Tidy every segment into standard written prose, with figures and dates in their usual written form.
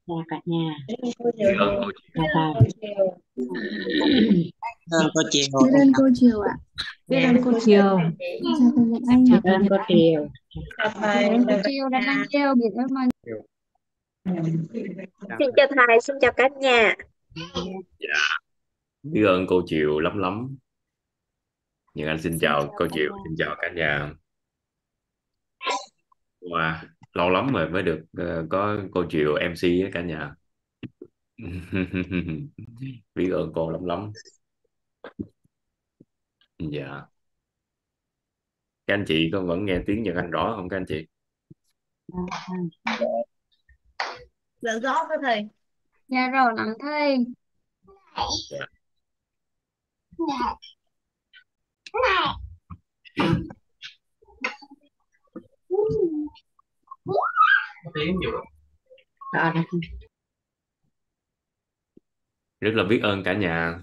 Chào cả nhà. Cô Biết chiều ơn cô. cô Biết Chào ơn thầy. cô chiều. Cô chiều Biết em ơn chào. cô Triều ạ. Biết ơn cô chiều. Em chào thầy Nhật Anh Biết và thầy ơn Nhật cô Anh. Triều. Chào Biết thầy, ơn cô chào cả Triều đã đang nhà. kêu biết ơn mọi Xin chào thầy, xin chào cả nhà. dạ, biết ơn cô Chiều lắm lắm. Nhưng anh xin Xin chào chào cô cả Chiều, nhà. xin chào cả nhà. Wow, lâu lắm rồi mới được có cô Chiều MC á cả nhà. Biết ơn cô lắm lắm. Dạ, các anh chị có vẫn nghe tiếng Nhật Anh rõ không các anh chị? Vâng. Dạ rõ thưa thầy. nhà rồi lắm thầy. Dạ. Đó là Rất là biết ơn cả nhà.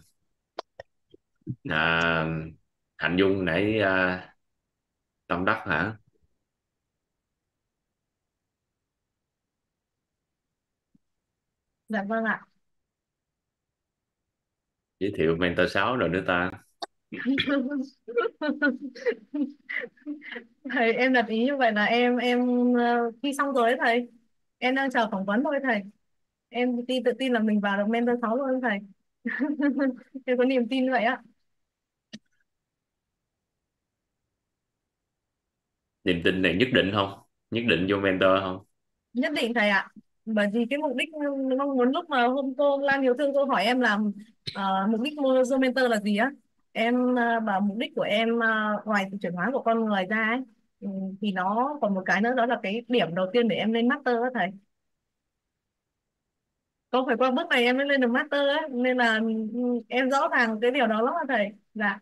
À, Hạnh Dung nãy tâm đắc hả? Dạ vâng ạ. Giới thiệu mentor 6 rồi nữa ta. Thầy em đặt ý như vậy là em thi xong rồi đấy thầy. Em đang chờ phỏng vấn thôi thầy. Em tự tin là mình vào được mentor 6 luôn thầy. Em có niềm tin như vậy ạ. Niềm tin này nhất định không? Nhất định vô mentor không? Nhất định thầy ạ. Bởi vì cái mục đích mong muốn lúc mà hôm cô Lan Hiếu Thương cô hỏi em là mục đích mua mentor là gì á, em bảo mục đích của em ngoài sự chuyển hóa của con người ra ấy, thì nó còn một cái nữa, đó là cái điểm đầu tiên để em lên master á thầy. Có phải qua bước này em mới lên được master ấy, nên là em rõ ràng cái điều đó lắm á thầy. Dạ.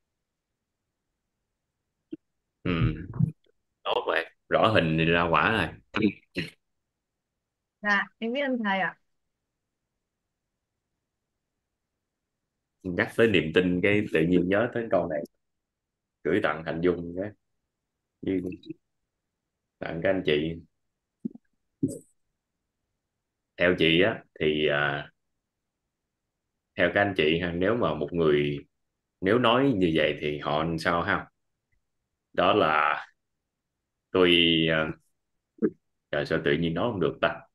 Ừ, tốt vậy. Rõ hình thì ra quả rồi. Dạ em biết ơn thầy ạ. Nhắc tới niềm tin cái tự nhiên nhớ tới câu này, gửi tặng Hạnh Dung cái với tặng các anh chị. Theo chị á thì theo các anh chị ha, nếu mà một người nếu nói như vậy thì họ làm sao ha? Đó là tôi trời sao tự nhiên nói không được ta.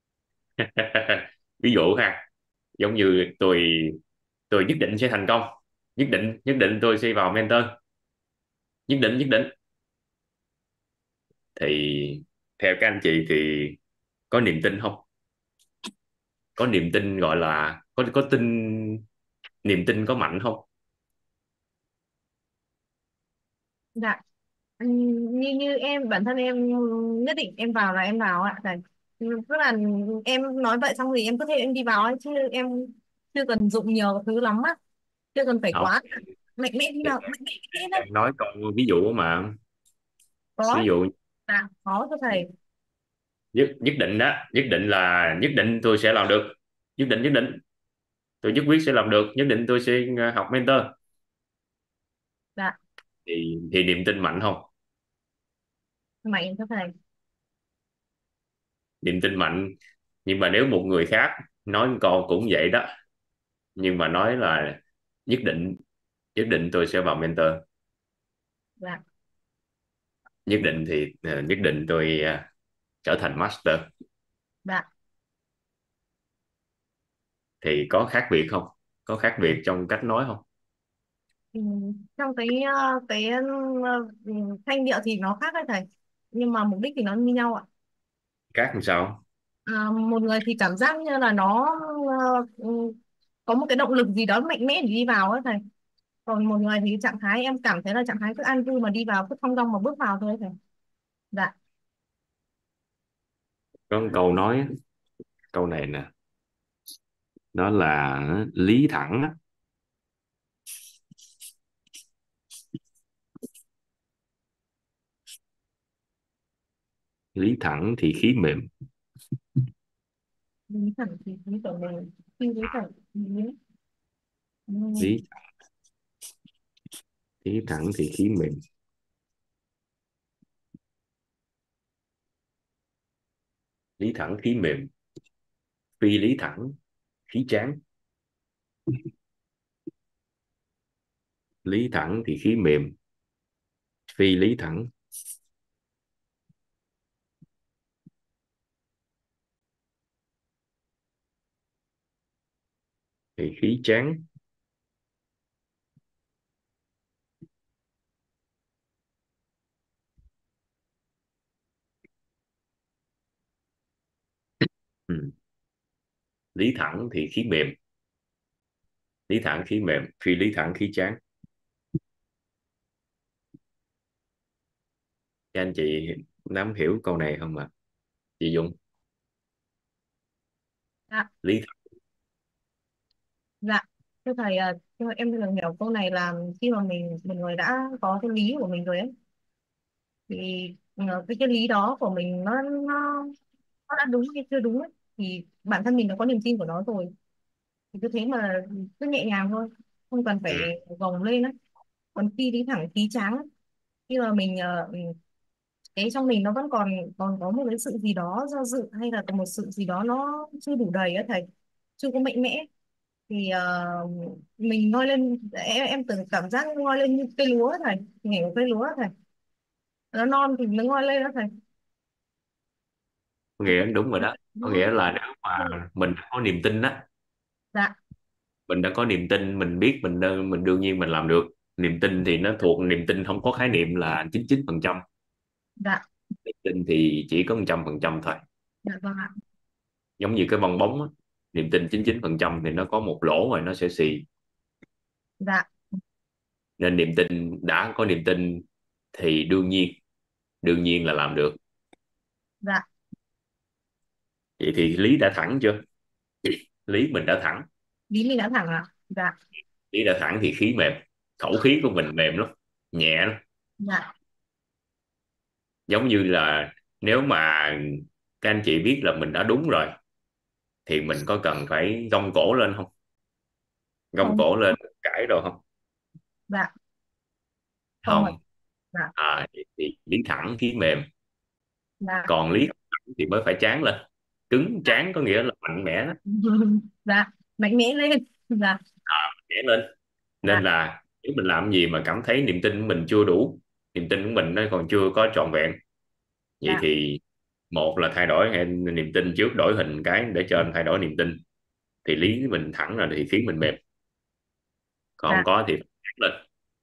Ví dụ ha, giống như tôi nhất định sẽ thành công, nhất định tôi sẽ vào mentor, nhất định thì theo các anh chị thì có niềm tin không? Có niềm tin gọi là có tin, niềm tin có mạnh không? Dạ. Như như em bản thân em nhất định em vào là em vào ạ thầy. Tức là em nói vậy xong thì em cứ thế em đi vào ấy, chứ em chưa cần dụng nhiều thứ lắm á, chưa cần phải Không, quá mạnh mẽ đi thì vào, mạnh mẽ đi đâu. đang nói câu ví dụ mà. Ví Có. dụ Dạ có thưa thầy. nhất định đó, nhất định là nhất định tôi sẽ làm được, nhất định tôi nhất quyết sẽ làm được, nhất định tôi sẽ học mentor. Dạ Thì niềm tin mạnh không? mạnh thưa thầy. Niềm tin mạnh, nhưng mà nếu một người khác nói một câu cũng vậy đó, nhưng mà nói là nhất định nhất định tôi sẽ vào mentor, Dạ. nhất định thì nhất định tôi trở thành master, Dạ. thì có khác biệt không? Có khác biệt trong cách nói không? Ừ, trong thanh điệu thì nó khác đấy thầy, nhưng mà mục đích thì nó như nhau ạ. Khác làm sao? Một người thì cảm giác như là nó có một cái động lực gì đó mạnh mẽ để đi vào ấy thầy, còn một người thì trạng thái em cảm thấy là trạng thái cứ an vui mà đi vào, cứ thong dong mà bước vào thôi thầy. Dạ. Có một câu nói, câu này nè, đó là lý thẳng á, lý thẳng thì khí mềm. Lý thẳng thì lý tưởng này, khi lý tưởng thì lý. lý Lý thẳng thì khí mềm, lý thẳng khí mềm. phi lý thẳng khí tráng. Lý thẳng thì khí mềm, phi lý thẳng thì khí tráng. Ừ. Lý thẳng thì khí mềm, lý thẳng khí mềm, phi lý thẳng khí tráng. Các anh chị nắm hiểu câu này không ạ? Chị Dung. Dạ, Lý dạ. Thưa thầy, nhưng mà em thường hiểu câu này là khi mà một người đã có cái lý của mình rồi ấy, thì cái lý đó của mình nó đã đúng hay chưa đúng ấy, thì bản thân mình đã có niềm tin của nó rồi, thì cứ thế mà cứ nhẹ nhàng thôi, không cần ừ. phải gồng lên ấy. Còn khi đi thẳng khí tráng ấy, khi mà mình cái trong mình nó vẫn còn còn có một cái sự gì đó do dự, hay là có một sự gì đó nó chưa đủ đầy á thầy, chưa có mạnh mẽ, thì mình ngoi lên, em từng cảm giác ngoi lên như cây lúa thầy, nhảy của cây lúa thầy, nó non thì nó ngoi lên đó thầy. Có nghĩa đúng rồi đó. Có nghĩa là nếu mà mình đã có niềm tin á, Dạ, mình đã có niềm tin, mình biết mình đương nhiên mình làm được. Niềm tin thì nó thuộc niềm tin, không có khái niệm là 99%. dạ, Niềm tin thì chỉ có 100% thôi. dạ vâng ạ. Giống như cái bong bóng á, niềm tin 99% thì nó có một lỗ rồi nó sẽ xì. Dạ, Nên niềm tin, đã có niềm tin thì đương nhiên là làm được. dạ. Vậy thì lý đã thẳng chưa? Lý mình đã thẳng. Lý mình đã thẳng ạ. Dạ, Lý đã thẳng thì khí mềm, khẩu khí của mình mềm lắm, nhẹ lắm. dạ. Giống như là nếu mà các anh chị biết là mình đã đúng rồi thì mình có cần phải gông cổ lên không? Gông Không. cổ lên cãi rồi không? Dạ, không ạ. Không. Dạ, Thì lý thẳng khí mềm. dạ. Còn lý thẳng thì mới phải tráng lên. Cứng tráng có nghĩa là mạnh mẽ đó. Dạ, mạnh mẽ lên. Dạ, Mẽ lên. Nên dạ, là nếu mình làm gì mà cảm thấy niềm tin của mình chưa đủ, niềm tin của mình nó còn chưa có trọn vẹn, vậy dạ, thì một là thay đổi hay niềm tin trước, đổi hình cái để cho anh thay đổi niềm tin. Thì lý mình thẳng rồi thì khí mình mềm, còn không dạ. có thì tráng lên.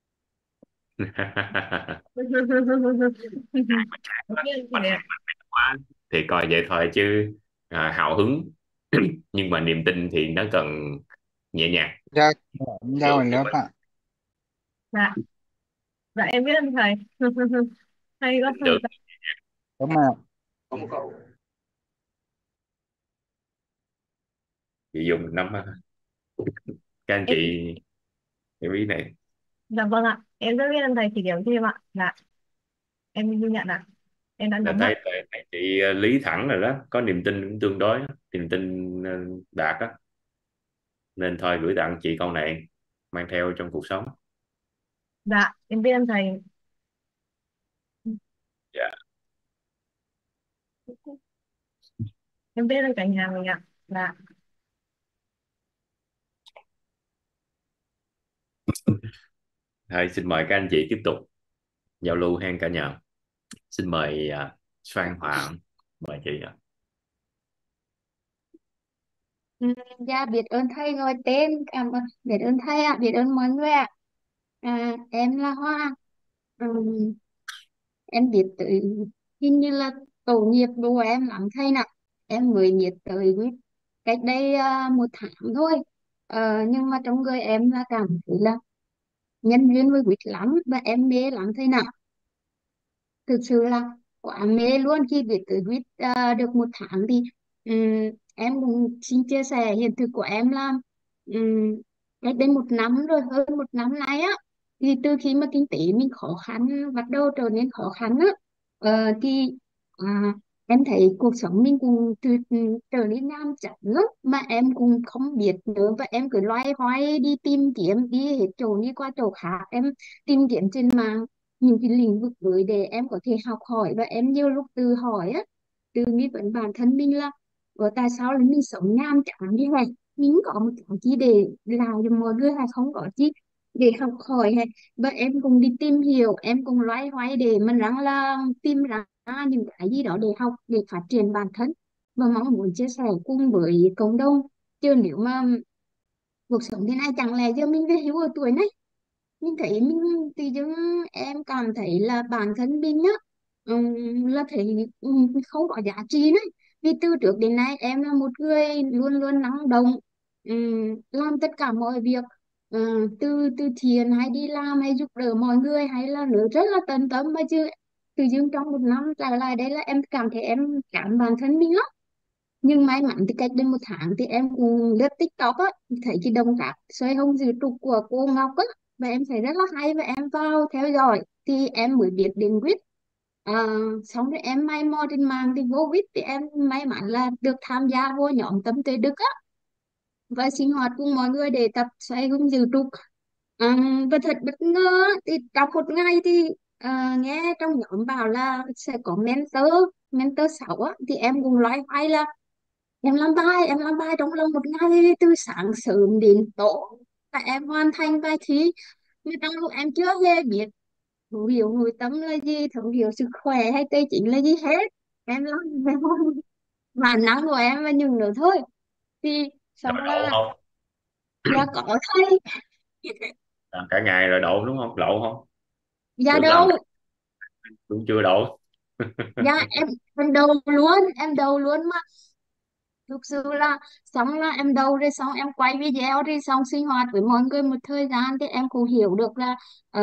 Ok, Bạch thầy hạc ạ. quá thì coi vậy thôi chứ hào hứng nhưng mà niềm tin thì nó cần nhẹ nhàng. ra ra Được ngoài thì lớp mới ạ. Dạ, dạ em biết ơn thầy. Hay quá. được. Dạ, Đúng mà Chị dùng năm á. Các anh em, chị hiểu ý này. dạ vâng ạ. Em rất biết ơn thầy chỉ điểm thêm ạ. Dạ, em ghi nhận ạ. Em đã Là nắm ạ. thấy thầy chị lý thẳng rồi đó, có niềm tin cũng tương đối, niềm tin đạt á, nên thôi gửi tặng chị câu này mang theo trong cuộc sống. Dạ, em biết ơn thầy. Dạ. Em biết ơn cả nhà mình ạ. Dạ. Thôi xin mời các anh chị tiếp tục giao lưu hen cả nhà. Xin mời Soan Hòa, mời chị ạ. Ừ, dạ biết ơn thầy gọi tên, cảm ơn, biết ơn thầy ạ, biết ơn mọi người ạ. Em là Hoa. Ừm, em biết tới, hình như là tổ nghiệp của em lắm thầy nè. Em mới biết tới cách đây 1 tháng thôi. Nhưng mà trong người em là cảm thấy là nhân duyên với quýt lắm và em mê lắm thầy nè. Thực sự là quá mê luôn. Khi biết tới quýt được 1 tháng thì em cũng xin chia sẻ hiện thực của em là um, cách đây 1 năm rồi, hơn 1 năm nay á, thì từ khi mà kinh tế mình khó khăn, bắt đầu trở nên khó khăn á, thì à, em thấy cuộc sống mình cũng trở nên nhàm chán lắm, mà em cũng không biết nữa, và em cứ loay hoay đi tìm kiếm, đi hết chỗ đi qua chỗ khác, em tìm kiếm trên mạng những cái lĩnh vực mới để em có thể học hỏi, và em nhiều lúc tự hỏi á, tự nghi vấn bản thân mình là tại sao là mình sống nhàm chán như vậy, mình có một cái chi để làm cho mọi người hay không có chi để học hỏi hay. Và em cũng đi tìm hiểu, em cũng loay hoay để mình rằng là tìm ra những cái gì đó để học để phát triển bản thân, và mong muốn chia sẻ cùng với cộng đồng. Chứ nếu mà cuộc sống thế này chẳng lẽ giờ mình về hưu ở tuổi này, mình thấy mình tự dưng em cảm thấy là bản thân mình á, là thấy không có giá trị nữa. Vì từ trước đến nay em là một người luôn luôn năng động, làm tất cả mọi việc, từ từ thiện hay đi làm hay giúp đỡ mọi người hay là nữa rất là tận tâm, mà chứ tự dưng trong một năm trở lại đây là em cảm thấy em cảm bản thân mình lắm. Nhưng may mắn thì cách đây một tháng thì em cũng lướt TikTok á, thấy cái động tác xoay hông giữ trục của cô Ngọc á, và em thấy rất là hay và em vào theo dõi thì em mới biết đến quýt. Xong rồi em may mò trên mạng thì vô quýt thì em may mắn là được tham gia vô nhóm Tâm Tuệ Đức á, và sinh hoạt cùng mọi người để tập xoay hông giữ trục. Và thật bất ngờ á, thì trong một ngày thì nghe trong nhóm bảo là sẽ có mentor mentor 6 á, thì em cũng loay hoay là em làm bài trong lòng một ngày từ sáng sớm đến tối, và em hoàn thành bài thi. Nhưng trong lúc em chưa hề biết thấu hiểu nội tâm là gì, thấu hiểu sức khỏe hay tài chính là gì hết, em làm về môn bản năng của em và những nữa thôi. Thì xong Rồi đậu là không? dạ có thầy. Làm cả ngày rồi đậu đúng không? Đậu không? Dạ Tưởng làm đâu. cũng chưa đậu. Dạ em đầu luôn mà. Thực sự là xong là em đầu rồi, xong em quay video rồi, xong sinh hoạt với mọi người một thời gian thì em cũng hiểu được là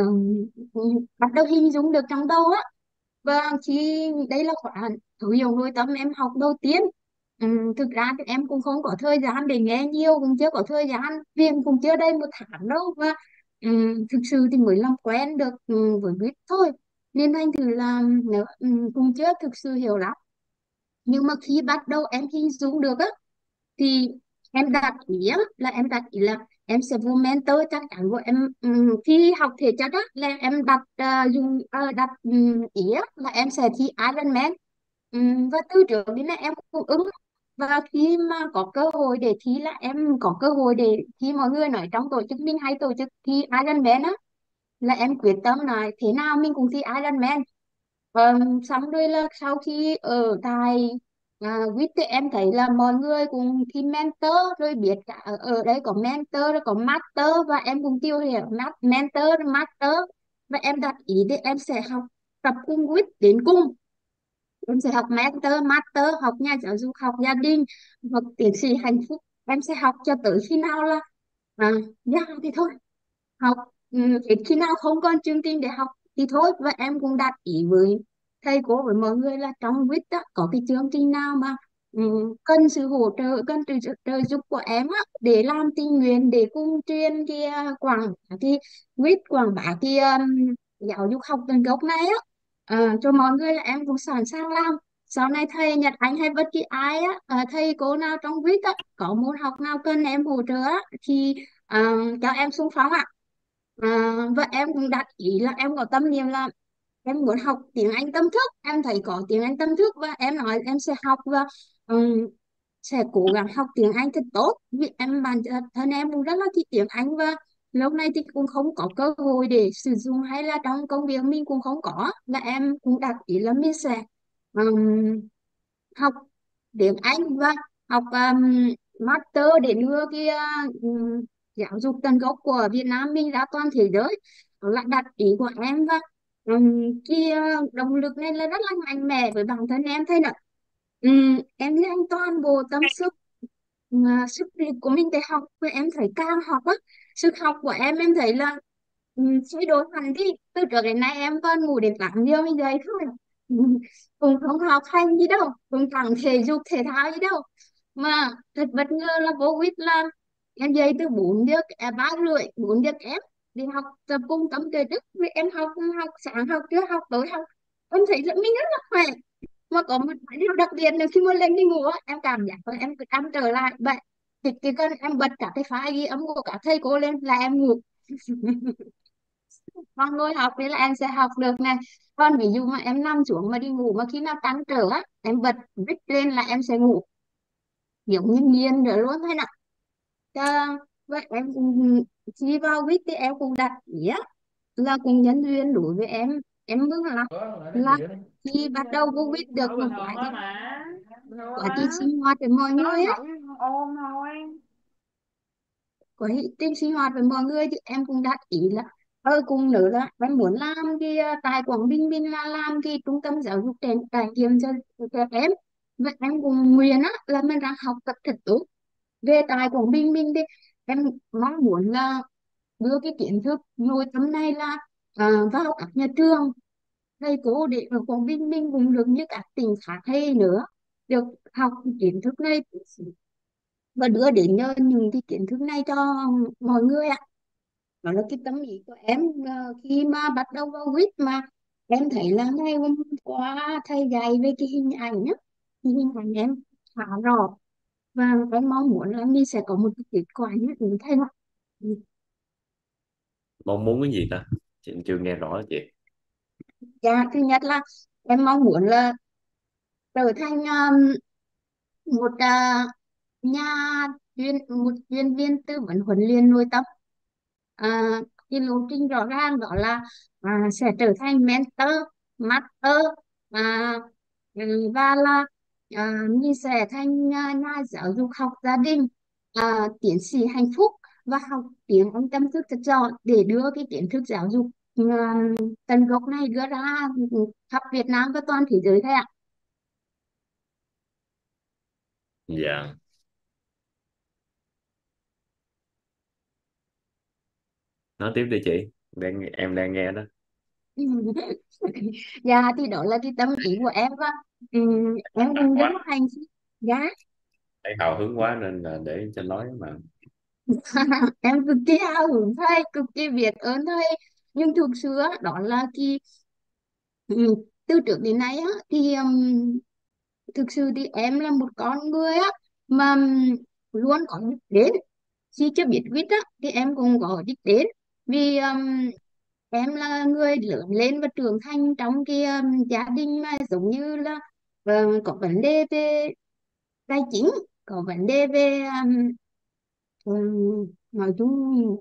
bắt đầu hình dung được trong đầu á. Và khi đây là khóa thấu hiểu nội tâm em học đầu tiên. Thực ra thì em cũng không có thời gian để nghe nhiều, cũng chưa có thời gian vì em cũng chưa đây một tháng đâu, và thực sự thì mới làm quen được với biết thôi, nên thành thử là nếu, cũng chưa thực sự hiểu lắm. Nhưng mà khi bắt đầu em hình dung được á, thì em đặt ý á, là em đặt ý là em sẽ vô mentor chắc chắn của em. Khi học thể chất á là em đặt đặt ý á, là em sẽ thi Ironman. Và từ trước đến nay em cũng ứng, và khi mà có cơ hội để thi là em có cơ hội để thi, mọi người nói trong tổ chức mình hay tổ chức thi Ironman á, là em quyết tâm là thế nào mình cũng thi Ironman. Xong rồi là sau khi ở tại WIT thì em thấy là mọi người cùng thi mentor, rồi biết cả ở đây có mentor rồi có master, và em cùng tiêu hiểu mentor rồi master. Và em đặt ý để em sẽ học tập cùng WIT đến cùng, em sẽ học mentor master, học nhà giáo dục, học gia đình, học tiến sĩ hạnh phúc. Em sẽ học cho tới khi nào là à, dạ thì thôi học, đến khi nào không còn chương trình để học thì thôi. Và em cũng đặt ý với thầy cô với mọi người là trong quýt á, có cái chương trình nào mà cần sự hỗ trợ, cần trợ giúp của em á, để làm tình nguyện để cùng truyền cái quảng cái quýt quảng bá cái giáo dục học tận gốc này á, cho mọi người là em cũng sẵn sàng làm. Sau này thầy Nhật Anh hay bất kỳ ai á, thầy cô nào trong quýt á có môn học nào cần em hỗ trợ á, thì cho em xung phong ạ. Và em cũng đặt ý là em có tâm niệm là em muốn học tiếng Anh tâm thức, em thấy có tiếng Anh tâm thức và em nói em sẽ học, và sẽ cố gắng học tiếng Anh thật tốt, vì em bản thân em cũng rất là thích tiếng Anh, và lâu nay thì cũng không có cơ hội để sử dụng, hay là trong công việc mình cũng không có, là em cũng đặt ý là mình sẽ học tiếng Anh và học master để đưa cái giáo dục tận gốc của Việt Nam mình ra toàn thế giới. Đó là đặt ý của em, và cái động lực này là rất là mạnh mẽ với bản thân em thấy nữa. Em dành toàn bộ tâm sức, sức lực của mình để học, và em thấy càng học á, sức học của em thấy là suy đổi hẳn đi. Từ trước đến nay em toàn ngủ đến 8 giờ mới dậy thôi. Cũng không học hành gì đâu, cũng chẳng thể dục thể thao gì đâu, mà thật bất ngờ là vô quýt là em dậy từ 4 giờ 3 rưỡi 4 giờ kém đi học tập cùng Tâm Tuệ Đức. Vì em học học sáng học trưa học tối học, em thấy là mình rất là khỏe. Mà có một cái điều đặc biệt là khi mà lên đi ngủ á, em cảm giác là em cứ ăn trở lại vậy. Thì chỉ cần em bật cả cái file ghi âm của các thầy cô lên là em ngủ. Con ngồi học đấy là em sẽ học được này. Còn ví dụ mà em nằm xuống mà đi ngủ mà khi nào trăn trở á, em bật viết lên là em sẽ ngủ. giống như nghiền rồi luôn thế nào. Cho vậy em cũng khi vào quýt thì em cũng đặt ý á, là cùng nhân viên đối với em mừng là khi bắt đầu vô quýt được một cái thì quá trình sinh hoạt với mọi người á, quá trình sinh hoạt với mọi người thì em cũng đặt ý là cùng nữa là em muốn làm cái tại Quảng Bình mình là làm cái trung tâm giáo dục trải nghiệm cho em, và em cũng nguyện á là mình đang học tập thật tốt về tại Quảng Bình mình thì em mong muốn là đưa cái kiến thức nội tâm này là vào các nhà trường, thầy cô để ở Quảng Bình mình cũng được như các tỉnh khác hay nữa được học kiến thức này và đưa đến những cái kiến thức này cho mọi người ạ. Đó là cái tâm ý của em khi mà bắt đầu vào quýt, mà em thấy là ngày hôm qua thầy dạy về cái hình ảnh á, thì hình ảnh em khá rõ, và em mong muốn là mình sẽ có một cái kết quả như thế thầy ạ. Mong muốn cái gì ta? Chị chưa nghe rõ chị. Dạ, thứ nhất là em mong muốn là trở thành một nhà một chuyên viên tư vấn huấn luyện nội tâm. Cái lộ trình rõ ràng đó là sẽ trở thành mentor, master, à, và là mình sẽ thành nhà giáo dục học gia đình, tiến sĩ hạnh phúc, và học tiếng Anh tâm thức thật giỏi để đưa cái kiến thức giáo dục tận gốc này đưa ra khắp Việt Nam và toàn thế giới thôi ạ. Dạ, nói tiếp đi chị, em đang nghe đó. Dạ thì đó là cái tâm ý của em, và em cũng rất là Quá, hạnh phúc. Dạ. thấy hào hứng quá nên là để cho nói mà. Em cực kỳ hào hứng thầy, cực kỳ biết ơn thầy, nhưng thực sự á, đó là cái từ trước đến nay á thì thực sự thì em là một con người á mà luôn có đích đến, khi chưa biết viết á thì em cũng có đích đến, vì em là người lớn lên và trưởng thành trong cái gia đình mà giống như là có vấn đề về tài chính, có vấn đề về nói chung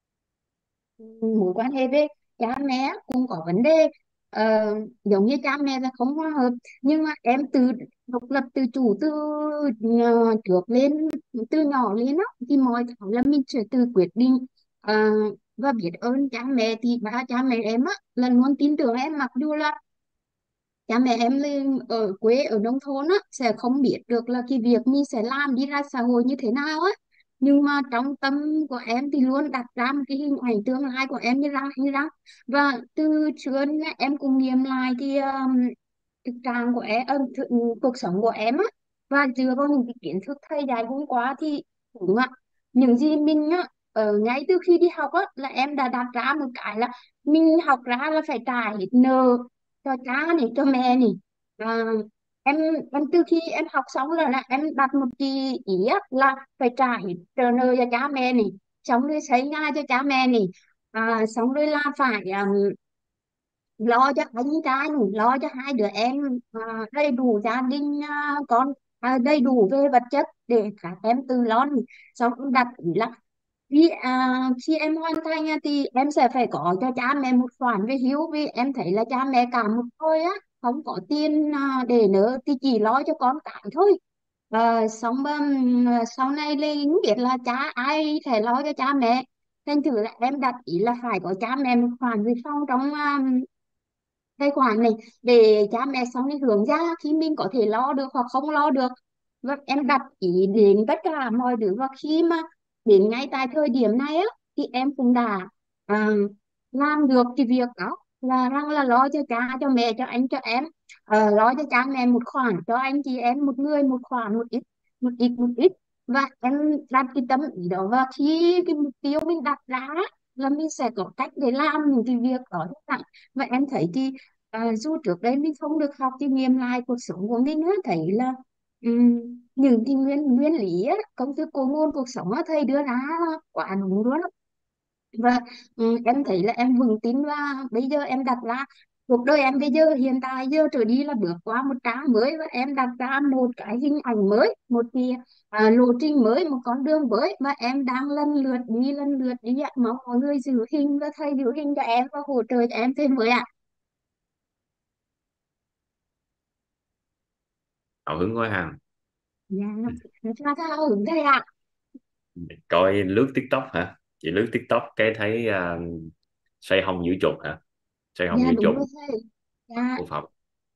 mối quan hệ với cha mẹ cũng có vấn đề, giống như cha mẹ là không hòa hợp, nhưng mà em tự độc lập tự chủ từ trước lên, từ nhỏ lên á thì mọi thứ là mình sẽ tự quyết định. Ờ, và biết ơn cha mẹ thì ba cha mẹ em á là luôn tin tưởng em, mặc dù là cha mẹ em lên ở quê ở nông thôn á sẽ không biết được là cái việc mình sẽ làm đi ra xã hội như thế nào á, nhưng mà trong tâm của em thì luôn đặt ra một cái hình ảnh tương lai của em như răng. Và từ trước đến nay em cùng nghiệm lại thì thực trạng của em cuộc sống của em á, và dựa vào những cái kiến thức thầy dạy hôm qua thì đúng ạ, những gì mình á ngay từ khi đi học á là em đã đặt ra một cái là mình học ra là phải trả hết nợ cho cha này cho mẹ này. à, em em từ khi em học xong là em đặt một cái ý á, là phải trả hết trợ nợ cho cha mẹ này, xong rồi xây nhà cho cha mẹ này, xong rồi là phải lo cho anh trai này, lo cho hai đứa em đầy đủ gia đình, con đầy đủ về vật chất để các em tự lo này. Xong em đặt ý là khi em hoàn thành thì em sẽ phải có cho cha mẹ một khoản về hưu, vì em thấy là cha mẹ cả một thôi á, không có tiền để nữa thì chỉ lo cho con cái thôi. Xong sau này lên không biết là cha ai sẽ lo cho cha mẹ, thành thử là em đặt ý là phải có cha mẹ một khoản dự phòng trong tài khoản này, để cha mẹ sau này hưởng ra khi mình có thể lo được hoặc không lo được. Và em đặt ý đến tất cả mọi thứ, và khi mà đến ngay tại thời điểm này á thì em cũng đã à, làm được cái việc đó, là rằng là lo cho cha cho mẹ cho anh cho em, lo cho cha mẹ một khoản, cho anh chị em một người một khoản, một ít. Và em đặt cái tâm ý đó, và khi cái mục tiêu mình đặt ra á, là mình sẽ có cách để làm những cái việc đó. Và em thấy thì dù trước đây mình không được học kinh nghiệm lại cuộc sống của mình á, thấy là những cái nguyên nguyên lý á, công thức cội nguồn cuộc sống á, thầy đưa ra là quá đúng luôn á. Và em thấy là em vững tin, và bây giờ em đặt ra cuộc đời em bây giờ hiện tại giờ trở đi là bước qua một trang mới, và em đặt ra một cái hình ảnh mới, một cái lộ trình mới, một con đường mới mà em đang lần lượt đi ạ. Mong mọi người giữ hình và thầy giữ hình cho em và hỗ trợ cho em thêm với ạ. Hào hứng quá ha. Dạ, cho thao hưởng thầy ạ. Coi lướt TikTok hả? Chị lướt TikTok cái thấy xoay hông giữ chuột hả? Xoay hông Dạ giữ đúng chuột rồi thầy. Dạ. của Phật.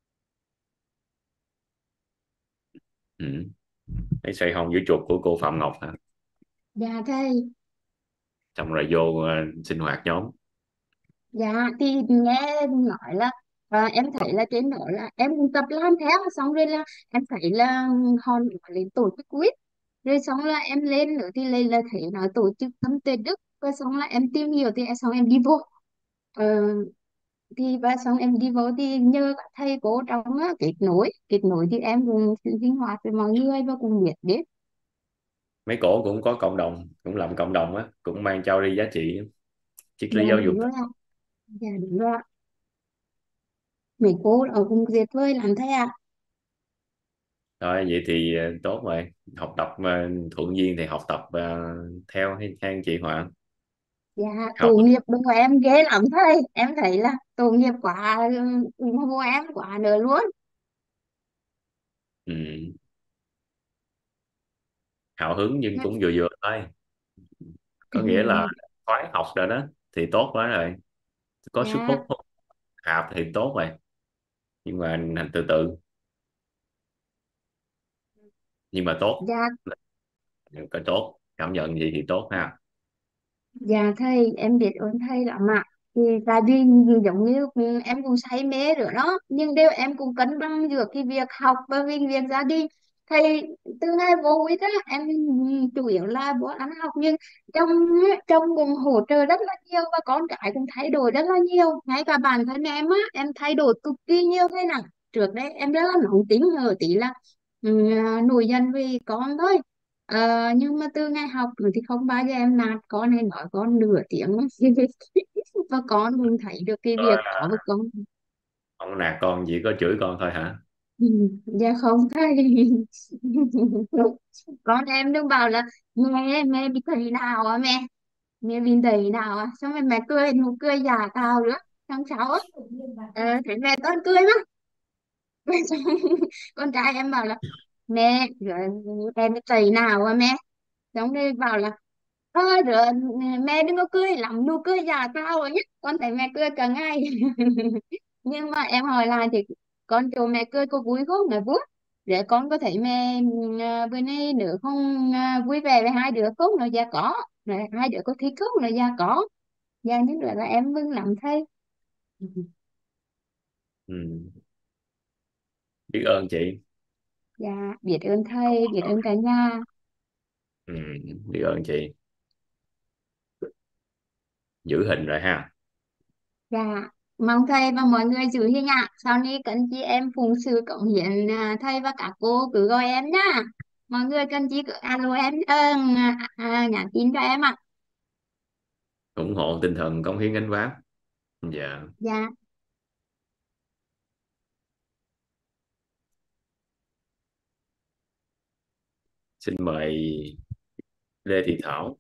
Ừ. Thấy xoay hông giữ chuột của cô Phạm Ngọc hả? Dạ thầy. Xong rồi vô sinh hoạt nhóm. Dạ thì nghe nói là em thấy là trên đó là em cũng tập làm theo, xong rồi là em thấy là họ nói lên tổ chức quýt, rồi xong là em lên nữa thì lên là thấy nói tổ chức tâm tuệ đức, và xong là em tìm hiểu thì xong em đi vô. Ờ, thì và xong em đi vô thì nhờ các thầy cô trong á, kết nối thì em cũng sinh hoạt với mọi người và cùng biết biết. Mấy cổ cũng có cộng đồng, cũng làm cộng đồng á, cũng mang cho đi giá trị triết lý Dạ giáo dục. đúng rồi ạ. Dạ đúng rồi ạ. Mấy cô ở cùng tuyệt vời lắm thầy ạ. Rồi vậy thì tốt rồi. Học tập thuận duyên thì học tập theo hay anh chị Hòa. Dạ, Học. tội nghiệp của em ghê lắm thầy. Em thấy là tội nghiệp quá, ủng hộ em quá nữa luôn. Ừ. Hào hứng nhưng Dạ, cũng vừa vừa thôi, có nghĩa là khoái học rồi đó thì tốt quá rồi, có sức dạ, hút học thì tốt rồi, nhưng mà hành từ từ, nhưng mà tốt, dạ, có tốt, cảm nhận gì thì tốt ha. dạ thầy, em biết ơn thầy lắm ạ. Thì tại vì giống như em cũng say mê nữa đó, nhưng đều em cũng cân bằng giữa cái việc học và việc gia đình. Thầy từ ngày vô ích á, em chủ yếu là bố ăn học, nhưng trong trong cũng hỗ trợ rất là nhiều, và con cái cũng thay đổi rất là nhiều. Ngay cả bản thân em á, em thay đổi cực kỳ nhiều thế nào. Trước đây em rất là nóng tính, ở tí là nổi giận vì con thôi. Nhưng mà từ ngày học rồi thì không bao giờ em nạt con hay nói con nửa tiếng và con cũng thấy được cái việc đó của con. Ông nạt con chỉ có chửi con thôi hả? Ừ, dạ không thấy. Con em đừng bảo là mẹ bị thầy nào à, mẹ bị thầy nào à, xong rồi mẹ cười nụ cười giả tạo nữa. Xong cháu á, thấy mẹ con cười mà. Xong con trai em bảo là mẹ rồi em bị thầy nào à mẹ, xong rồi bảo là rồi mẹ đừng có cười lắm, nụ cười giả tạo rồi nhé, con thấy mẹ cười cả ngày. Nhưng mà em hỏi lại thì con chỗ mẹ cười có vui không, nói vui. Để con có thấy mẹ bữa nay nữa không vui vẻ với hai đứa không, nói dạ có. Rồi hai đứa có thích không, nói dạ có. Dạ những đứa là em mừng lắm thầy. Ừ. Biết ơn chị. Dạ biết ơn thầy, biết ơn cả nhà. Ừ. Biết ơn chị, giữ hình rồi ha. Dạ, mong thầy và mọi người giữ hình ạ. Sau này cần chị em phụng sự cống hiến thầy và các cô cứ gọi em nhá. Mọi người cần chi cứ alo em, nhắn tin cho em ạ. Ủng hộ tinh thần cống hiến gánh vác. Dạ. Dạ, Xin mời Lê Thị Thảo.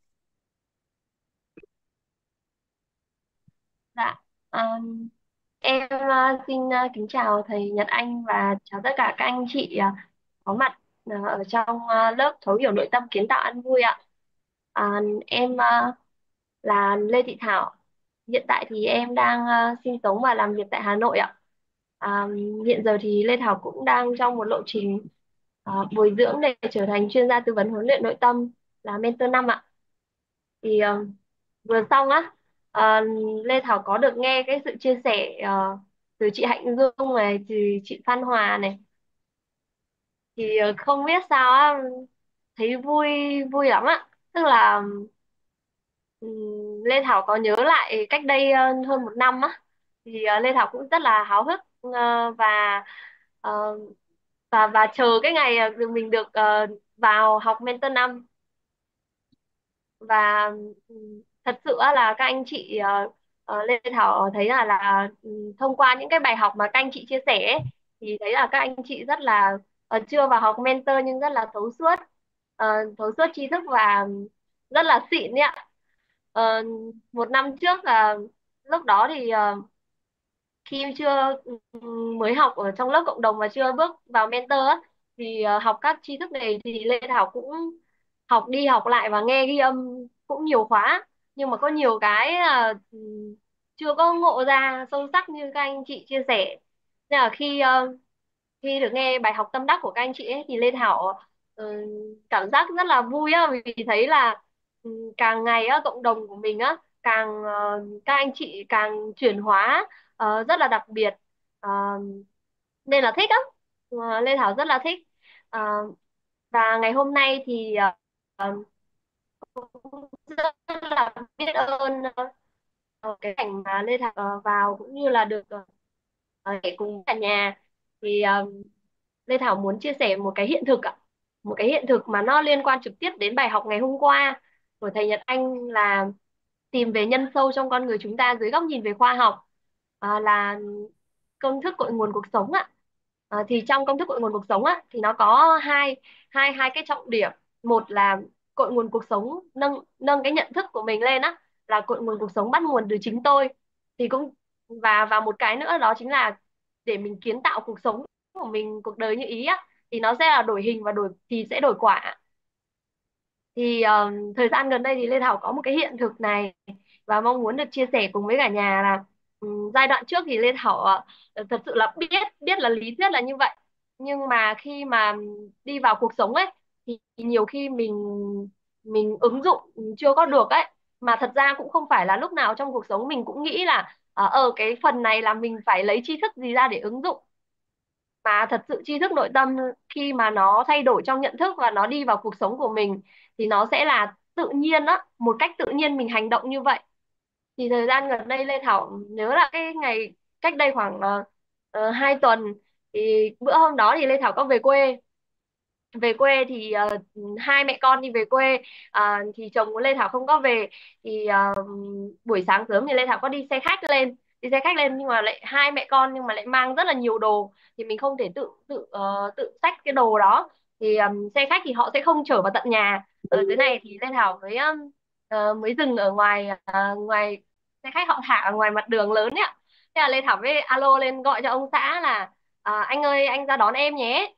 Dạ, em xin kính chào thầy Nhật Anh và chào tất cả các anh chị có mặt ở trong lớp thấu hiểu nội tâm kiến tạo an vui ạ. Em là Lê Thị Thảo. Hiện tại thì em đang sinh sống và làm việc tại Hà Nội ạ. À, Hiện giờ thì Lê Thảo cũng đang trong một lộ trình bồi dưỡng để trở thành chuyên gia tư vấn huấn luyện nội tâm, là mentor 5 ạ. Thì vừa xong á, ờ, Lê Thảo có được nghe cái sự chia sẻ từ chị Hạnh Dương này, từ chị Phan Hòa này, thì không biết sao á, thấy vui vui lắm ạ. Tức là Lê Thảo có nhớ lại cách đây hơn một năm á, thì Lê Thảo cũng rất là háo hức và ờ, và chờ cái ngày mình được vào học mentor 5. Và thật sự á là các anh chị Lê Thảo thấy thông qua những cái bài học mà các anh chị chia sẻ ấy, thì thấy là các anh chị rất là chưa vào học mentor nhưng rất là thấu suốt tri thức và rất là xịn ấy ạ. Ờ, một năm trước là lúc đó thì khi chưa mới học ở trong lớp cộng đồng và chưa bước vào mentor á, thì học các tri thức này thì Lê Thảo cũng học đi học lại và nghe ghi âm cũng nhiều khóa, nhưng mà có nhiều cái chưa có ngộ ra sâu sắc như các anh chị chia sẻ. Nên là khi được nghe bài học tâm đắc của các anh chị ấy, thì Lê Thảo cảm giác rất là vui á, vì thấy là càng ngày á cộng đồng của mình á càng các anh chị càng chuyển hóa rất là đặc biệt. Ờ, nên là thích lắm. Lê Thảo rất là thích. Ờ, và ngày hôm nay thì cũng rất là biết ơn cái cảnh mà Lê Thảo vào cũng như là được để cùng cả nhà. Thì Lê Thảo muốn chia sẻ một cái hiện thực ạ, một cái hiện thực mà nó liên quan trực tiếp đến bài học ngày hôm qua của thầy Nhật Anh, là tìm về nhân sâu trong con người chúng ta dưới góc nhìn về khoa học, là công thức cội nguồn cuộc sống ạ. Thì trong công thức cội nguồn cuộc sống á thì nó có hai hai hai cái trọng điểm. Một là cội nguồn cuộc sống, nâng nâng cái nhận thức của mình lên á, là cội nguồn cuộc sống bắt nguồn từ chính tôi. Thì cũng và một cái nữa đó chính là để mình kiến tạo cuộc sống của mình, cuộc đời như ý á, thì nó sẽ là đổi hình và sẽ đổi quả. Thì thời gian gần đây thì Lê Thảo có một cái hiện thực này và mong muốn được chia sẻ cùng với cả nhà là giai đoạn trước thì Lê Thảo thật sự là biết biết là lý thuyết là như vậy, nhưng mà khi mà đi vào cuộc sống ấy thì nhiều khi mình ứng dụng chưa có được ấy. Mà thật ra cũng không phải là lúc nào trong cuộc sống mình cũng nghĩ là cái phần này là mình phải lấy tri thức gì ra để ứng dụng, mà thật sự tri thức nội tâm khi mà nó thay đổi trong nhận thức và nó đi vào cuộc sống của mình thì nó sẽ là tự nhiên á, một cách tự nhiên mình hành động như vậy. Thì thời gian gần đây Lê Thảo nhớ là cái ngày cách đây khoảng 2 tuần, thì bữa hôm đó thì Lê Thảo có về quê thì hai mẹ con đi về quê. Thì chồng của Lê Thảo không có về. Thì buổi sáng sớm thì Lê Thảo có đi xe khách lên nhưng mà lại hai mẹ con nhưng mà lại mang rất là nhiều đồ, thì mình không thể tự tự tự xách cái đồ đó. Thì xe khách thì họ sẽ không chở vào tận nhà. Ở dưới này thì Lê Thảo mới dừng ở ngoài xe khách, họ thả ở ngoài mặt đường lớn ấy ạ. Thế là Lê Thảo với alo lên gọi cho ông xã là anh ơi, anh ra đón em nhé.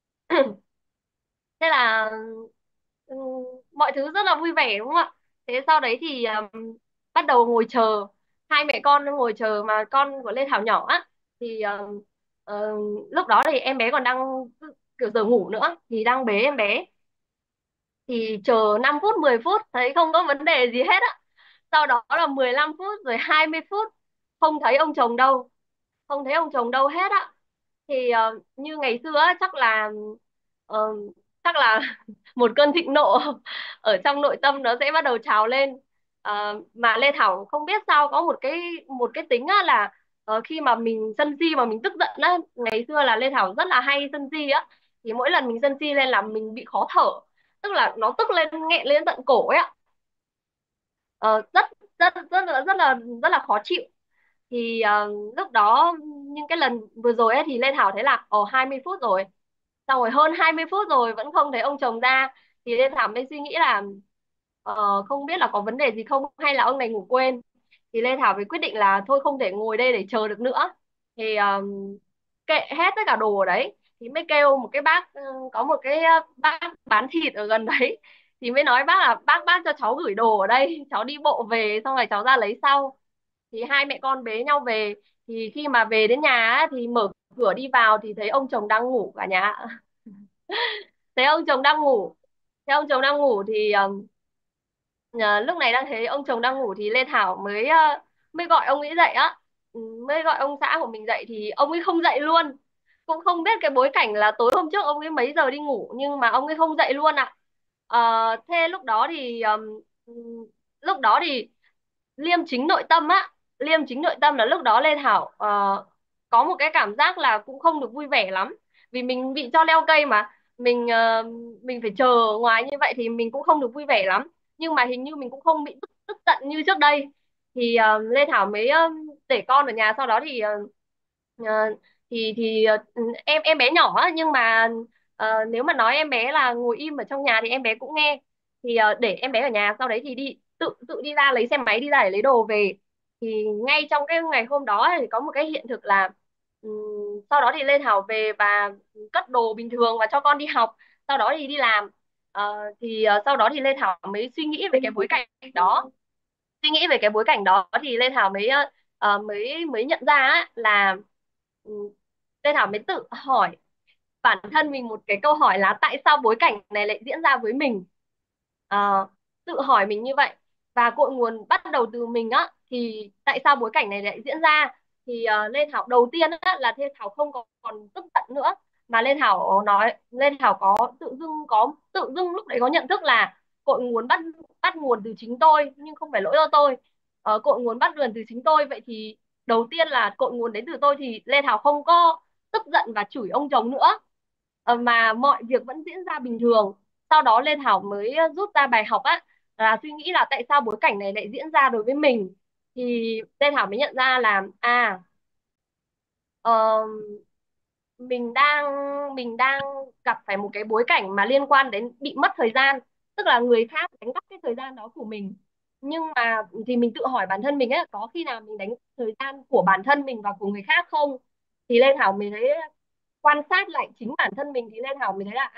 Thế là ừm, mọi thứ rất là vui vẻ đúng không ạ. Thế sau đấy thì bắt đầu ngồi chờ, hai mẹ con ngồi chờ, mà con của Lê Thảo nhỏ á thì lúc đó thì em bé còn đang kiểu giờ ngủ nữa, thì đang bế em bé. Thì chờ 5 phút 10 phút thấy không có vấn đề gì hết á. Sau đó là 15 phút rồi 20 phút, không thấy ông chồng đâu, không thấy ông chồng đâu hết á. Thì như ngày xưa á, ờ, chắc là một cơn thịnh nộ ở trong nội tâm nó sẽ bắt đầu trào lên. Mà Lê Thảo không biết sao có một cái tính á, là khi mà mình sân si mà mình tức giận á, ngày xưa là Lê Thảo rất là hay sân si á, thì mỗi lần mình sân si lên là mình bị khó thở, tức là nó tức lên nghẹn lên tận cổ ấy ạ. Ờ, rất rất là khó chịu. Thì lúc đó, nhưng cái lần vừa rồi ấy thì Lê Thảo thấy là 20 phút rồi, xong rồi hơn 20 phút rồi vẫn không thấy ông chồng ra. Thì Lê Thảo mới suy nghĩ là không biết là có vấn đề gì không hay là ông này ngủ quên. Thì Lê Thảo mới quyết định là thôi không thể ngồi đây để chờ được nữa. Thì kệ hết tất cả đồ ở đấy, thì mới kêu một cái bác, có một cái bác bán thịt ở gần đấy, thì mới nói bác là bác cho cháu gửi đồ ở đây, cháu đi bộ về xong rồi cháu ra lấy sau. Thì hai mẹ con bế nhau về. Thì khi mà về đến nhà á, thì mở cửa đi vào thì thấy ông chồng đang ngủ cả nhà. Thấy ông chồng đang ngủ. Thấy ông chồng đang ngủ thì lúc này đang thấy ông chồng đang ngủ thì Lê Thảo mới gọi ông ấy dậy á. Mới gọi ông xã của mình dậy thì ông ấy không dậy luôn. Cũng không biết cái bối cảnh là tối hôm trước ông ấy mấy giờ đi ngủ nhưng mà ông ấy không dậy luôn ạ. Thế lúc đó thì liêm chính nội tâm á, liêm chính nội tâm là lúc đó Lê Thảo có một cái cảm giác là cũng không được vui vẻ lắm, vì mình bị cho leo cây mà mình phải chờ ngoài như vậy thì mình cũng không được vui vẻ lắm. Nhưng mà hình như mình cũng không bị tức giận như trước đây. thì Lê Thảo mới để con ở nhà. Sau đó thì ờ, em bé nhỏ á, nhưng mà nếu mà nói em bé là ngồi im ở trong nhà thì em bé cũng nghe. Thì để em bé ở nhà, sau đấy thì đi tự tự đi ra lấy xe máy đi ra để lấy đồ về. Thì ngay trong cái ngày hôm đó thì có một cái hiện thực là sau đó thì Lê Thảo về và cất đồ bình thường và cho con đi học, sau đó thì đi làm. Sau đó thì Lê Thảo mới suy nghĩ về cái bối cảnh đó. Suy nghĩ về cái bối cảnh đó thì Lê Thảo mới mới mới nhận ra á, là ừ, Lê Thảo mới tự hỏi bản thân mình một cái câu hỏi là tại sao bối cảnh này lại diễn ra với mình. Ờ, Tự hỏi mình như vậy, và cội nguồn bắt đầu từ mình á, thì tại sao bối cảnh này lại diễn ra. Thì Lê Thảo đầu tiên á, là Lê Thảo không còn tức giận nữa, mà Lê Thảo tự dưng lúc đấy có nhận thức là cội nguồn bắt bắt nguồn từ chính tôi, nhưng không phải lỗi do tôi. Cội nguồn bắt nguồn từ chính tôi, vậy thì đầu tiên là cội nguồn đến từ tôi, thì Lê Thảo không có tức giận và chửi ông chồng nữa. Mà mọi việc vẫn diễn ra bình thường. Sau đó Lê Thảo mới rút ra bài học á, là suy nghĩ là tại sao bối cảnh này lại diễn ra đối với mình. Thì Lê Thảo mới nhận ra là ờ, mình đang gặp phải một cái bối cảnh mà liên quan đến bị mất thời gian, tức là người khác đánh cắp cái thời gian đó của mình. Nhưng mà thì mình tự hỏi bản thân mình ấy, có khi nào mình đánh thời gian của bản thân mình và của người khác không. Thì Lê Thảo mới thấy, quan sát lại chính bản thân mình thì Lê Thảo mới thấy là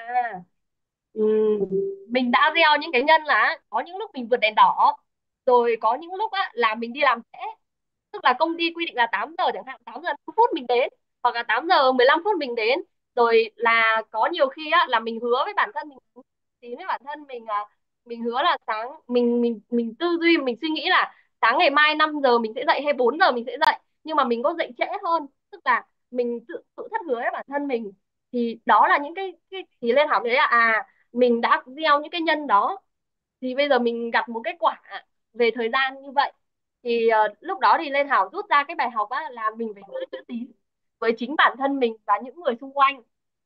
ừm, mình đã gieo những cái nhân là có những lúc mình vượt đèn đỏ, rồi có những lúc á, là mình đi làm trễ. Tức là công ty quy định là 8 giờ chẳng hạn, 8 giờ 5 phút mình đến, hoặc là 8 giờ 15 phút mình đến. Rồi là có nhiều khi á, là mình hứa với bản thân mình, thì với bản thân mình là mình hứa là sáng mình tư duy, mình suy nghĩ là sáng ngày mai 5 giờ mình sẽ dậy hay 4 giờ mình sẽ dậy, nhưng mà mình có dậy trễ hơn. Tức là mình tự thất hứa với bản thân mình. Thì đó là những cái thì lên học đấy là mình đã gieo những cái nhân đó, thì bây giờ mình gặp một kết quả về thời gian như vậy. Thì lúc đó thì Lê Thảo rút ra cái bài học á, là mình phải giữ chữ tín với chính bản thân mình và những người xung quanh,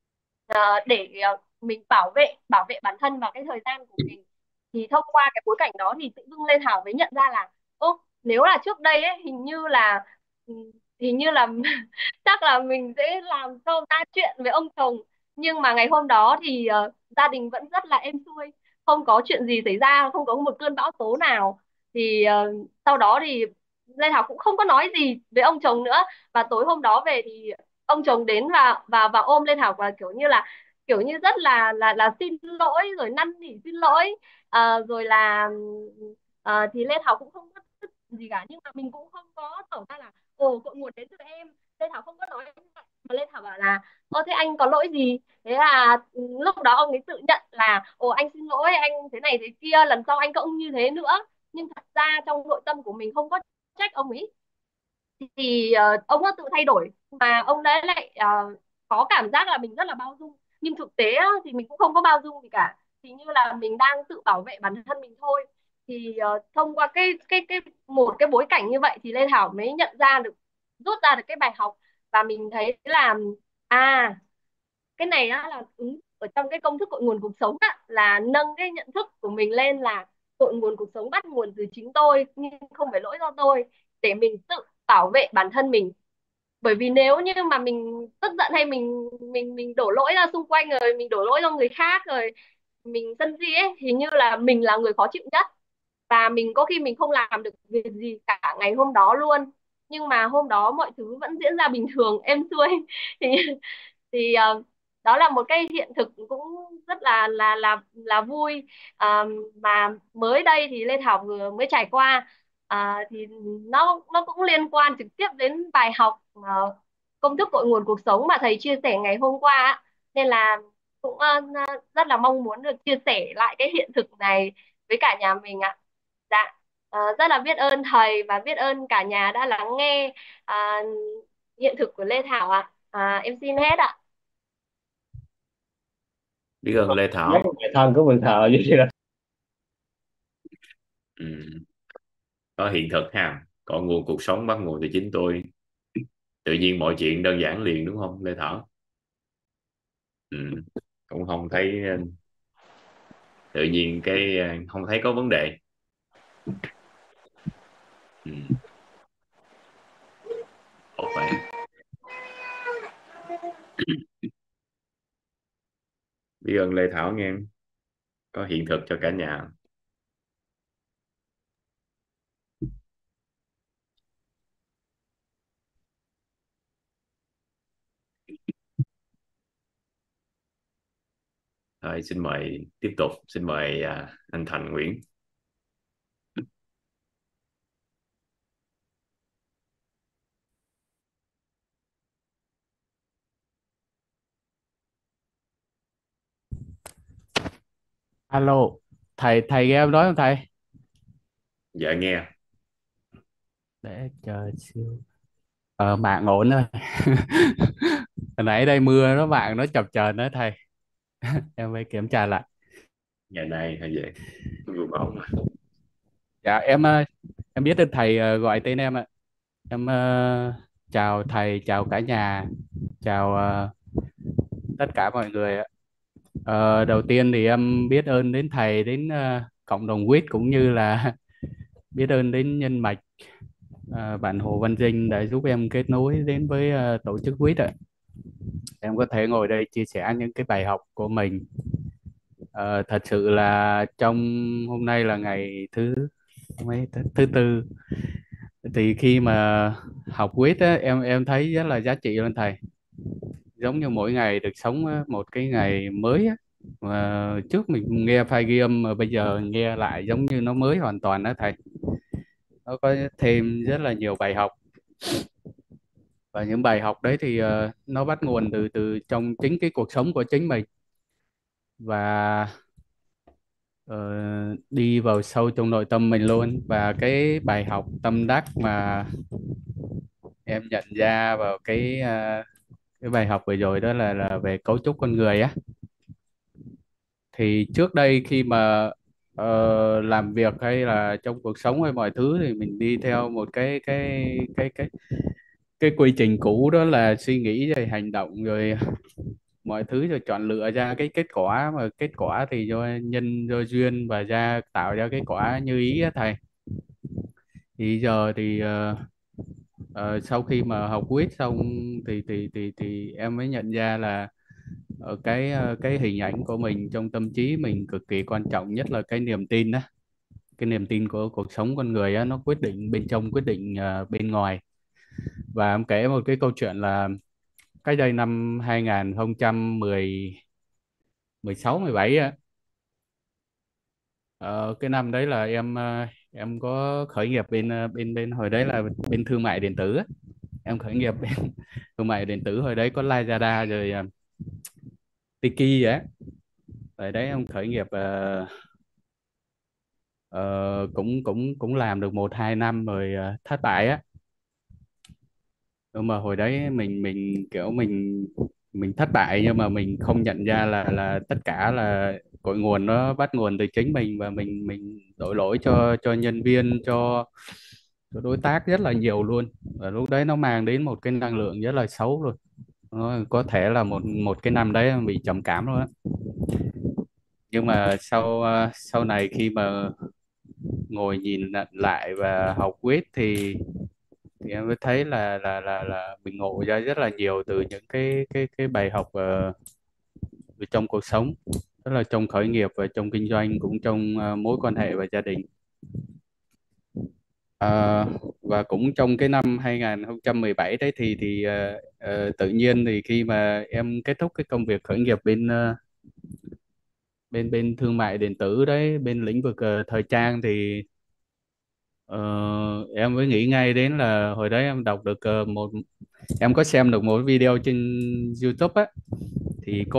để mình bảo vệ bản thân và cái thời gian của mình. Thì thông qua cái bối cảnh đó thì tự dưng Lê Thảo mới nhận ra là nếu là trước đây ấy, hình như là chắc là mình sẽ làm cho ra chuyện với ông chồng. Nhưng mà ngày hôm đó thì gia đình vẫn rất là êm xuôi, không có chuyện gì xảy ra, không có một cơn bão tố nào. Thì sau đó thì Lê Thảo cũng không có nói gì với ông chồng nữa. Và tối hôm đó về thì ông chồng đến và ôm Lê Thảo, và kiểu như rất là xin lỗi, rồi năn nỉ xin lỗi. Rồi là thì Lê Thảo cũng không có tức gì cả, nhưng mà mình cũng không có tỏ ra là cội nguồn đến từ em. Lê Thảo không có nói như vậy, mà Lê Thảo bảo là thế anh có lỗi gì. Thế là lúc đó ông ấy tự nhận là anh xin lỗi, anh thế này thế kia, lần sau anh không như thế nữa. Nhưng thật ra trong nội tâm của mình không có trách ông ấy. Thì ông ấy tự thay đổi, mà ông đấy lại có cảm giác là mình rất là bao dung, nhưng thực tế á, thì mình cũng không có bao dung gì cả. Thì như là mình đang tự bảo vệ bản thân mình thôi. Thì thông qua một cái bối cảnh như vậy thì Lê Thảo mới nhận ra được, rút ra được cái bài học. Và mình thấy là à cái này á, là ứng ở trong cái công thức cội nguồn cuộc sống á, là nâng cái nhận thức của mình lên là cội nguồn cuộc sống bắt nguồn từ chính tôi, nhưng không phải lỗi do tôi, để mình tự bảo vệ bản thân mình. Bởi vì nếu như mà mình tức giận, hay mình đổ lỗi ra xung quanh, rồi mình đổ lỗi cho người khác, rồi mình sân si ấy, thì như là mình là người khó chịu nhất. Và mình có khi mình không làm được việc gì cả ngày hôm đó luôn, nhưng mà hôm đó mọi thứ vẫn diễn ra bình thường êm xuôi. thì đó là một cái hiện thực cũng rất là vui. Mà mới đây thì Lê Thảo vừa mới trải qua. Thì nó cũng liên quan trực tiếp đến bài học công thức cội nguồn cuộc sống mà thầy chia sẻ ngày hôm qua á. Nên là cũng rất là mong muốn được chia sẻ lại cái hiện thực này với cả nhà mình ạ. Dạ. Rất là biết ơn thầy và biết ơn cả nhà đã lắng nghe à, hiện thực của Lê Thảo ạ. Em xin hết ạ. Biết ơn Lê Nhắc Thảo. người thân của mình thờ như vậy đó. Ừ. Có hiện thực ha, có nguồn cuộc sống bắt nguồn từ chính tôi, tự nhiên mọi chuyện đơn giản liền đúng không Lê Thảo? Ừ. Cũng không thấy tự nhiên không thấy có vấn đề. Ừ. Ồ, vậy biết ơn Lê Thảo nghe, có hiện thực cho cả nhà. Thôi xin mời tiếp tục, xin mời anh Thành Nguyễn. Alo, thầy thầy nghe em nói không thầy? Dạ nghe. Để chờ xíu. Mạng ổn rồi. Hồi nãy đây mưa nó mạng nó chập chờn đó thầy. Em phải kiểm tra lại. Ngày nay hay vậy, vừa bóng mà. Dạ em biết tên thầy gọi tên em ạ. Em chào thầy, chào cả nhà, chào tất cả mọi người ạ. Đầu tiên thì em biết ơn đến thầy, đến cộng đồng quýt cũng như là biết ơn đến nhân mạch bạn Hồ Văn Dinh đã giúp em kết nối đến với tổ chức quýt ạ. Em có thể ngồi đây chia sẻ những cái bài học của mình. Thật sự là trong hôm nay là ngày thứ tư, thì khi mà học quýt á, em thấy rất là giá trị luôn thầy, giống như mỗi ngày được sống một cái ngày mới á. Mà trước mình nghe file ghi âm mà bây giờ nghe lại giống như nó mới hoàn toàn đó thầy, nó có thêm rất là nhiều bài học, và những bài học đấy thì nó bắt nguồn từ từ trong chính cái cuộc sống của chính mình, và ờ, đi vào sâu trong nội tâm mình luôn. Và cái bài học tâm đắc mà em nhận ra vào cái bài học vừa rồi đó là về cấu trúc con người á. Thì trước đây khi mà làm việc hay là trong cuộc sống hay mọi thứ thì mình đi theo một cái quy trình cũ, đó là suy nghĩ rồi hành động rồi mọi thứ, rồi chọn lựa ra cái kết quả, mà kết quả thì do nhân do duyên và tạo ra cái quả như ý á thầy. Thì giờ thì sau khi mà học quýt xong thì em mới nhận ra là cái hình ảnh của mình trong tâm trí mình cực kỳ quan trọng, nhất là cái niềm tin đó. Cái niềm tin của cuộc sống con người á, nó quyết định bên trong, quyết định bên ngoài. Và em kể một cái câu chuyện là cách đây năm 2016 17 á. Cái năm đấy là em có khởi nghiệp bên hồi đấy là bên thương mại điện tử á. Em khởi nghiệp bên thương mại điện tử, hồi đấy có Lazada rồi Tiki á. Rồi đấy em khởi nghiệp, cũng cũng cũng làm được một hai năm rồi thất bại á. Nhưng mà hồi đấy mình kiểu mình thất bại, nhưng mà mình không nhận ra là tất cả là cội nguồn nó bắt nguồn từ chính mình, và mình đổ lỗi cho nhân viên, cho đối tác rất là nhiều luôn. Và lúc đấy nó mang đến một cái năng lượng rất là xấu luôn. Nó có thể là một một cái năm đấy em bị trầm cảm luôn á. Nhưng mà sau này khi mà ngồi nhìn lại và học quyết thì em mới thấy là mình ngộ ra rất là nhiều từ những cái bài học ở trong cuộc sống, tức là trong khởi nghiệp và trong kinh doanh, cũng trong mối quan hệ và gia đình. Ờ, và cũng trong cái năm 2017 đấy thì tự nhiên thì khi mà em kết thúc cái công việc khởi nghiệp bên bên thương mại điện tử đấy, bên lĩnh vực thời trang, thì ờ, em mới nghĩ ngay đến là hồi đấy em đọc được em có xem được một video trên YouTube á. Thì có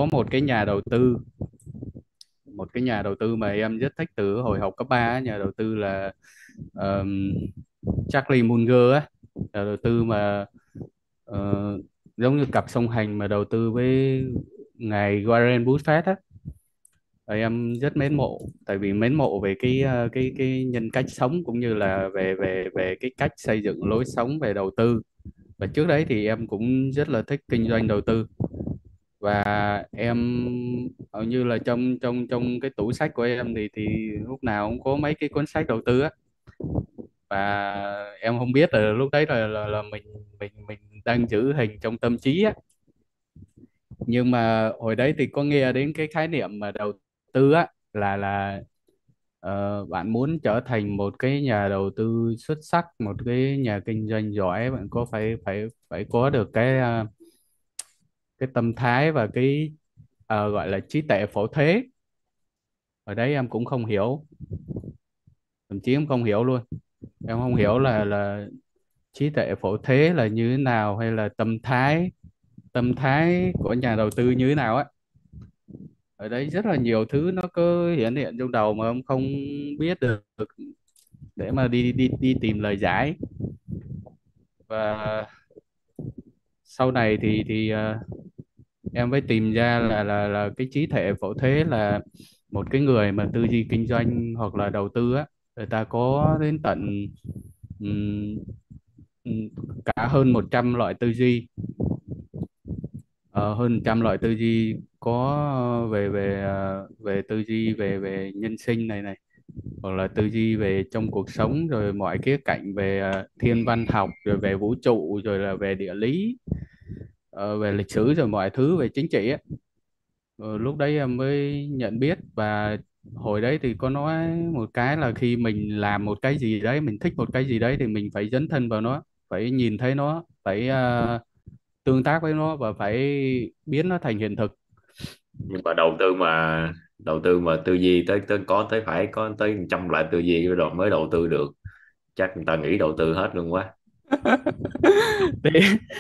một cái nhà đầu tư mà em rất thích từ hồi học cấp 3 á. Nhà đầu tư là um, Charlie Munger á. Nhà đầu tư mà ờ, giống như cặp song hành mà đầu tư với ngài Warren Buffett á. Và em rất mến mộ, tại vì mến mộ về cái nhân cách sống, cũng như là về về về cái cách xây dựng lối sống về đầu tư. Và trước đấy thì em cũng rất là thích kinh doanh đầu tư. Và em hầu như là trong trong trong cái tủ sách của em thì lúc nào cũng có mấy cái cuốn sách đầu tư á. và em không biết là lúc đấy là mình đang giữ hình trong tâm trí á. Nhưng mà hồi đấy thì có nghe đến cái khái niệm mà đầu tư á, là bạn muốn trở thành một cái nhà đầu tư xuất sắc, một cái nhà kinh doanh giỏi, bạn có phải phải phải có được cái tâm thái và cái gọi là trí tuệ phổ thế. Ở đấy em cũng không hiểu, thậm chí em không hiểu luôn. Em không hiểu là trí tuệ phổ thế là như thế nào, hay là tâm thái của nhà đầu tư như thế nào á. Ở đấy rất là nhiều thứ nó cứ hiển hiện trong đầu mà ông không biết được, để mà đi đi đi tìm lời giải. Và sau này thì em mới tìm ra là cái trí tuệ phổ thế là một cái người mà tư duy kinh doanh hoặc là đầu tư á, người ta có đến tận ừm, ừm, cả hơn 100 loại tư duy. Hơn 100 loại tư duy có về về về tư duy về về nhân sinh này này, hoặc là tư duy về trong cuộc sống, rồi mọi khía cạnh về thiên văn học, rồi về vũ trụ, rồi là về địa lý, về lịch sử, rồi mọi thứ về chính trị á. Lúc đấy em mới nhận biết. Và hồi đấy thì có nói một cái là khi mình làm một cái gì đấy, mình thích một cái gì đấy thì mình phải dấn thân vào nó, phải nhìn thấy nó, phải tương tác với nó và phải biến nó thành hiện thực. Nhưng mà đầu tư mà tư duy tới tới có tới phải có tới 100 loại tư duy rồi mới đầu tư được, chắc người ta nghĩ đầu tư hết luôn quá. thì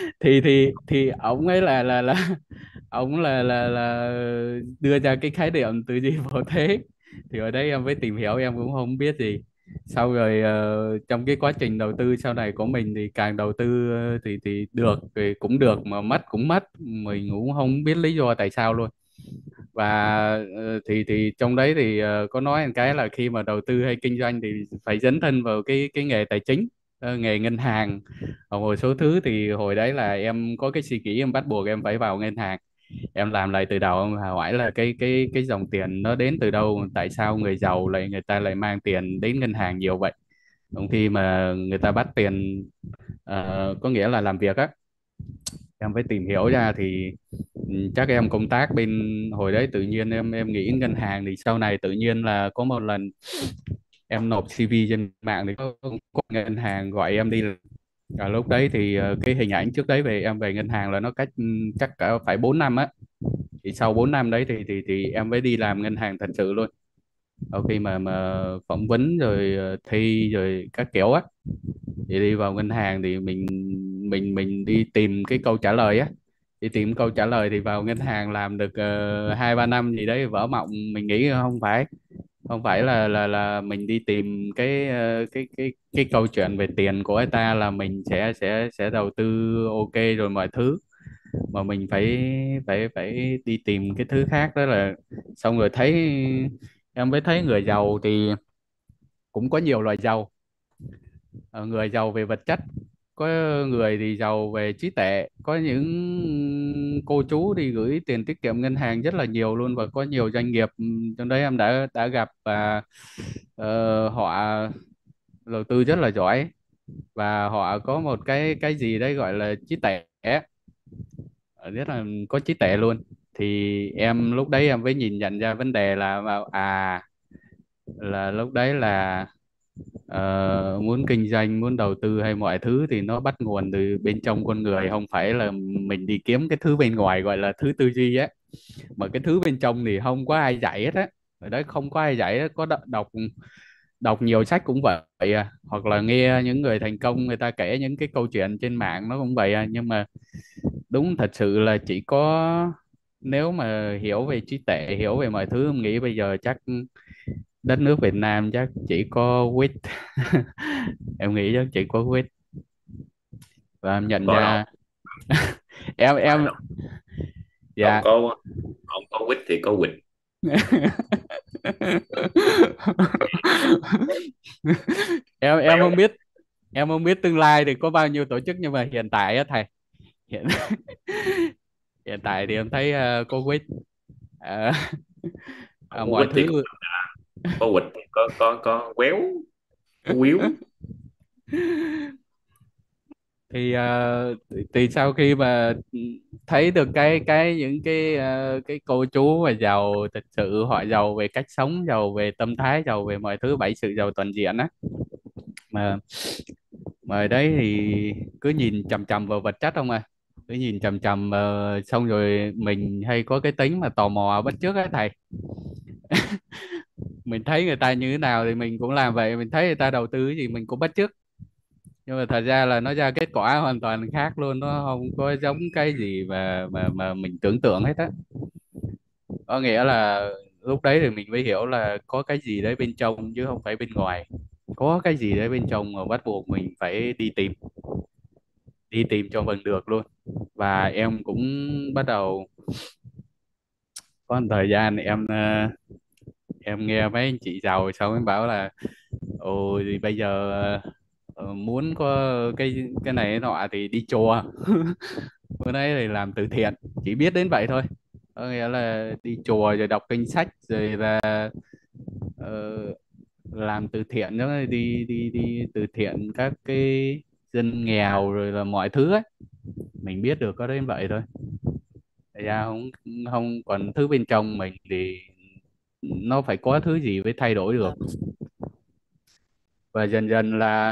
thì ông ấy là ông là đưa ra cái khái niệm tư duy vô thế. Thì ở đây em mới tìm hiểu, em cũng không biết gì. Sau rồi trong cái quá trình đầu tư sau này của mình thì càng đầu tư thì được thì cũng được, mà mất cũng mất, mình cũng không biết lý do tại sao luôn. Và thì trong đấy thì có nói một cái là khi mà đầu tư hay kinh doanh thì phải dấn thân vào cái nghề tài chính, nghề ngân hàng. Còn một số thứ thì hồi đấy là em có cái suy nghĩ em bắt buộc em phải vào ngân hàng, em làm lại từ đầu. Em hỏi là cái dòng tiền nó đến từ đâu, tại sao người giàu lại người ta lại mang tiền đến ngân hàng nhiều vậy, trong khi mà người ta bắt tiền có nghĩa là làm việc á. Em phải tìm hiểu ra thì chắc em công tác bên, hồi đấy tự nhiên em nghĩ ngân hàng, thì sau này tự nhiên là có một lần em nộp CV trên mạng thì có ngân hàng gọi em đi. Và lúc đấy thì cái hình ảnh trước đấy về em về ngân hàng là nó cách chắc cả phải 4 năm á. Thì sau 4 năm đấy thì em mới đi làm ngân hàng thật sự luôn. Sau khi mà phỏng vấn rồi thi rồi các kiểu á, thì đi vào ngân hàng thì mình đi tìm cái câu trả lời á. Đi tìm câu trả lời thì vào ngân hàng làm được 2-3 năm gì đấy vỡ mộng. Mình nghĩ không phải là mình đi tìm cái câu chuyện về tiền của người ta là mình sẽ đầu tư ok rồi mọi thứ, mà mình phải phải phải đi tìm cái thứ khác đó là. Xong rồi em mới thấy người giàu thì cũng có nhiều loại giàu. Người giàu về vật chất, có người thì giàu về trí tuệ. Có những cô chú thì gửi tiền tiết kiệm ngân hàng rất là nhiều luôn, và có nhiều doanh nghiệp trong đấy em đã gặp, và họ đầu tư rất là giỏi, và họ có một cái gì đấy gọi là trí tuệ, rất là có trí tuệ luôn. Thì em lúc đấy em mới nhìn nhận ra vấn đề là lúc đấy là muốn kinh doanh, muốn đầu tư hay mọi thứ thì nó bắt nguồn từ bên trong con người, không phải là mình đi kiếm cái thứ bên ngoài gọi là thứ tư duy á. Mà cái thứ bên trong thì không có ai dạy hết á. Ở đấy không có ai dạy hết. Có đọc đọc nhiều sách cũng vậy à, hoặc là nghe những người thành công người ta kể những cái câu chuyện trên mạng nó cũng vậy à. Nhưng mà đúng thật sự là chỉ có, nếu mà hiểu về trí tuệ, hiểu về mọi thứ, em nghĩ bây giờ chắc đất nước Việt Nam chắc chỉ có quýt. Em nghĩ chắc chỉ có quýt. Và em nhận Có đâu, ra em không phải em đâu. Không dạ. có, không có quýt thì có quýt. Em Béo. không biết, em không biết tương lai thì có bao nhiêu tổ chức, nhưng mà hiện tại á thầy, hiện hiện tại thì em thấy có quýt. Ờ, Không có mọi quýt thì thứ. có quýt thì có quéo, có quýu. thì thì sau khi mà thấy được những cái cô chú mà giàu thật sự, họ giàu về cách sống, giàu về tâm thái, giàu về mọi thứ, bảy sự giàu toàn diện á, mà ở đấy thì cứ nhìn chằm chằm vào vật chất không à, cứ nhìn chằm chằm xong rồi mình hay có cái tính mà tò mò bắt chước á thầy. Mình thấy người ta như thế nào thì mình cũng làm vậy, mình thấy người ta đầu tư cái gì mình cũng bắt chước, nhưng mà thật ra là nó ra kết quả hoàn toàn khác luôn, nó không có giống cái gì mà mình tưởng tượng hết á. Có nghĩa là lúc đấy thì mình mới hiểu là có cái gì đấy bên trong chứ không phải bên ngoài, có cái gì đấy bên trong mà bắt buộc mình phải đi tìm cho bằng được luôn. Và em cũng bắt đầu có một thời gian em nghe mấy anh chị giàu xong em bảo là ồ thì bây giờ muốn có cái này cái nọ thì đi chùa. Bữa nay thì làm từ thiện, chỉ biết đến vậy thôi. Có nghĩa là đi chùa rồi đọc kinh sách rồi là ờ, làm từ thiện, đó, đi từ thiện các cái dân nghèo rồi là mọi thứ ấy. Mình biết được có đến vậy thôi. Thật ra không không còn thứ bên trong mình thì nó phải có thứ gì mới thay đổi được. Và dần dần là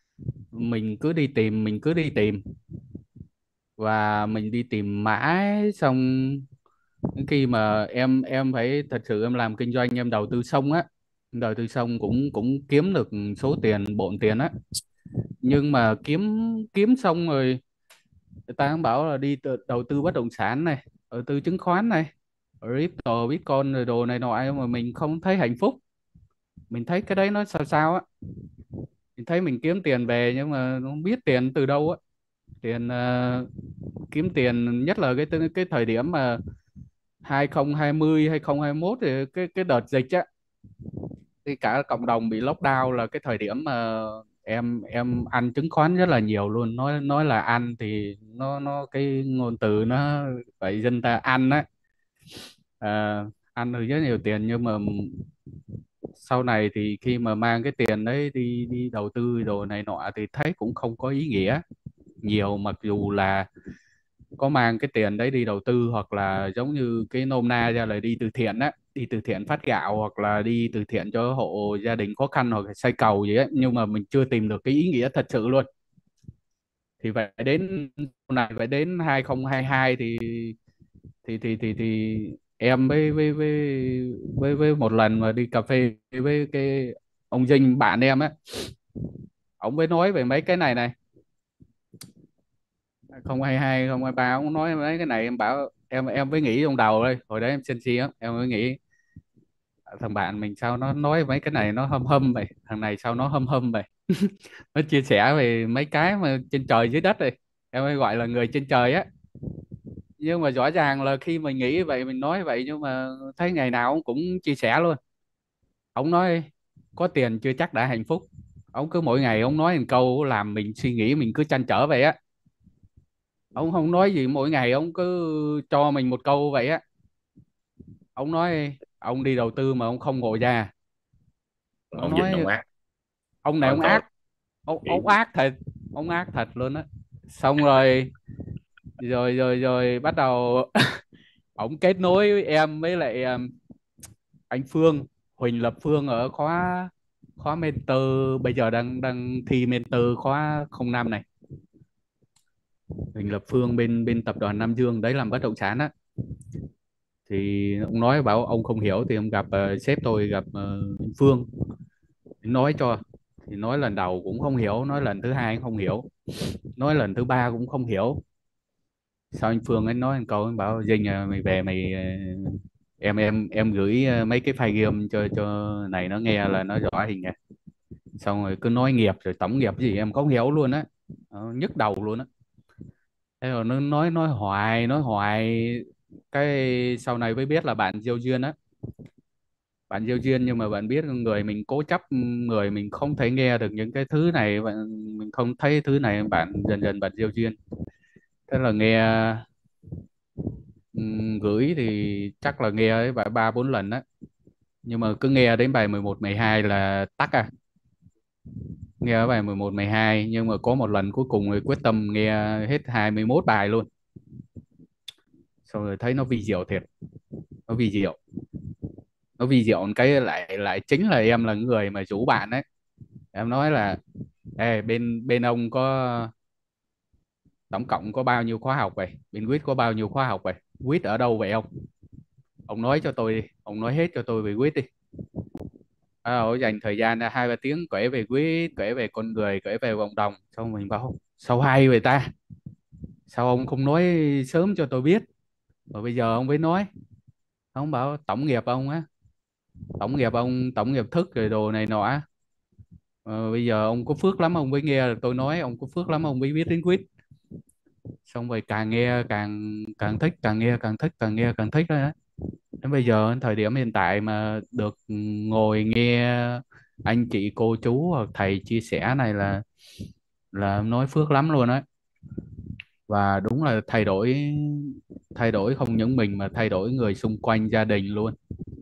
mình cứ đi tìm, và mình đi tìm mãi, xong đến khi mà em phải thật sự em làm kinh doanh, em đầu tư xong á, đầu tư xong cũng cũng kiếm được số tiền bộn tiền á. Nhưng mà kiếm kiếm xong rồi người ta cũng bảo là đầu tư bất động sản này, đầu tư chứng khoán này, crypto bitcoin rồi đồ này nọ, mà mình không thấy hạnh phúc. Mình thấy cái đấy nó sao sao á, mình thấy mình kiếm tiền về nhưng mà không biết tiền từ đâu á. Tiền kiếm tiền nhất là cái thời điểm mà 2020 2021 thì cái đợt dịch á, thì cả cộng đồng bị lockdown, là cái thời điểm mà em ăn chứng khoán rất là nhiều luôn. Nói là ăn thì nó cái ngôn từ nó vậy, dân ta ăn á. Ăn được rất nhiều tiền, nhưng mà sau này thì khi mà mang cái tiền đấy đi đi đầu tư đồ này nọ thì thấy cũng không có ý nghĩa nhiều. Mặc dù là có mang cái tiền đấy đi đầu tư, hoặc là giống như cái nôm na ra là đi từ thiện á, đi từ thiện phát gạo, hoặc là đi từ thiện cho hộ gia đình khó khăn, hoặc là xây cầu gì á, nhưng mà mình chưa tìm được cái ý nghĩa thật sự luôn. Thì phải đến sau này, phải đến 2022 thì em với một lần mà đi cà phê với cái ông Dinh bạn em á, ông mới nói về mấy cái này này. 2022 2023 ông nói mấy cái này, em bảo em mới nghĩ trong đầu đây, hồi đấy em xin xi á, em mới nghĩ thằng bạn mình sao nó nói mấy cái này nó hâm hâm vậy, thằng này sao nó hâm hâm vậy. Nó chia sẻ về mấy cái mà trên trời dưới đất rồi, em mới gọi là người trên trời á. Nhưng mà rõ ràng là khi mình nghĩ vậy, mình nói vậy, nhưng mà thấy ngày nào ông cũng chia sẻ luôn. Ông nói có tiền chưa chắc đã hạnh phúc. Ông cứ mỗi ngày ông nói một câu làm mình suy nghĩ, mình cứ trăn trở vậy á. Ông không nói gì, mỗi ngày ông cứ cho mình một câu vậy á. Ông nói ông đi đầu tư mà ông không ngộ ra. Ông Ông Vinh ông nói ác, ông này nói ông câu ác, ông nghĩ ác thật, ông ác thật luôn á. Xong rồi rồi bắt đầu ông kết nối với em với lại anh Phương, Huỳnh Lập Phương, ở khóa khóa mentor, bây giờ đang đang thi mentor khóa 05 này. Huỳnh Lập Phương bên bên tập đoàn Nam Dương đấy, làm bất động sản á. Thì ông nói bảo ông không hiểu thì ông gặp sếp tôi, gặp anh Phương nói cho. Thì nói lần đầu cũng không hiểu, nói lần thứ hai cũng không hiểu, nói lần thứ ba cũng không hiểu. Sau anh Phương anh nói một câu, anh bảo Dinh à, mày về mày em gửi mấy cái file ghi âm cho này nó nghe là nó rõ hình à. Xong rồi cứ nói nghiệp rồi tổng nghiệp gì em không hiểu luôn á. Nhức đầu luôn á. Thế rồi nó nói hoài. Cái sau này mới biết là bạn Diêu Duyên á, bạn Diêu Duyên. Nhưng mà bạn biết người mình cố chấp, người mình không thể nghe được những cái thứ này, mình không thấy thứ này, bạn dần dần bạn Diêu Duyên. Thế là nghe gửi thì chắc là nghe ấy bài ba bốn lần á, nhưng mà cứ nghe đến bài 11 12 là tắt à. nghe bài 11 12, nhưng mà có một lần cuối cùng thì quyết tâm nghe hết 21 bài luôn. Xong rồi thấy nó vi diệu thiệt, nó vi diệu, nó vi diệu một cái lại lại chính là em là người mà rủ bạn ấy. Em nói là: Ê, bên bên ông có tổng cộng có bao nhiêu khóa học vậy, bên quýt có bao nhiêu khóa học vậy, quýt ở đâu vậy ông nói cho tôi đi, ông nói hết cho tôi về quýt đi. Dành thời gian ra 2 3 tiếng kể về quýt, kể về con người, kể về cộng đồng. Xong mình bảo sao hay vậy ta, sao ông không nói sớm cho tôi biết, rồi bây giờ ông mới nói. Ông bảo tổng nghiệp ông á, tổng nghiệp ông, tổng nghiệp thức rồi đồ này nọ á. Bây giờ ông có phước lắm ông mới nghe được tôi nói, ông có phước lắm ông mới biết đến quýt. Xong rồi càng nghe càng càng thích, càng nghe càng thích, càng nghe càng thích đó. Đến bây giờ thời điểm hiện tại mà được ngồi nghe anh chị cô chú hoặc thầy chia sẻ này là nói phước lắm luôn á. Và đúng là thay đổi không những mình mà thay đổi người xung quanh, gia đình luôn.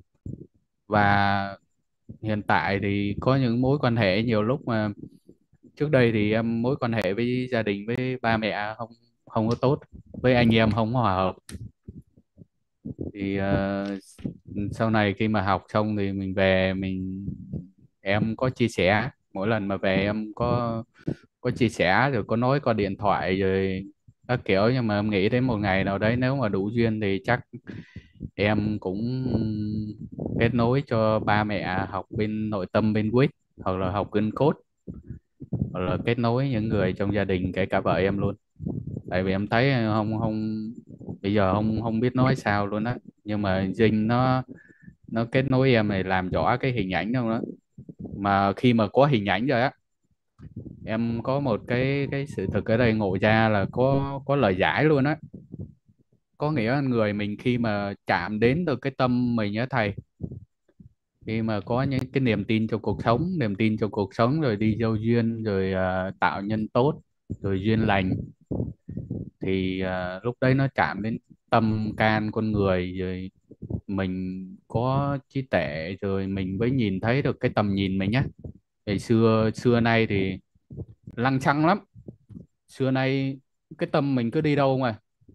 Và hiện tại thì có những mối quan hệ nhiều lúc mà trước đây thì em mối quan hệ với gia đình, với ba mẹ không không có tốt, với anh em không hòa hợp. Thì sau này khi mà học xong thì mình về, em có chia sẻ, mỗi lần mà về em có chia sẻ rồi có nói qua điện thoại rồi các kiểu. Nhưng mà em nghĩ đến một ngày nào đấy nếu mà đủ duyên thì chắc em cũng kết nối cho ba mẹ học bên nội tâm bên quýt, hoặc là học bên code, hoặc là kết nối những người trong gia đình kể cả vợ em luôn. Tại vì em thấy không không bây giờ không không biết nói sao luôn á. Nhưng mà Dinh nó kết nối em này, làm rõ cái hình ảnh đâu đó. Mà khi mà có hình ảnh rồi á, em có một cái sự thực ở đây ngộ ra là có lời giải luôn á. Có nghĩa là người mình khi mà chạm đến được cái tâm mình á thầy, khi mà có những cái niềm tin cho cuộc sống, niềm tin cho cuộc sống rồi đi giao duyên rồi tạo nhân tốt rồi duyên lành, thì lúc đấy nó chạm đến tâm can con người rồi, mình có trí tuệ rồi mình mới nhìn thấy được cái tầm nhìn mình nhá. Ngày xưa xưa nay thì lăng xăng lắm, xưa nay cái tâm mình cứ đi đâu mà.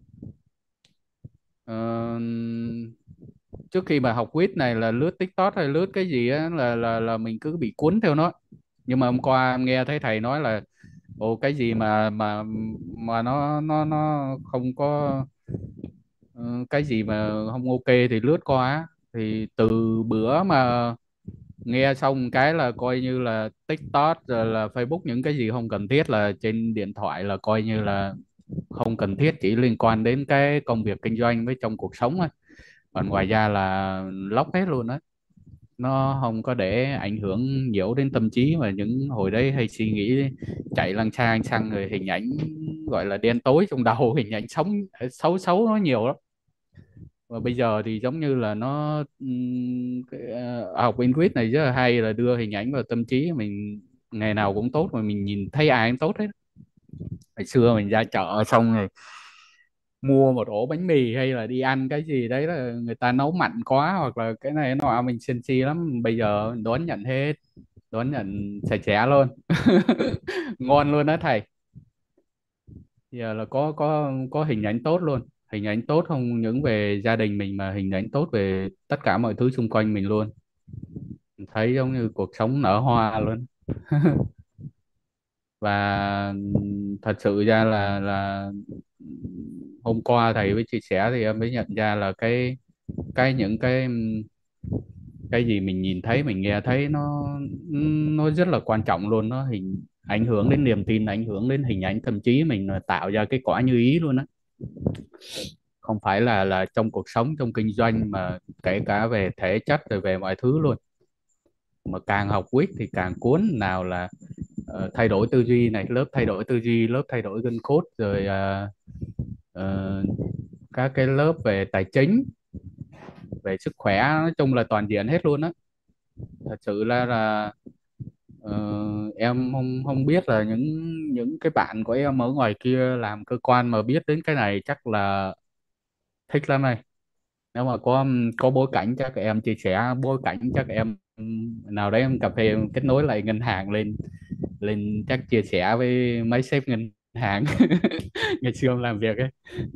Ờ, trước khi mà học quýt này là lướt TikTok hay lướt cái gì á là mình cứ bị cuốn theo nó. Nhưng mà hôm qua em nghe thấy thầy nói là ồ, cái gì mà nó không có cái gì mà không ok thì lướt qua á. Thì từ bữa mà nghe xong cái là coi như là TikTok rồi là Facebook, những cái gì không cần thiết là trên điện thoại là coi như là không cần thiết, chỉ liên quan đến cái công việc kinh doanh với trong cuộc sống thôi. Còn ngoài ra là lóc hết luôn đó. Nó không có để ảnh hưởng nhiều đến tâm trí, mà những hồi đấy hay suy nghĩ chạy lăng xăng xăng rồi hình ảnh gọi là đen tối trong đầu, hình ảnh xấu xấu nó nhiều lắm. Và bây giờ thì giống như là nó học bên quiz này rất là hay, là đưa hình ảnh vào tâm trí mình, ngày nào cũng tốt mà mình nhìn thấy ai cũng tốt hết. Ngày xưa mình ra chợ xong rồi mua một ổ bánh mì hay là đi ăn cái gì đấy là người ta nấu mặn quá hoặc là cái này nó mình sân si lắm. Bây giờ đón nhận hết, đón nhận sạch sẽ luôn. Ngon luôn đó thầy. Giờ là có hình ảnh tốt luôn, hình ảnh tốt không những về gia đình mình mà hình ảnh tốt về tất cả mọi thứ xung quanh mình luôn. Mình thấy giống như cuộc sống nở hoa luôn. Và thật sự ra là hôm qua thầy mới chia sẻ thì em mới nhận ra là những cái gì mình nhìn thấy, mình nghe thấy nó rất là quan trọng luôn. Nó ảnh hưởng đến niềm tin, ảnh hưởng đến hình ảnh tâm trí mình, là tạo ra cái quả như ý luôn á. Không phải là trong cuộc sống, trong kinh doanh mà kể cả về thể chất rồi về mọi thứ luôn. Mà càng học quýt thì càng cuốn, nào là thay đổi tư duy này, lớp thay đổi tư duy, lớp thay đổi gân cốt, rồi ờ, các cái lớp về tài chính, về sức khỏe, nói chung là toàn diện hết luôn á. Thật sự là em không không biết là những cái bạn của em ở ngoài kia làm cơ quan mà biết đến cái này chắc là thích lắm này. Nếu mà có bối cảnh chắc em chia sẻ bối cảnh, chắc em nào đấy em cà phê em kết nối lại ngân hàng lên lên chắc chia sẻ với mấy sếp ngân hàng ngày xưa em làm việc ấy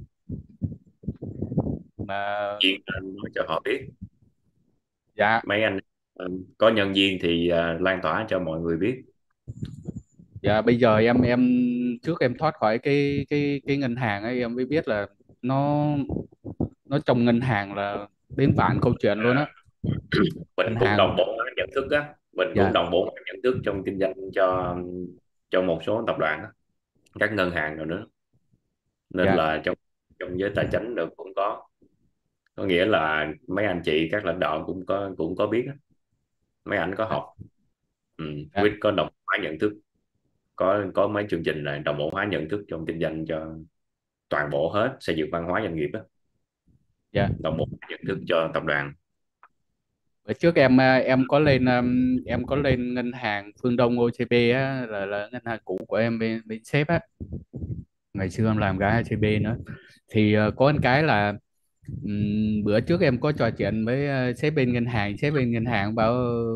mà. Chuyện nên nói cho họ biết. Dạ. Mấy anh có nhân viên thì lan tỏa cho mọi người biết. Dạ bây giờ em trước em thoát khỏi cái ngân hàng ấy em mới biết là nó nó trong ngân hàng là đến vạn câu chuyện luôn á. Mình Ngân cũng hàng. đồng bộ hóa nhận thức á, mình cũng Dạ. đồng bộ hóa nhận thức trong kinh doanh cho một số tập đoàn á, các ngân hàng rồi nữa, nên Dạ. là trong trong giới tài chính được cũng có nghĩa là mấy anh chị các lãnh đạo cũng có biết á. Mấy anh có học. Dạ. Quyết có đồng bộ hóa nhận thức, có mấy chương trình là đồng bộ hóa nhận thức trong kinh doanh cho toàn bộ hết, xây dựng văn hóa doanh nghiệp á, Dạ. đồng bộ hóa nhận thức cho tập đoàn. Bữa trước em có lên ngân hàng Phương Đông OCB á, là ngân hàng cũ của em bên bên sếp á, ngày xưa em làm cái HCB nữa. Thì có một cái là bữa trước em có trò chuyện với sếp bên ngân hàng bảo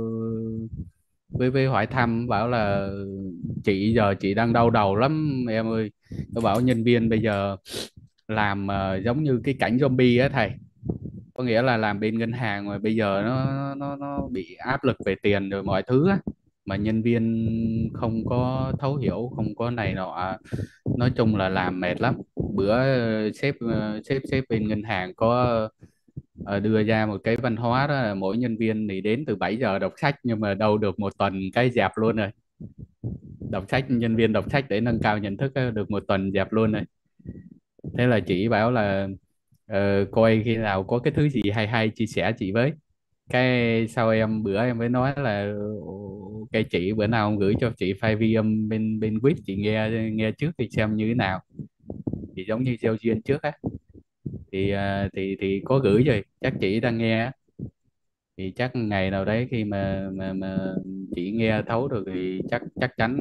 với hỏi thăm bảo là chị giờ chị đang đau đầu lắm em ơi. Nó bảo nhân viên bây giờ làm giống như cái cảnh zombie á thầy, có nghĩa là làm bên ngân hàng mà bây giờ nó bị áp lực về tiền rồi mọi thứ á, mà nhân viên không có thấu hiểu, không có này nọ, nói chung là làm mệt lắm. Bữa sếp bên ngân hàng có đưa ra một cái văn hóa đó là mỗi nhân viên thì đến từ 7 giờ đọc sách, nhưng mà đâu được một tuần cái dẹp luôn rồi. Đọc sách, nhân viên đọc sách để nâng cao nhận thức á, được một tuần dẹp luôn rồi. Thế là chị bảo là coi khi nào có cái thứ gì hay hay chia sẻ chị với. Cái sau bữa em mới nói là cái chị bữa nào ông gửi cho chị file ghi âm bên bên quýt chị nghe nghe trước thì xem như thế nào, thì giống như gieo duyên trước á. Thì thì có gửi rồi, chắc chị đang nghe á. Thì chắc ngày nào đấy khi mà chị nghe thấu được thì chắc chắc chắn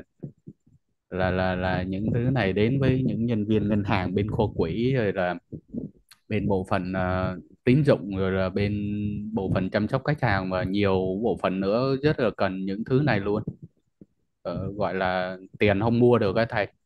là những thứ này đến với những nhân viên ngân hàng bên kho quỹ, rồi là bên bộ phận tín dụng, rồi là bên bộ phận chăm sóc khách hàng, và nhiều bộ phận nữa rất là cần những thứ này luôn. Gọi là tiền không mua được á thầy.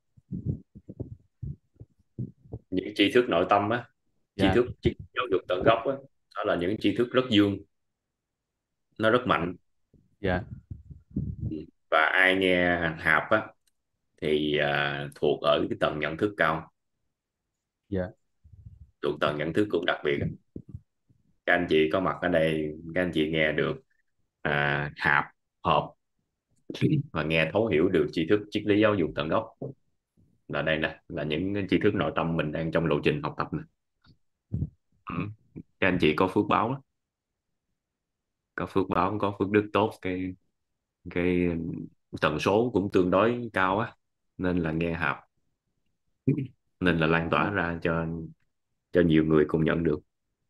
Những tri thức nội tâm á, tri Dạ. thức giáo dục tận gốc á, đó là những tri thức rất dương, nó rất mạnh. Dạ. Và ai nghe hạp á thì thuộc ở cái tầng nhận thức cao, Dạ. thuộc tầng nhận thức cũng đặc biệt á. Các anh chị có mặt ở đây, các anh chị nghe được hạp họp và nghe thấu hiểu được tri thức triết lý giáo dục tận gốc, là đây nè, là những tri thức nội tâm mình đang trong lộ trình học tập nè. Các anh chị có phước báo đó. Có phước báo, có phước đức tốt, cái tần số cũng tương đối cao á, nên là nghe hạp, nên là lan tỏa ra cho nhiều người cùng nhận được.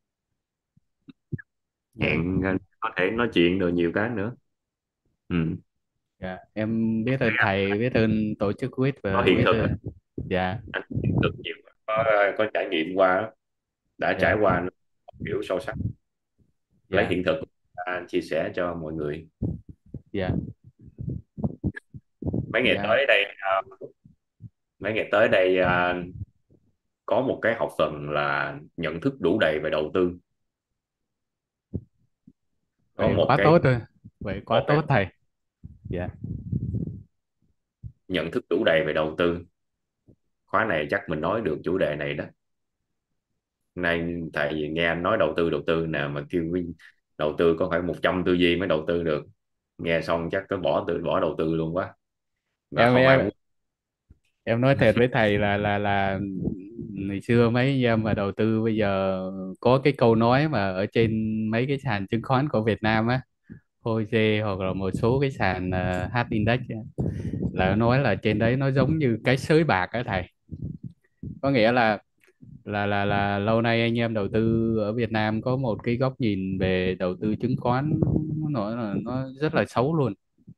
Dạ. Hẹn có thể nói chuyện được nhiều cái nữa. Dạ. Em biết ơn thầy, biết ơn tổ chức quýt Có và hiện biết thực á. ơn. Dạ. Anh hiện thực nhiều, có trải nghiệm qua á, đã trải Dạ. qua hiểu sâu sắc, lấy Dạ. hiện thực chia sẻ cho mọi người. Dạ. Mấy ngày Dạ. tới đây mấy ngày tới đây có một cái học phần là nhận thức đủ đầy về đầu tư. Có Vậy một quá cái tốt rồi. Vậy quá tốt thầy. Dạ. nhận thức đủ đầy về đầu tư. Khóa này chắc mình nói được chủ đề này đó. Nay tại vì nghe anh nói đầu tư nào mà kêu đầu tư có phải 100 tư duy mới đầu tư được. Nghe xong chắc có bỏ đầu tư luôn quá, và em không ai em muốn. em nói thật với thầy là ngày xưa mấy anh em mà đầu tư bây giờ có cái câu nói mà ở trên mấy cái sàn chứng khoán của Việt Nam á, HOSE hoặc là một số cái sàn H-Index á, là nói là trên đấy nó giống như cái sới bạc á thầy. Có nghĩa là lâu nay anh em đầu tư ở Việt Nam có một cái góc nhìn về đầu tư chứng khoán, nó nói là nó rất là xấu luôn.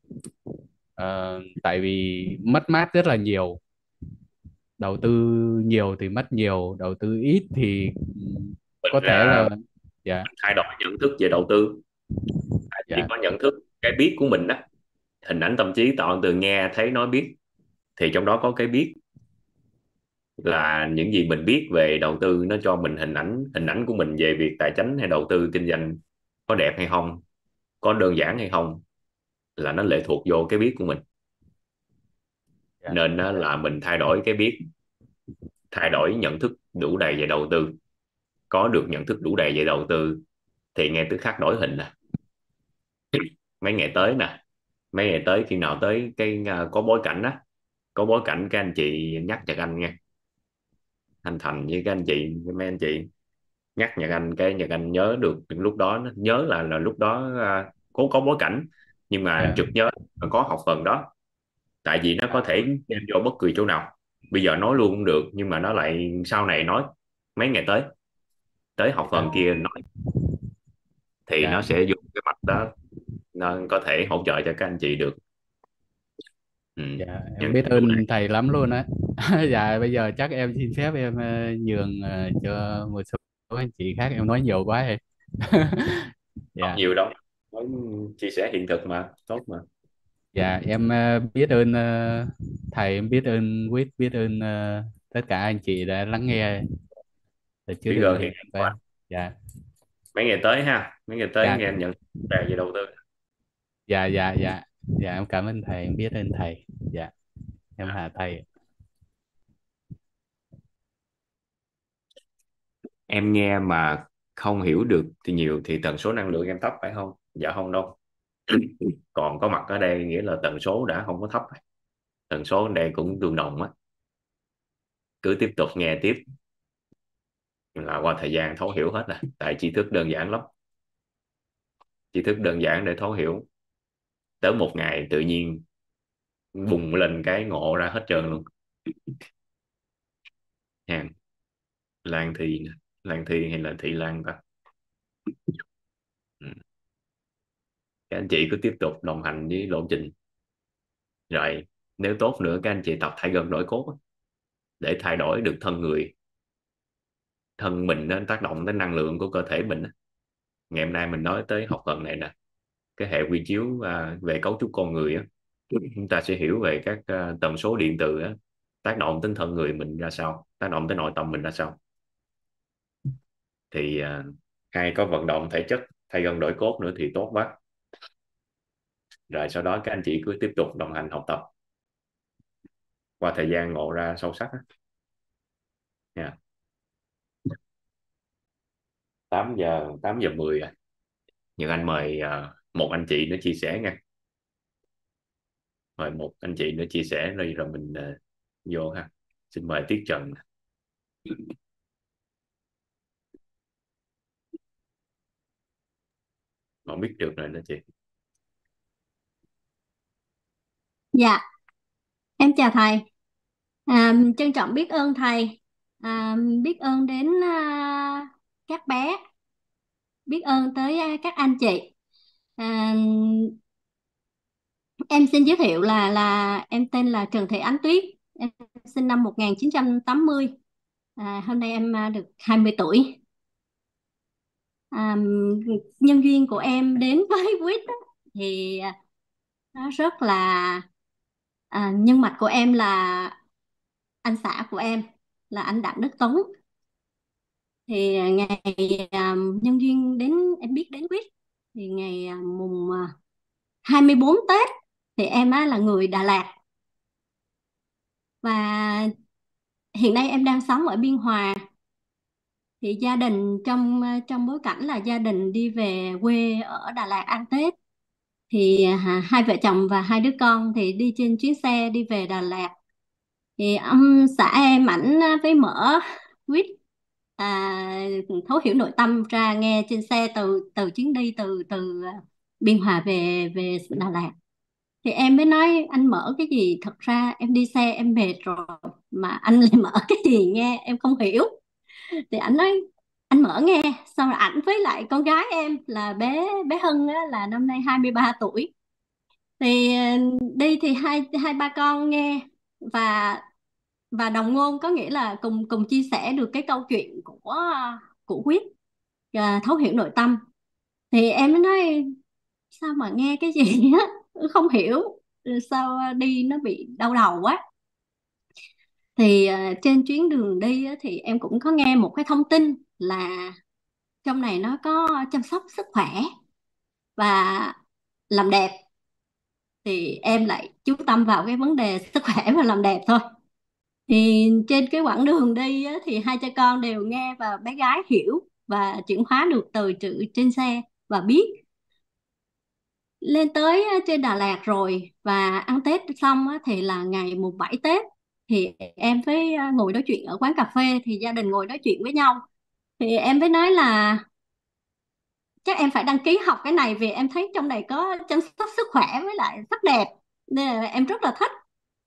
Tại vì mất mát rất là nhiều, đầu tư nhiều thì mất nhiều, đầu tư ít thì Mình có thể là. Dạ. thay đổi nhận thức về đầu tư. Chỉ Dạ. có nhận thức, cái biết của mình đó, Hình ảnh tâm trí tạo từ nghe thấy nói biết, thì trong đó có cái biết là những gì mình biết về đầu tư, nó cho mình hình ảnh của mình về việc tài chính hay đầu tư kinh doanh có đẹp hay không, có đơn giản hay không, là nó lệ thuộc vô cái biết của mình. Dạ. Nên đó là mình thay đổi cái biết, thay đổi nhận thức đủ đầy về đầu tư, có được nhận thức đủ đầy về đầu tư thì ngay tức khắc đổi hình nè. Mấy ngày tới nè, mấy ngày tới khi nào tới cái có bối cảnh á, có bối cảnh các anh chị nhắc Nhật Anh nghe, anh Thành với các anh chị, mấy anh chị nhắc Nhật Anh, cái Nhật Anh nhớ được lúc đó, nhớ là lúc đó có bối cảnh, nhưng mà Dạ. trực nhớ là có học phần đó. Tại vì nó có thể đem vô bất kỳ chỗ nào, bây giờ nói luôn cũng được, nhưng mà nó lại sau này nói mấy ngày tới, tới học phần kia nói, thì Dạ. nó sẽ dùng cái mạch đó, nó có thể hỗ trợ cho các anh chị được. Dạ, em Nhận biết thức đủ đầy. ơn thầy lắm luôn á. Dạ, bây giờ chắc em xin phép em nhường cho một số anh chị khác, em nói nhiều quá rồi. Không Dạ. nhiều đâu, nói chia sẻ hiện thực mà tốt mà. Dạ, em biết ơn thầy, em biết ơn Quyết, biết ơn tất cả anh chị đã lắng nghe từ trước Biết đến ơn giờ hiện của em. Dạ. mấy ngày tới ha, mấy ngày tới Dạ. nghe em nhận đề về đầu tư. Dạ. Dạ. Dạ. Dạ, em cảm ơn thầy, em biết ơn thầy. Dạ, em Hà thầy. Em nghe mà không hiểu được thì nhiều thì tần số năng lượng em thấp phải không? Dạ không đâu. Còn có mặt ở đây nghĩa là tần số đã không có thấp, tần số ở đây cũng tương đồng á. Cứ tiếp tục nghe tiếp là qua thời gian thấu hiểu hết, là tại tri thức đơn giản lắm, tri thức đơn giản để thấu hiểu, tới một ngày tự nhiên bùng lên cái ngộ ra hết trơn luôn. Hàng Lan Thi nè. Lan Thi hay là Thị Lan ta? Ừ. Các anh chị cứ tiếp tục đồng hành với lộ trình, rồi nếu tốt nữa các anh chị tập thay gân đổi cốt á, để thay đổi được thân người, thân mình nên tác động tới năng lượng của cơ thể mình á. Ngày hôm nay mình nói tới học phần này nè, cái hệ quy chiếu về cấu trúc con người á, chúng ta sẽ hiểu về các tần số điện từ á, tác động đến thân người mình ra sao, tác động tới nội tâm mình ra sao. Thì hay có vận động thể chất thay gân đổi cốt nữa thì tốt quá. Rồi sau đó các anh chị cứ tiếp tục đồng hành học tập, qua thời gian ngộ ra sâu sắc á. Nha. 8 giờ 10 nhưng anh mời một anh chị nữa chia sẻ nha, mời một anh chị nữa chia sẻ rồi rồi mình vô ha. Xin mời Tiết Trần. Không biết được rồi đó chị. Dạ, em chào thầy. Trân trọng biết ơn thầy, biết ơn đến các bé, biết ơn tới các anh chị. À, em xin giới thiệu là em tên là Trần Thị Ánh Tuyết, em sinh năm 1980. Hôm nay em được 20 tuổi. À, nhân duyên của em đến với quýt á, thì nó rất là nhân mạch của em là anh xã của em là anh Đặng Đức Tuấn. Thì ngày nhân duyên đến em biết đến quýt thì ngày mùng 24 Tết, thì em á là người Đà Lạt, và hiện nay em đang sống ở Biên Hòa. Thì gia đình trong bối cảnh là gia đình đi về quê ở Đà Lạt ăn Tết, thì hai vợ chồng và hai đứa con thì đi trên chuyến xe đi về Đà Lạt. Thì ông xã em ảnh với mở quýt thấu hiểu nội tâm ra nghe trên xe, từ từ chuyến đi từ từ Biên Hòa về về Đà Lạt. Thì em mới nói anh mở cái gì, thật ra em đi xe em mệt rồi mà anh lại mở cái gì nghe em không hiểu. Thì anh nói anh mở nghe, xong rồi ảnh với lại con gái em là bé bé Hân á, là năm nay 23 tuổi. Thì đi thì hai hai ba con nghe, và đồng ngôn, có nghĩa là cùng cùng chia sẻ được cái câu chuyện của Quyết, thấu hiểu nội tâm. Thì em mới nói sao mà nghe cái gì á không hiểu sao đi nó bị đau đầu quá. Thì trên chuyến đường đi á, thì em cũng có nghe một cái thông tin là trong này nó có chăm sóc sức khỏe và làm đẹp, thì em lại chú tâm vào cái vấn đề sức khỏe và làm đẹp thôi. Thì trên cái quãng đường đi á, thì hai cha con đều nghe và bé gái hiểu và chuyển hóa được từ chữ trên xe và biết. Lên tới trên Đà Lạt rồi và ăn Tết xong á, thì là ngày mùng 7 Tết, thì em với ngồi nói chuyện ở quán cà phê, thì gia đình ngồi nói chuyện với nhau, thì em mới nói là chắc em phải đăng ký học cái này vì em thấy trong này có chăm sóc sức khỏe với lại sắc đẹp, nên là em rất là thích.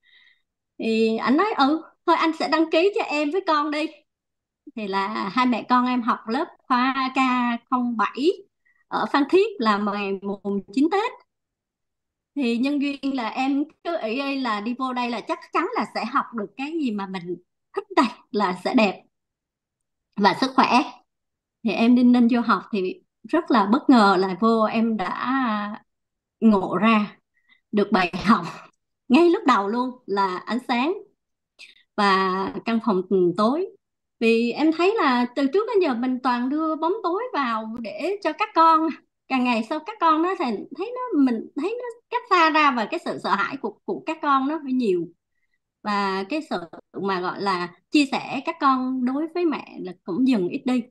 Thì anh nói thôi anh sẽ đăng ký cho em với con đi. Thì là hai mẹ con em học lớp khoa K07 ở Phan Thiết là ngày mùng 9 Tết. Thì nhân duyên là em cứ ý ấy là đi vô đây là chắc chắn là sẽ học được cái gì mà mình thích đây, là sẽ đẹp và sức khỏe. Thì em nên vô học thì rất là bất ngờ là vô em đã ngộ ra được bài học ngay lúc đầu luôn là ánh sáng và căn phòng tối. Vì em thấy là từ trước đến giờ mình toàn đưa bóng tối vào để cho các con, càng ngày sau các con nó thành thấy nó, mình thấy nó cách xa ra, và cái sự sợ hãi của các con nó hơi nhiều, và cái sự mà gọi là chia sẻ các con đối với mẹ là cũng dần ít đi.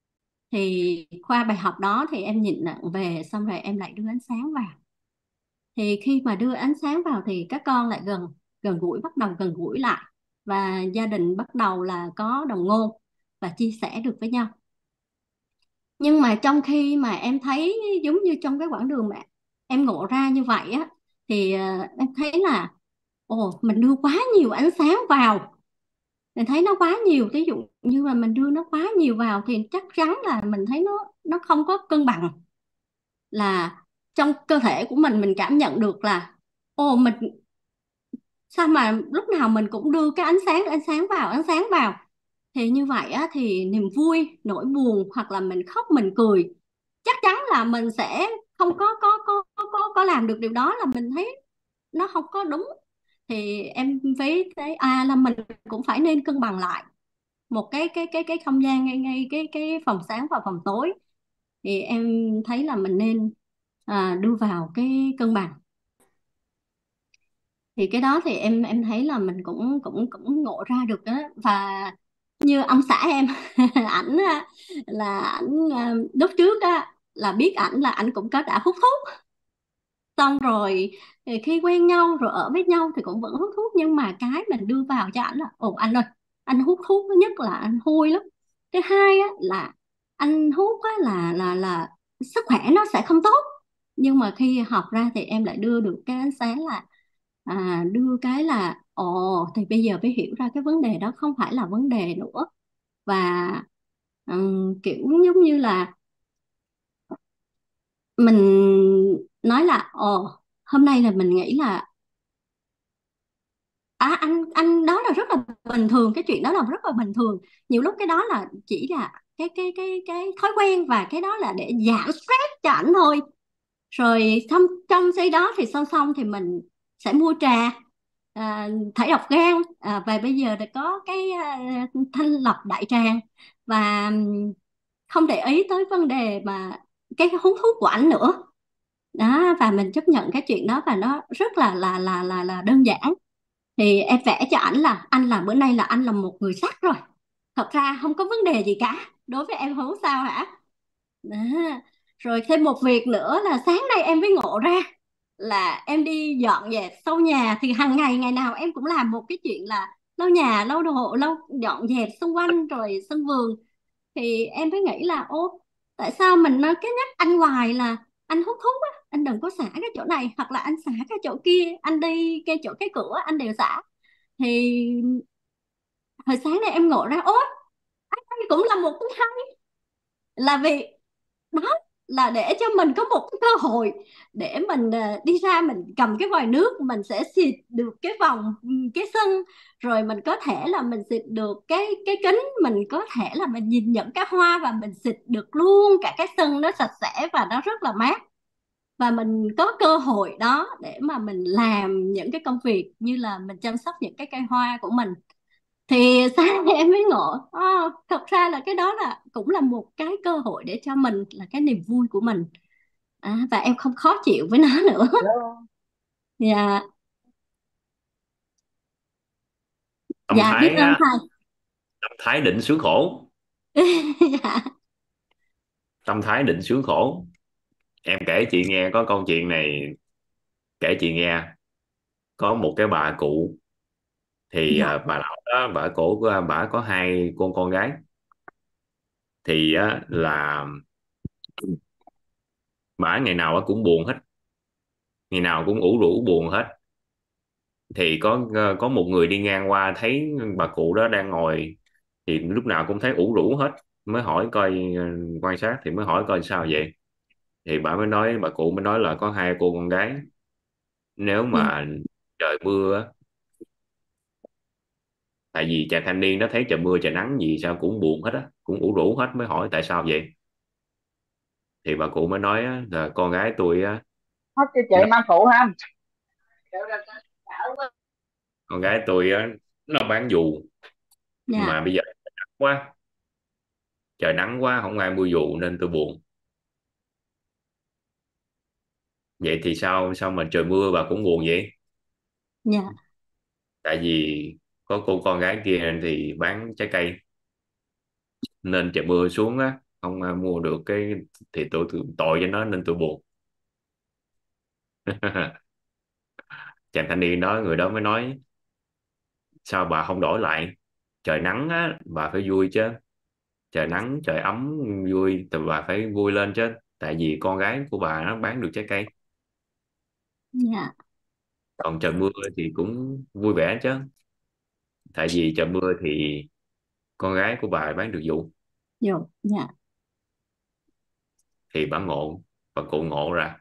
Thì qua bài học đó thì em nhìn nhận về, xong rồi em lại đưa ánh sáng vào. Thì khi mà đưa ánh sáng vào thì các con lại gần gần gũi, bắt đầu gần gũi lại, và gia đình bắt đầu là có đồng ngôn và chia sẻ được với nhau. Nhưng mà trong khi mà em thấy giống như trong cái quãng đường mà em ngộ ra như vậy á, thì em thấy là mình đưa quá nhiều ánh sáng vào, mình thấy nó quá nhiều. Ví dụ như là mình đưa nó quá nhiều vào thì chắc chắn là mình thấy nó không có cân bằng, là trong cơ thể của mình cảm nhận được là mình sao mà lúc nào mình cũng đưa cái ánh sáng vào, ánh sáng vào. Thì như vậy á, thì niềm vui, nỗi buồn hoặc là mình khóc mình cười, chắc chắn là mình sẽ không có làm được điều đó, là mình thấy nó không có đúng. Thì em thấy là mình cũng phải nên cân bằng lại một cái không gian ngay ngay cái phòng sáng và phòng tối. Thì em thấy là mình nên đưa vào cái cân bằng. Thì cái đó thì em thấy là mình cũng cũng cũng ngộ ra được đó. Và như ông xã em ảnh á, là ảnh lúc trước á là biết ảnh là ảnh cũng có đã hút thuốc, xong rồi thì khi quen nhau rồi ở với nhau thì cũng vẫn hút thuốc, nhưng mà cái mình đưa vào cho ảnh là anh ơi, anh hút thuốc, thứ nhất là anh hôi lắm, cái hai á là anh hút á là sức khỏe nó sẽ không tốt. Nhưng mà khi học ra thì em lại đưa được cái ánh sáng là đưa cái là thì bây giờ mới hiểu ra cái vấn đề đó không phải là vấn đề nữa. Và kiểu giống như là mình nói là hôm nay là mình nghĩ là anh đó là rất là bình thường, cái chuyện đó là rất là bình thường. Nhiều lúc cái đó là chỉ là cái thói quen, và cái đó là để giảm stress cho ảnh thôi. Rồi trong giây đó thì song song thì mình sẽ mua trà thải độc gan, và bây giờ thì có cái thanh lọc đại tràng, và không để ý tới vấn đề mà cái hút thuốc của ảnh nữa đó. Và mình chấp nhận cái chuyện đó, và nó rất là đơn giản. Thì em vẽ cho ảnh là anh là bữa nay là anh là một người sắc rồi, thật ra không có vấn đề gì cả, đối với em không sao hả đó. Rồi thêm một việc nữa là sáng nay em mới ngộ ra là em đi dọn dẹp sau nhà, thì hàng ngày ngày nào em cũng làm một cái chuyện là lau nhà, lau đồ, dọn dẹp xung quanh rồi sân vườn. Thì em mới nghĩ là tại sao mình nó cứ nhắc anh hoài là anh hút thuốc á, anh đừng có xả cái chỗ này hoặc là anh xả cái chỗ kia, anh đi cái chỗ cái cửa anh đều xả. Thì hồi sáng nay em ngộ ra anh cũng là một cái hay, là vì đó là để cho mình có một cái cơ hội để mình đi ra, mình cầm cái vòi nước, mình sẽ xịt được cái vòng cái sân, rồi mình có thể là mình xịt được cái kính, mình có thể là mình nhìn những cái hoa, và mình xịt được luôn cả cái sân, nó sạch sẽ và nó rất là mát. và mình có cơ hội đó để mà mình làm những cái công việc như là mình chăm sóc những cái cây hoa của mình, thì sáng em mới ngộ thật ra là cái đó là cũng là một cái cơ hội để cho mình là cái niềm vui của mình, và em không khó chịu với nó nữa. Dạ. Tâm Dạ biết thái ơn á, thầy. tâm thái định sướng khổ. Dạ. Tâm thái định sướng khổ. Em kể chị nghe có câu chuyện này, kể chị nghe. Có một cái bà cụ, thì Dạ. bà lão đó, bà cổ của bà có hai con gái. Thì á, là bà ngày nào cũng buồn hết, ngày nào cũng ủ rũ buồn hết. Thì có một người đi ngang qua thấy bà cụ đó đang ngồi, thì lúc nào cũng thấy ủ rũ hết. Mới hỏi coi, quan sát thì mới hỏi coi sao vậy. Thì bà cụ mới nói là có hai cô con gái. Nếu Dạ. mà trời mưa á, tại vì chàng thanh niên đó thấy trời mưa trời nắng gì sao cũng buồn hết á, cũng ủ rũ hết. Mới hỏi tại sao vậy. Thì bà cụ mới nói á, là con gái tôi á, hết cho chị nó, mang phụ ha. con gái tôi á, nó bán dù. Dạ. Mà bây giờ nắng quá, trời nắng quá không ai mua dù nên tôi buồn. Vậy thì sao sao mà trời mưa bà cũng buồn vậy. Dạ. Tại vì có cô con gái kia thì bán trái cây, nên trời mưa xuống á không ai mua được cái, thì tôi tội cho nó nên tôi buồn. Chàng thanh niên đó, người đó mới nói sao bà không đổi lại, trời nắng á bà phải vui chứ, trời nắng trời ấm vui thì bà phải vui lên chứ, tại vì con gái của bà nó bán được trái cây. Dạ. Còn trời mưa thì cũng vui vẻ chứ, tại vì trời mưa thì con gái của bà bán được vụ. Dù. Dạ. Thì bà ngộ, bà cụ ngộ ra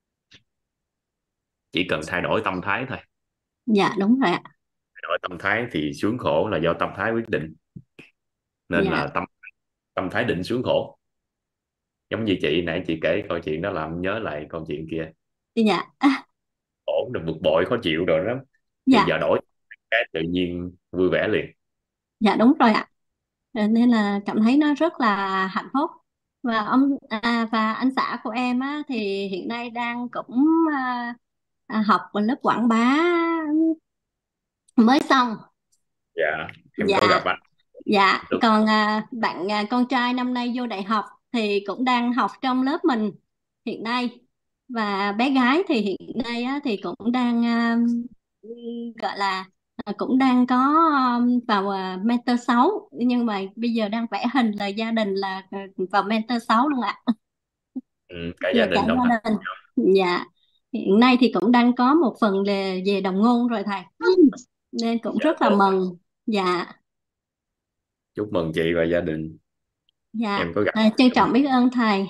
chỉ cần thay đổi tâm thái thôi. Dạ đúng rồi ạ. Thay đổi tâm thái thì sướng khổ là do tâm thái quyết định. Nên Dạ. là tâm tâm thái định sướng khổ. Giống như chị nãy chị kể câu chuyện đó làm nhớ lại câu chuyện kia. Dạ. Khổ rồi bực bội khó chịu rồi đó, thì Dạ. giờ đổi cái tự nhiên vui vẻ liền. Dạ đúng rồi ạ. Nên là cảm thấy nó rất là hạnh phúc. Và và anh xã của em á thì hiện nay đang cũng học ở lớp quảng bá mới xong. Dạ em có Dạ. gặp anh Dạ. được. Còn con trai năm nay vô đại học thì cũng đang học trong lớp mình hiện nay. Và bé gái thì hiện nay á, thì cũng đang gọi là cũng đang có vào mentor 6, nhưng mà bây giờ đang vẽ hình là gia đình là vào mentor 6 luôn ạ. Ừ, cả gia Về cả đình đồng hành. gia đình. Dạ. Hiện nay thì cũng đang có một phần về đồng ngôn rồi thầy, nên cũng Dạ rất là tốt, mừng. Dạ. chúc mừng chị và gia đình. Dạ. Em có gặp Trân trọng biết ơn thầy.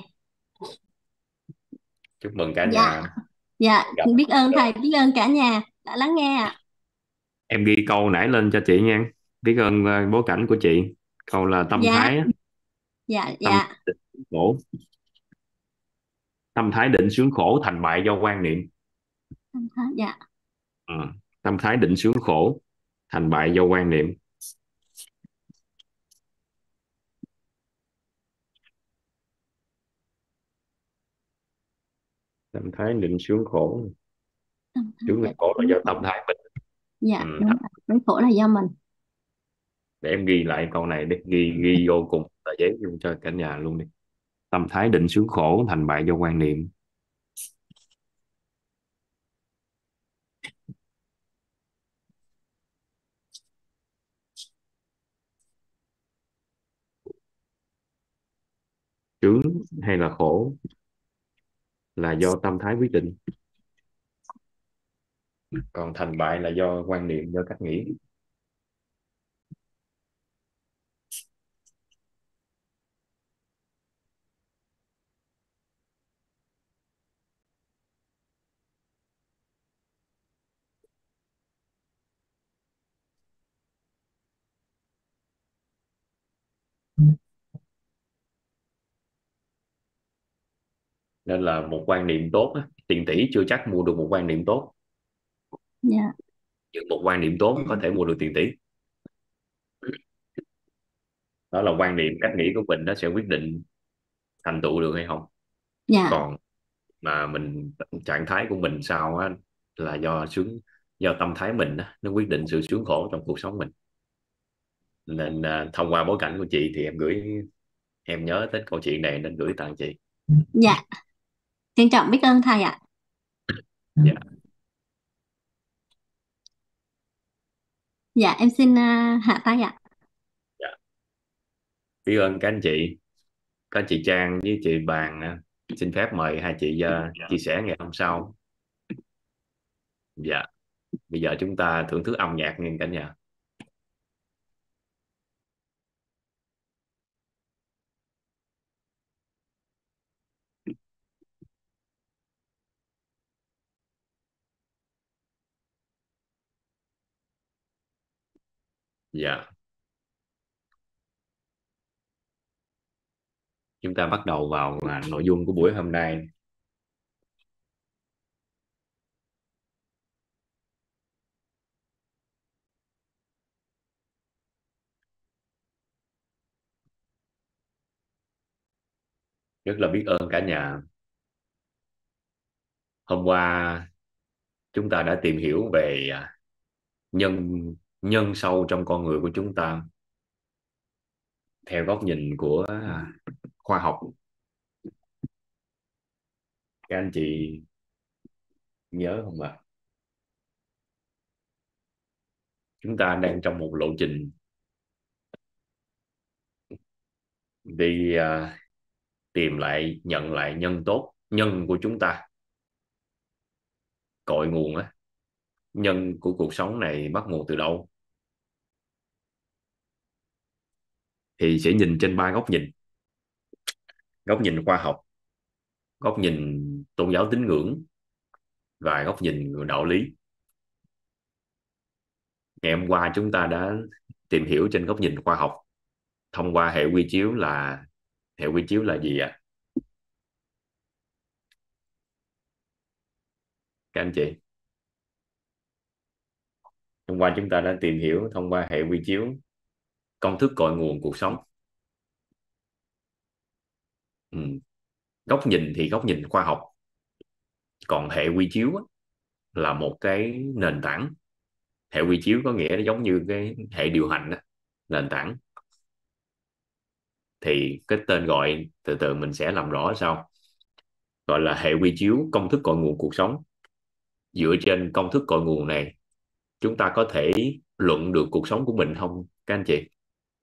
chúc mừng cả Dạ. nhà. Dạ Gặp biết ơn thầy, biết ơn cả nhà đã lắng nghe ạ. em ghi câu nãy lên cho chị nha. Biết ơn bối cảnh của chị. Câu là tâm Dạ. thái á, Dạ. tâm Dạ. định sướng khổ. Tâm thái định sướng khổ thành bại do quan niệm. Dạ. Ừ. Tâm thái định sướng khổ thành bại do quan niệm. Tâm thái định sướng khổ, Tâm thái sướng hay định khổ là sướng do tâm khổ. thái mình. Dạ Ừ. đúng rồi, sướng khổ là do mình. Để em ghi lại câu này đi, ghi ghi vô cùng tờ giấy luôn cho cả nhà luôn đi. Tâm thái định sướng khổ thành bại do quan niệm. Sướng hay là khổ là do tâm thái quyết định, còn thành bại là do quan niệm, do cách nghĩ. Nên là một quan niệm tốt á, tiền tỷ chưa chắc mua được một quan niệm tốt, Dạ. nhưng một quan niệm tốt có thể mua được tiền tỷ. Đó là quan niệm, cách nghĩ của mình nó sẽ quyết định thành tựu được hay không. Dạ. Còn mà mình, trạng thái của mình sao á, là do tâm thái mình á, nó quyết định sự sướng khổ trong cuộc sống mình. Nên thông qua bối cảnh của chị thì em nhớ tới câu chuyện này nên gửi tặng chị. Dạ. Trân trọng biết ơn thầy ạ. Dạ. Dạ em xin hạ tay ạ. Dạ. Biết ơn các anh chị Trang với chị Bàn. Xin phép mời hai chị chia sẻ ngày hôm sau. Dạ. Bây giờ chúng ta thưởng thức âm nhạc nghe cả nhà. Dạ. Chúng ta bắt đầu vào nội dung của buổi hôm nay. Rất là biết ơn cả nhà. Hôm qua chúng ta đã tìm hiểu về nhân nhân sâu trong con người của chúng ta theo góc nhìn của khoa học. Các anh chị nhớ không ạ? Chúng ta đang trong một lộ trình đi tìm lại, nhận lại nhân tốt, nhân của chúng ta, cội nguồn á, nhân của cuộc sống này bắt nguồn từ đâu, thì sẽ nhìn trên ba góc nhìn: góc nhìn khoa học, góc nhìn tôn giáo tín ngưỡng và góc nhìn đạo lý. Ngày hôm qua chúng ta đã tìm hiểu trên góc nhìn khoa học thông qua hệ quy chiếu. Hệ quy chiếu là gì ạ? Các anh chị, hôm qua chúng ta đã tìm hiểu thông qua hệ quy chiếu công thức cội nguồn cuộc sống. Ừ. Góc nhìn thì góc nhìn khoa học, còn hệ quy chiếu là một cái nền tảng. Hệ quy chiếu có nghĩa giống như cái hệ điều hành đó, nền tảng. Thì cái tên gọi từ từ mình sẽ làm rõ sau. Gọi là hệ quy chiếu công thức cội nguồn cuộc sống. Dựa trên công thức cội nguồn này, chúng ta có thể luận được cuộc sống của mình không các anh chị?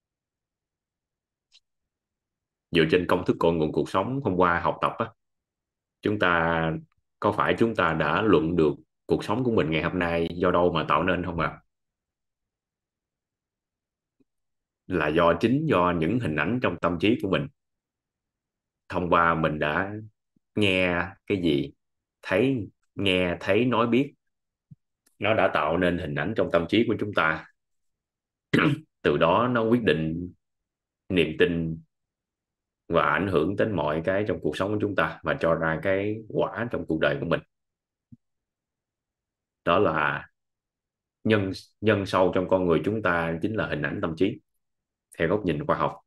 Dựa trên công thức cội nguồn cuộc sống hôm qua học tập á, chúng ta đã luận được cuộc sống của mình ngày hôm nay do đâu mà tạo nên không ạ? Là do những hình ảnh trong tâm trí của mình. Thông qua mình đã nghe cái gì, nghe thấy nói biết, nó đã tạo nên hình ảnh trong tâm trí của chúng ta. Từ đó nó quyết định niềm tin và ảnh hưởng đến mọi cái trong cuộc sống của chúng ta và cho ra cái quả trong cuộc đời của mình. Đó là nhân sâu trong con người chúng ta chính là hình ảnh tâm trí theo góc nhìn khoa học.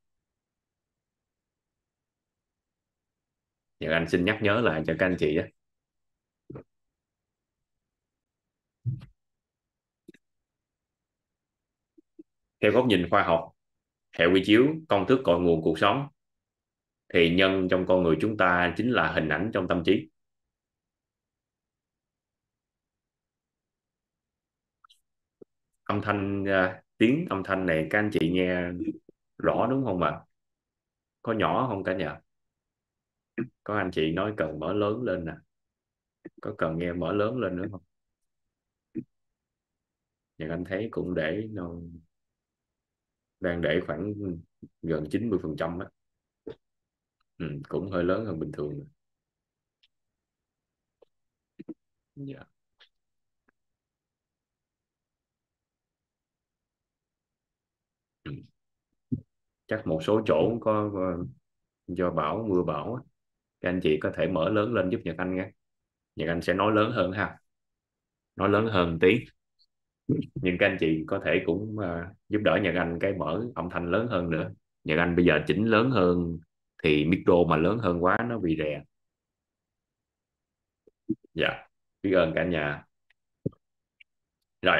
Và anh xin nhắc nhớ lại cho các anh chị đó. Theo góc nhìn khoa học, hệ quy chiếu công thức cội nguồn cuộc sống, thì nhân trong con người chúng ta chính là hình ảnh trong tâm trí. Tiếng âm thanh này các anh chị nghe rõ đúng không ạ? Có nhỏ không cả nhà? Có anh chị nói cần mở lớn lên nè. Có cần nghe mở lớn lên nữa không? Nhưng anh thấy cũng để nó đang để khoảng gần 90% á. Cũng hơi lớn hơn bình thường. Dạ. Ừ. Chắc một số chỗ có do mưa bão á, Các anh chị có thể mở lớn lên giúp Nhật Anh nghe. Nhật Anh sẽ nói lớn hơn ha, nói lớn hơn tí. Nhưng các anh chị có thể cũng giúp đỡ Nhật Anh cái mở âm thanh lớn hơn nữa. Nhật Anh bây giờ chỉnh lớn hơn thì micro mà lớn hơn quá nó bị rè. Dạ, biết ơn cả nhà. Rồi,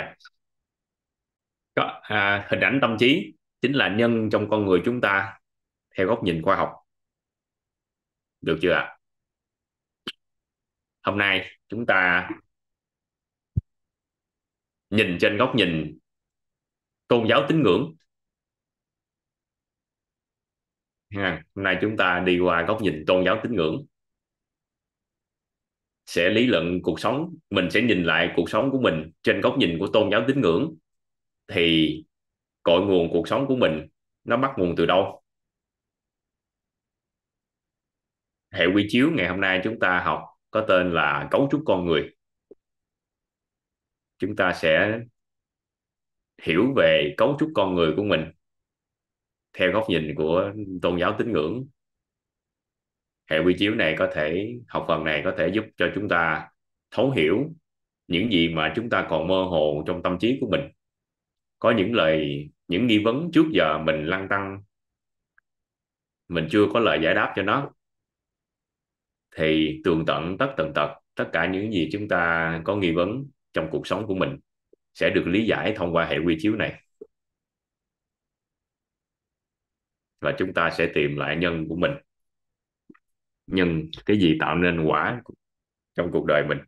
có hình ảnh tâm trí chính là nhân trong con người chúng ta theo góc nhìn khoa học, được chưa ạ? Hôm nay chúng ta nhìn trên góc nhìn tôn giáo tín ngưỡng ha. Hôm nay chúng ta đi qua góc nhìn tôn giáo tín ngưỡng, sẽ lý luận cuộc sống. Mình sẽ nhìn lại cuộc sống của mình trên góc nhìn của tôn giáo tín ngưỡng, thì cội nguồn cuộc sống của mình nó bắt nguồn từ đâu. Hệ quy chiếu ngày hôm nay chúng ta học có tên là cấu trúc con người. Chúng ta sẽ hiểu về cấu trúc con người của mình theo góc nhìn của tôn giáo tín ngưỡng. Hệ quy chiếu này có thể, học phần này có thể giúp cho chúng ta thấu hiểu những gì mà chúng ta còn mơ hồ trong tâm trí của mình. Có những nghi vấn trước giờ mình lăn tăn, mình chưa có lời giải đáp cho nó, thì tường tận tất tần tật tất cả những gì chúng ta có nghi vấn trong cuộc sống của mình sẽ được lý giải thông qua hệ quy chiếu này. Và chúng ta sẽ tìm lại nhân của mình, nhân cái gì tạo nên quả trong cuộc đời mình.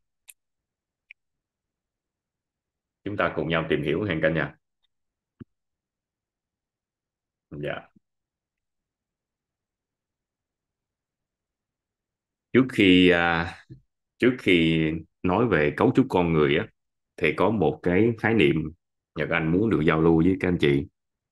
Chúng ta cùng nhau tìm hiểu hàng cả nhà. Dạ. Trước khi trước khi nói về cấu trúc con người á, thì có một cái khái niệm Nhật Anh muốn được giao lưu với các anh chị.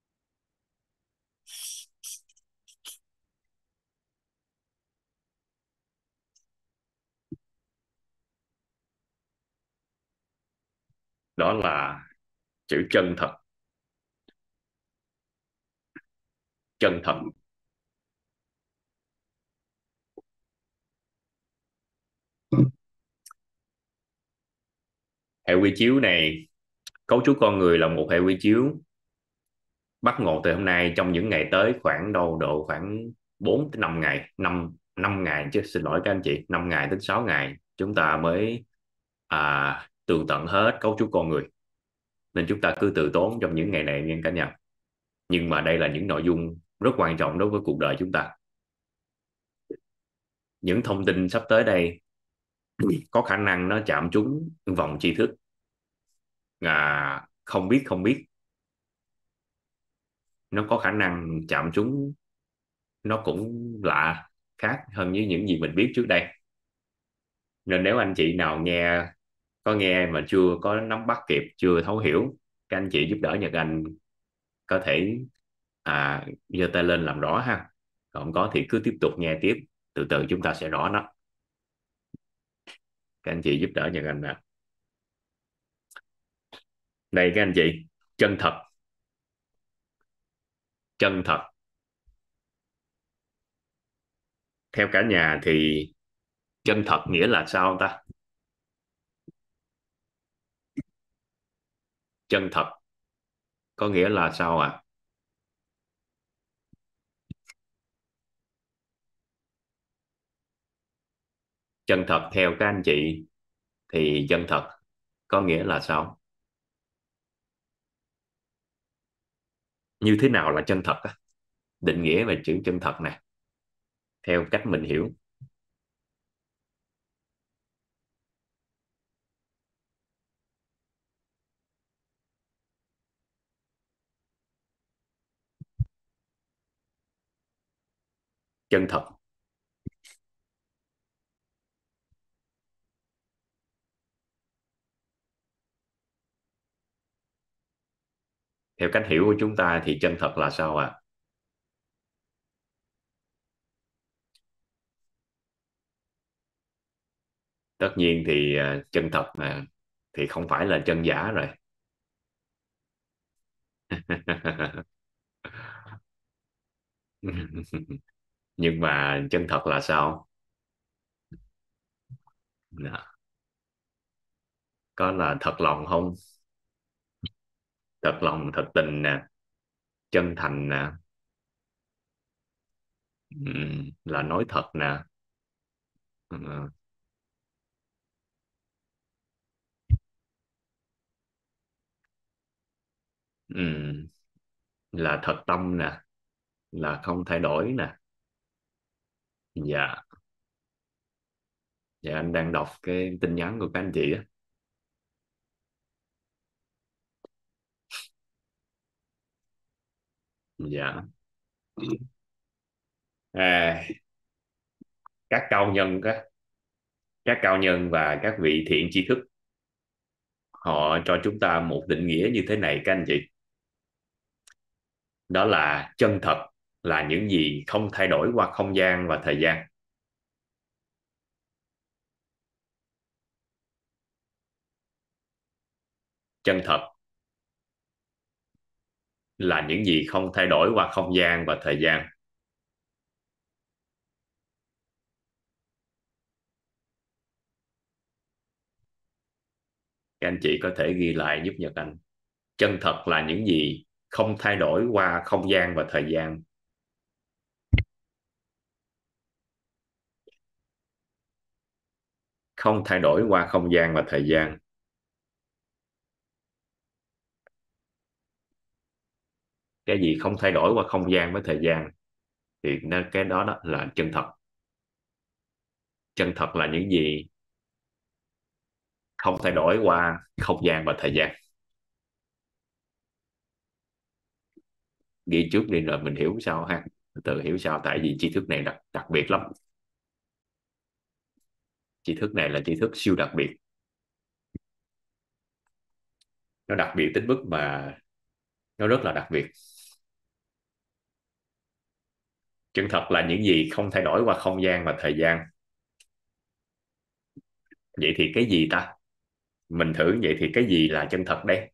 Đó là chữ chân thật. Chân thật. Hệ quy chiếu này, cấu trúc con người là một hệ quy chiếu bắt nguồn từ hôm nay, trong những ngày tới khoảng độ khoảng 4 tới 5 ngày, 5 ngày chứ, xin lỗi các anh chị, 5 ngày đến 6 ngày chúng ta mới tường tận hết cấu trúc con người. Nên chúng ta cứ từ tốn trong những ngày này nha cả nhà. Nhưng mà đây là những nội dung rất quan trọng đối với cuộc đời chúng ta. Những thông tin sắp tới đây có khả năng nó chạm trúng vòng tri thức không biết, nó có khả năng chạm trúng, nó cũng lạ, khác hơn với những gì mình biết trước đây. Nên nếu anh chị nào có nghe mà chưa có nắm bắt kịp, chưa thấu hiểu, các anh chị giúp đỡ Nhật Anh có thể giơ tay lên làm rõ ha. Còn không có thì cứ tiếp tục nghe tiếp, từ từ chúng ta sẽ rõ nó. Các anh chị giúp đỡ Nhật Anh nè. Đây các anh chị, chân thật. Chân thật theo cả nhà thì chân thật nghĩa là sao ta? Chân thật có nghĩa là sao ạ? Chân thật theo các anh chị thì chân thật có nghĩa là sao? Như thế nào là chân thật á? Định nghĩa về chữ chân thật này theo cách mình hiểu. Chân thật theo cách hiểu của chúng ta thì chân thật là sao ạ? Tất nhiên thì chân thật thì không phải là chân giả rồi. Nhưng mà chân thật là sao? Đó. Có là thật lòng không? Thật lòng, thật tình nè, chân thành nè, là nói thật nè. Ừ, ừ, là thật tâm nè, là không thay đổi nè. Dạ. Dạ anh đang đọc cái tin nhắn của các anh chị á. Dạ. À, các cao nhân, các cao nhân và các vị thiện tri thức, họ cho chúng ta một định nghĩa như thế này các anh chị. Đó là chân thật là những gì không thay đổi qua không gian và thời gian. Chân thật là những gì không thay đổi qua không gian và thời gian. Các anh chị có thể ghi lại giúp Nhật Anh. Chân thật là những gì không thay đổi qua không gian và thời gian. Không thay đổi qua không gian và thời gian. Cái gì không thay đổi qua không gian với thời gian thì cái đó là chân thật. Chân thật là những gì không thay đổi qua không gian và thời gian. Ghi trước đi rồi mình hiểu sao ha. Tự hiểu sao, tại vì tri thức này đặc biệt lắm. Tri thức này là tri thức siêu đặc biệt. Nó đặc biệt đến mức mà nó rất là đặc biệt. Chân thật là những gì không thay đổi qua không gian và thời gian. Vậy thì cái gì ta? Mình thử, vậy thì cái gì là chân thật đây?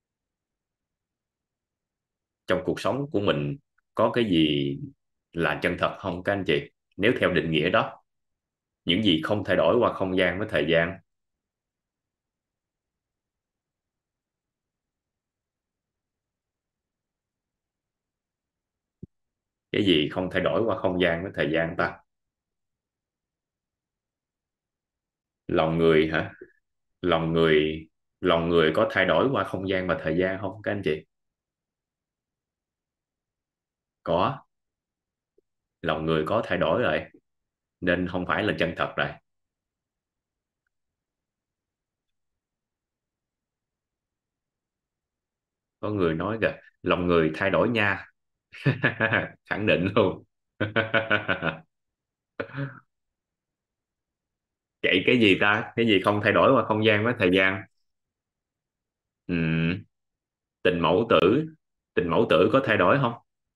Trong cuộc sống của mình có cái gì là chân thật không các anh chị? Nếu theo định nghĩa đó, những gì không thay đổi qua không gian với thời gian. Cái gì không thay đổi qua không gian với thời gian ta? Lòng người hả? Lòng người, lòng người có thay đổi qua không gian và thời gian không các anh chị? Có. Lòng người có thay đổi rồi, nên không phải là chân thật rồi. Có người nói kìa, lòng người thay đổi nha. Khẳng định luôn. Vậy cái gì ta? Cái gì không thay đổi qua không gian với thời gian? Ừm, tình mẫu tử. Tình mẫu tử có thay đổi không?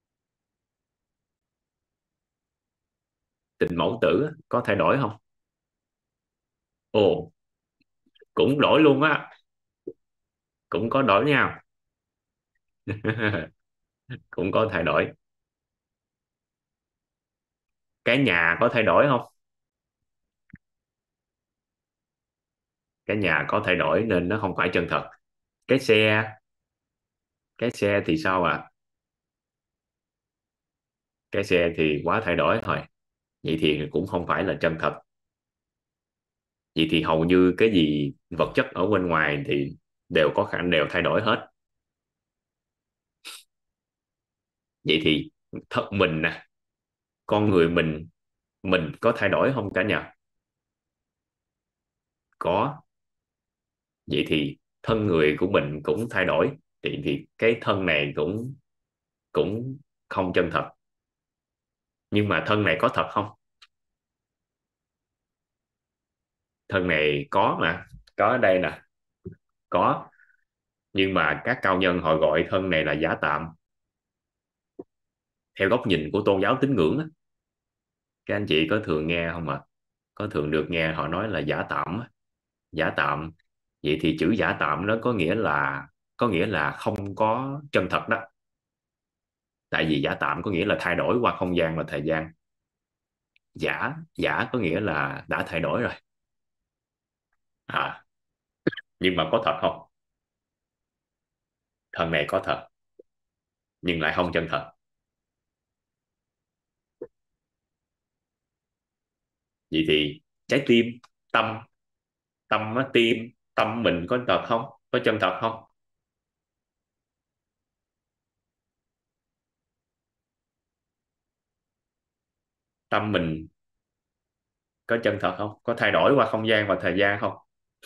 Tình mẫu tử có thay đổi không? Ồ, cũng đổi luôn á. Cũng có đổi nha. Cũng có thay đổi. Cái nhà có thay đổi không? Cái nhà có thay đổi nên nó không phải chân thật. Cái xe, cái xe thì sao à? Cái xe thì quá thay đổi thôi. Vậy thì cũng không phải là chân thật. Vậy thì hầu như cái gì vật chất ở bên ngoài thì đều có khả năng đều thay đổi hết. Vậy thì thật mình nè, con người mình có thay đổi không cả nhà? Có. Vậy thì thân người của mình cũng thay đổi, thì cái thân này cũng cũng không chân thật. Nhưng mà thân này có thật không? Thân này có mà, có ở đây nè, có. Nhưng mà các cao nhân họ gọi thân này là giả tạm. Theo góc nhìn của tôn giáo tín ngưỡng á, các anh chị có thường nghe không ạ? Có thường được nghe họ nói là giả tạm á. Giả tạm. Vậy thì chữ giả tạm nó có nghĩa là không có chân thật đó. Tại vì giả tạm có nghĩa là thay đổi qua không gian và thời gian. Giả có nghĩa là đã thay đổi rồi. À, nhưng mà có thật không? Thần này có thật nhưng lại không chân thật. Vậy thì trái tim, tâm, tâm á, tim, tâm mình có thật không, có chân thật không? Tâm mình có chân thật không, có thay đổi qua không gian và thời gian không?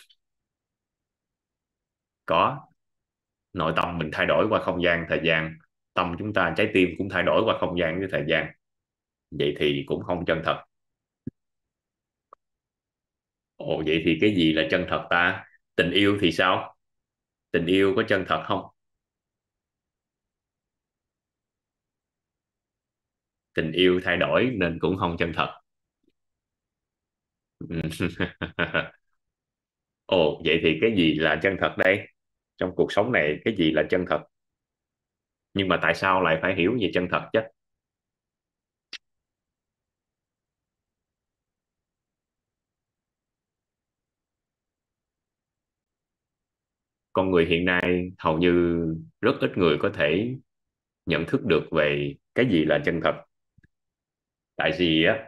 Có. Nội tâm mình thay đổi qua không gian thời gian, tâm chúng ta, trái tim cũng thay đổi qua không gian với thời gian, vậy thì cũng không chân thật. Ồ, vậy thì cái gì là chân thật ta? Tình yêu thì sao? Tình yêu có chân thật không? Tình yêu thay đổi nên cũng không chân thật. Ồ, vậy thì cái gì là chân thật đây? Trong cuộc sống này cái gì là chân thật? Nhưng mà tại sao lại phải hiểu về chân thật chứ? Con người hiện nay hầu như rất ít người có thể nhận thức được về cái gì là chân thật. Tại vì á,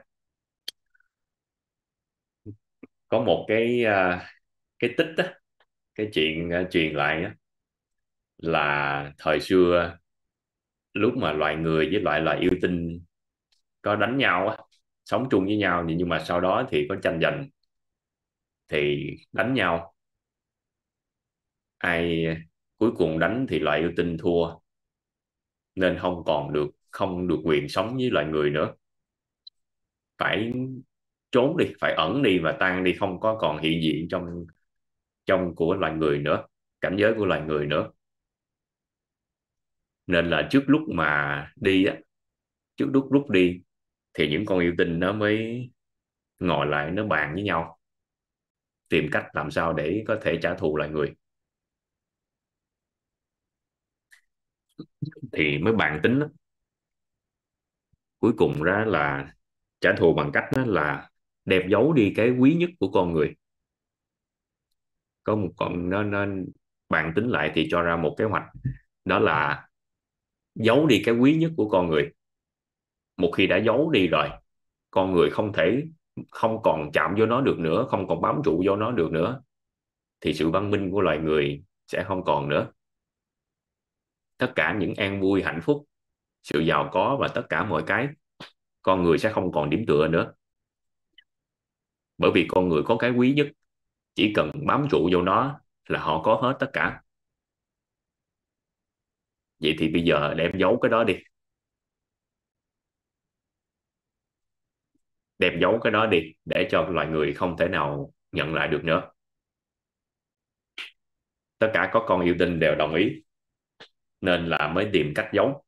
có một cái tích á, cái chuyện truyền lại á, là thời xưa lúc mà loài người với loại loài yêu tinh có đánh nhau á, sống chung với nhau, nhưng mà sau đó thì có tranh giành, thì đánh nhau, ai cuối cùng đánh thì loại yêu tinh thua, nên không được quyền sống với loài người nữa, phải trốn đi, phải ẩn đi và tan đi, không có còn hiện diện trong trong của loài người nữa, cảnh giới của loài người nữa. Nên là trước lúc mà đi á, trước lúc rút đi thì những con yêu tinh nó mới ngồi lại, nó bàn với nhau tìm cách làm sao để có thể trả thù loài người. Thì mới bàn tính đó. Cuối cùng ra là trả thù bằng cách đó là đem giấu đi cái quý nhất của con người. Có một con nó bàn tính lại thì cho ra một kế hoạch, đó là giấu đi cái quý nhất của con người. Một khi đã giấu đi rồi, con người không còn chạm vô nó được nữa, không còn bám trụ vô nó được nữa, thì sự văn minh của loài người sẽ không còn nữa. Tất cả những an vui hạnh phúc, sự giàu có và tất cả mọi cái, con người sẽ không còn điểm tựa nữa. Bởi vì con người có cái quý nhất, chỉ cần bám trụ vô nó là họ có hết tất cả. Vậy thì bây giờ đem giấu cái đó đi, đem giấu cái đó đi để cho loài người không thể nào nhận lại được nữa. Tất cả các con yêu tinh đều đồng ý, nên là mới tìm cách giấu.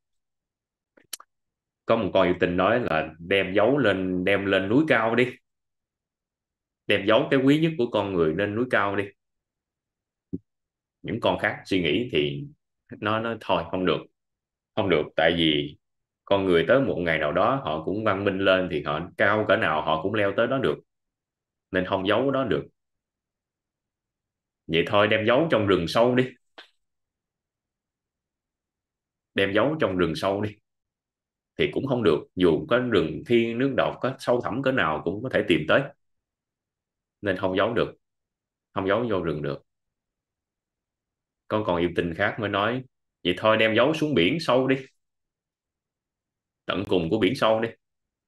Có một con yêu tinh nói là đem giấu lên, đem lên núi cao đi, đem giấu cái quý nhất của con người lên núi cao đi. Những con khác suy nghĩ thì nó nói thôi, không được, không được, tại vì con người tới một ngày nào đó họ cũng văn minh lên, thì họ cao cỡ nào họ cũng leo tới đó được, nên không giấu đó được. Vậy thôi đem giấu trong rừng sâu đi, đem giấu trong rừng sâu đi. Thì cũng không được, dù có rừng thiên nước độc, có sâu thẳm cỡ nào cũng có thể tìm tới, nên không giấu được, không giấu vô rừng được. Con yêu tinh khác mới nói vậy thôi đem giấu xuống biển sâu đi, tận cùng của biển sâu đi.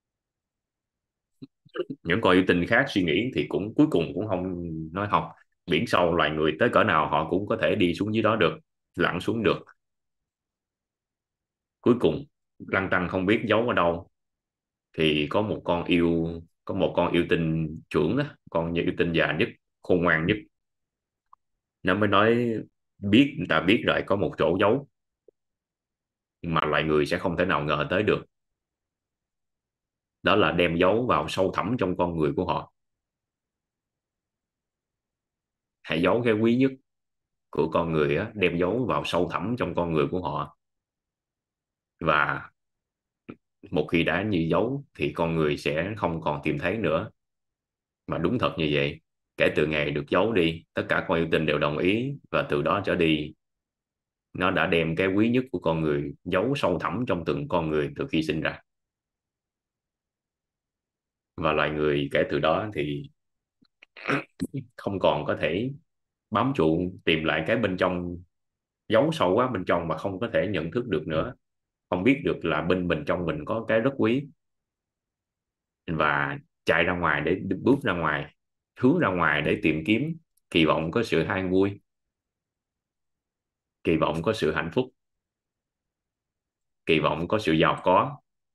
Những con yêu tinh khác suy nghĩ thì cũng cuối cùng cũng không, nói không, biển sâu loài người tới cỡ nào họ cũng có thể đi xuống dưới đó được, lặn xuống được. Cuối cùng lăn tăn không biết giấu ở đâu, thì có một con yêu tinh trưởng đó, con yêu tinh già nhất, khôn ngoan nhất, nó mới nói biết, người ta biết rồi, có một chỗ giấu mà loài người sẽ không thể nào ngờ tới được, đó là đem giấu vào sâu thẳm trong con người của họ. Hãy giấu cái quý nhất của con người á, đem giấu vào sâu thẳm trong con người của họ, và một khi đã như giấu thì con người sẽ không còn tìm thấy nữa. Mà đúng thật như vậy, Kể từ ngày được giấu đi, tất cả con yêu tinh đều đồng ý, và từ đó trở đi nó đã đem cái quý nhất của con người giấu sâu thẳm trong từng con người từ khi sinh ra. Và loài người kể từ đó thì không còn có thể bám trụ tìm lại cái bên trong, giấu sâu quá bên trong mà không có thể nhận thức được nữa, không biết được là bên bên trong mình có cái rất quý, và chạy ra ngoài để bước ra ngoài, hướng ra ngoài để tìm kiếm, kỳ vọng có sự an vui, kỳ vọng có sự hạnh phúc, kỳ vọng có sự giàu có,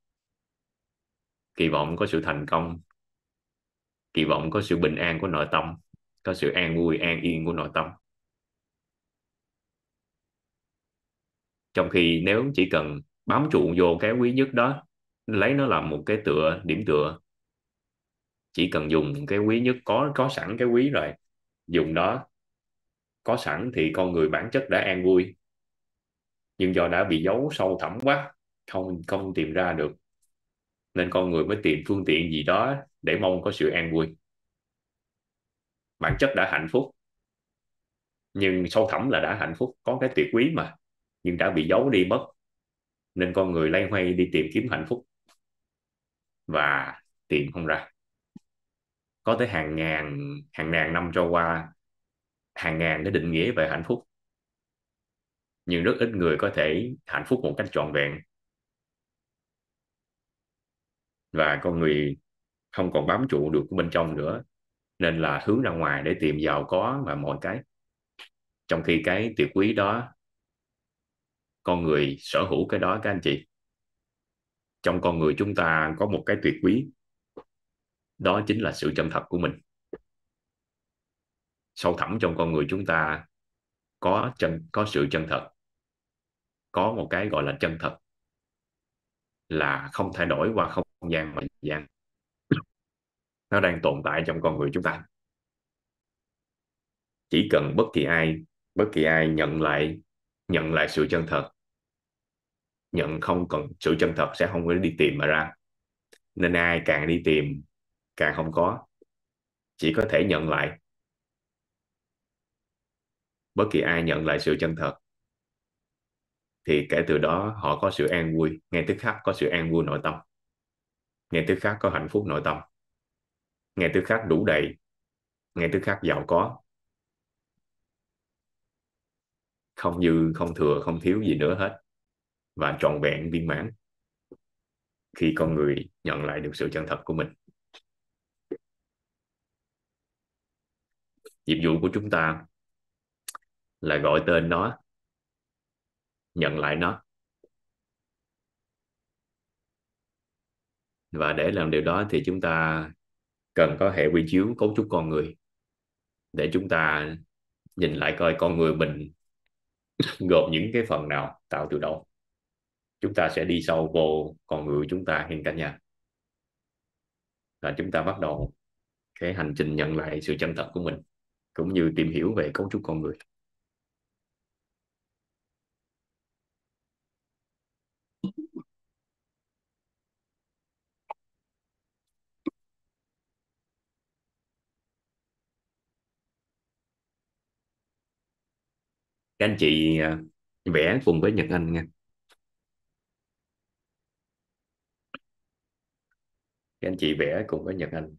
kỳ vọng có sự thành công, kỳ vọng có sự bình an của nội tâm, có sự an vui an yên của nội tâm. Trong khi nếu chỉ cần bám trụ vô cái quý nhất đó, lấy nó làm một cái tựa, điểm tựa, chỉ cần dùng cái quý nhất, có sẵn cái quý rồi, dùng đó có sẵn thì con người bản chất đã an vui, nhưng do đã bị giấu sâu thẳm quá, không không tìm ra được, nên con người mới tìm phương tiện gì đó để mong có sự an vui. Bản chất đã hạnh phúc, nhưng sâu thẳm là đã hạnh phúc, có cái tuyệt quý mà, nhưng đã bị giấu đi mất, nên con người loay hoay đi tìm kiếm hạnh phúc và tìm không ra. Có tới hàng ngàn năm trôi qua, hàng ngàn cái định nghĩa về hạnh phúc, nhưng rất ít người có thể hạnh phúc một cách trọn vẹn. Và con người không còn bám trụ được bên trong nữa, nên là hướng ra ngoài để tìm giàu có và mọi cái, trong khi cái tuyệt quý đó con người sở hữu cái đó. Các anh chị, trong con người chúng ta có một cái tuyệt quý, đó chính là sự chân thật của mình. Sâu thẳm trong con người chúng ta có sự chân thật, có một cái gọi là chân thật, là không thay đổi qua không gian và thời gian, nó đang tồn tại trong con người chúng ta. Chỉ cần bất kỳ ai nhận lại sự chân thật, không cần sự chân thật sẽ không có đi tìm mà ra, nên ai càng đi tìm càng không có, chỉ có thể nhận lại. Bất kỳ ai nhận lại sự chân thật thì kể từ đó họ có sự an vui, ngay tức khắc có sự an vui nội tâm, ngay tức khắc có hạnh phúc nội tâm, ngay tức khắc đủ đầy, ngay tức khắc giàu có, không dư không thừa không thiếu gì nữa hết, và trọn vẹn viên mãn khi con người nhận lại được sự chân thật của mình. Nhiệm vụ của chúng ta là gọi tên nó, nhận lại nó, và để làm điều đó thì chúng ta cần có hệ quy chiếu cấu trúc con người, để chúng ta nhìn lại coi con người mình gồm những cái phần nào, tạo từ đâu. Chúng ta sẽ đi sâu vô con người chúng ta hiện cả nhà, và chúng ta bắt đầu cái hành trình nhận lại sự chân thật của mình, cũng như tìm hiểu về cấu trúc con người. Các anh chị vẽ cùng với Nhật Anh nha. Các anh chị vẽ cùng với Nhật Anh.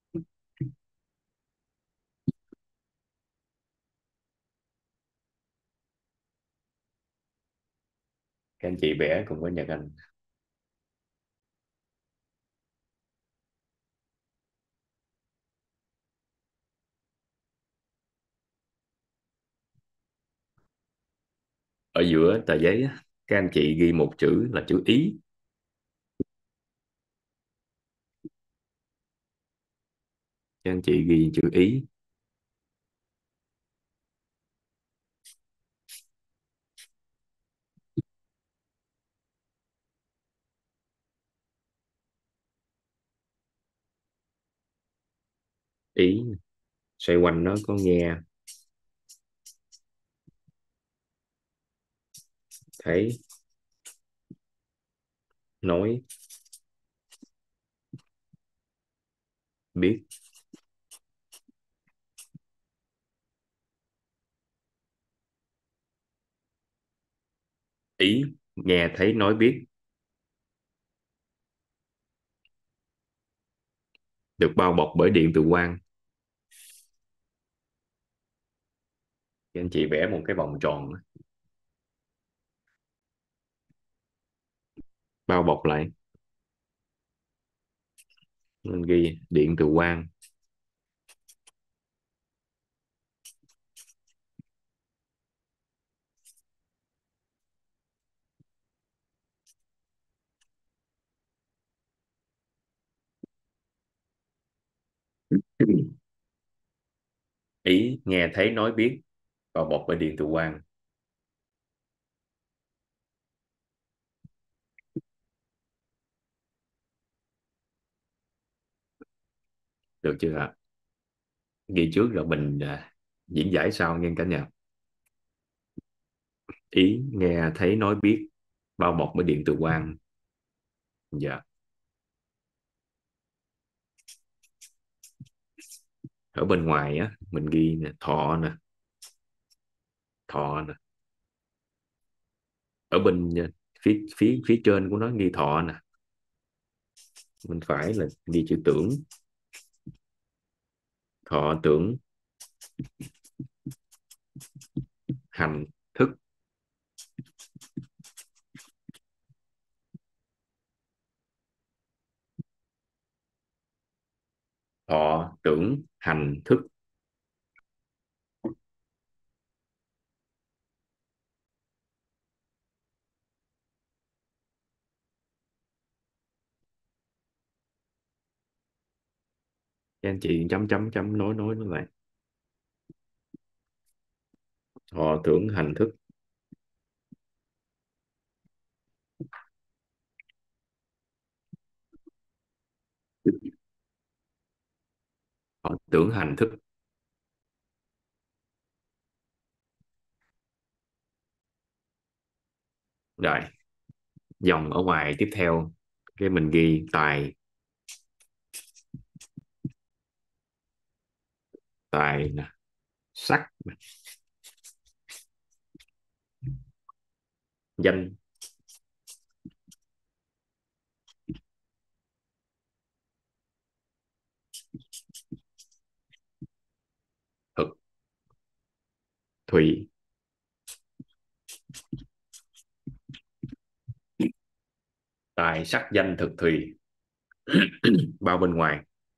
Các anh chị vẽ cùng với Nhật Anh. Ở giữa tờ giấy các anh chị ghi một chữ là chữ ý. Các anh chị ghi chữ ý. Ý, xoay quanh nó có nghe, thấy, nói, biết. Ý nghe thấy nói biết, được bao bọc bởi điện từ quang. Thì anh chị vẽ một cái vòng tròn bao bọc lại, mình ghi điện từ quang. Ý nghe thấy nói biết, bao bọc bởi điện từ quang. Được chưa ạ? Ghi trước rồi mình diễn giải sau nghe cả nhà. Ý nghe thấy nói biết, bao bọc bởi điện từ quang. Dạ. Ở bên ngoài á mình ghi nè, thọ nè, thọ nè. Ở bên phía phía phía trên của nó ghi thọ nè, bên phải là ghi chữ tưởng. Thọ tưởng hành thức. Thọ tưởng hành thức. Các anh chị chấm chấm chấm nối nó lại. Thọ tưởng hành thức. Thọ tưởng hành thức. Rồi dòng ở ngoài tiếp theo cái mình ghi tài. Tài nè, sắc nè, danh. Thực. Thùy. Tài sắc danh thực thùy. Bao bên ngoài.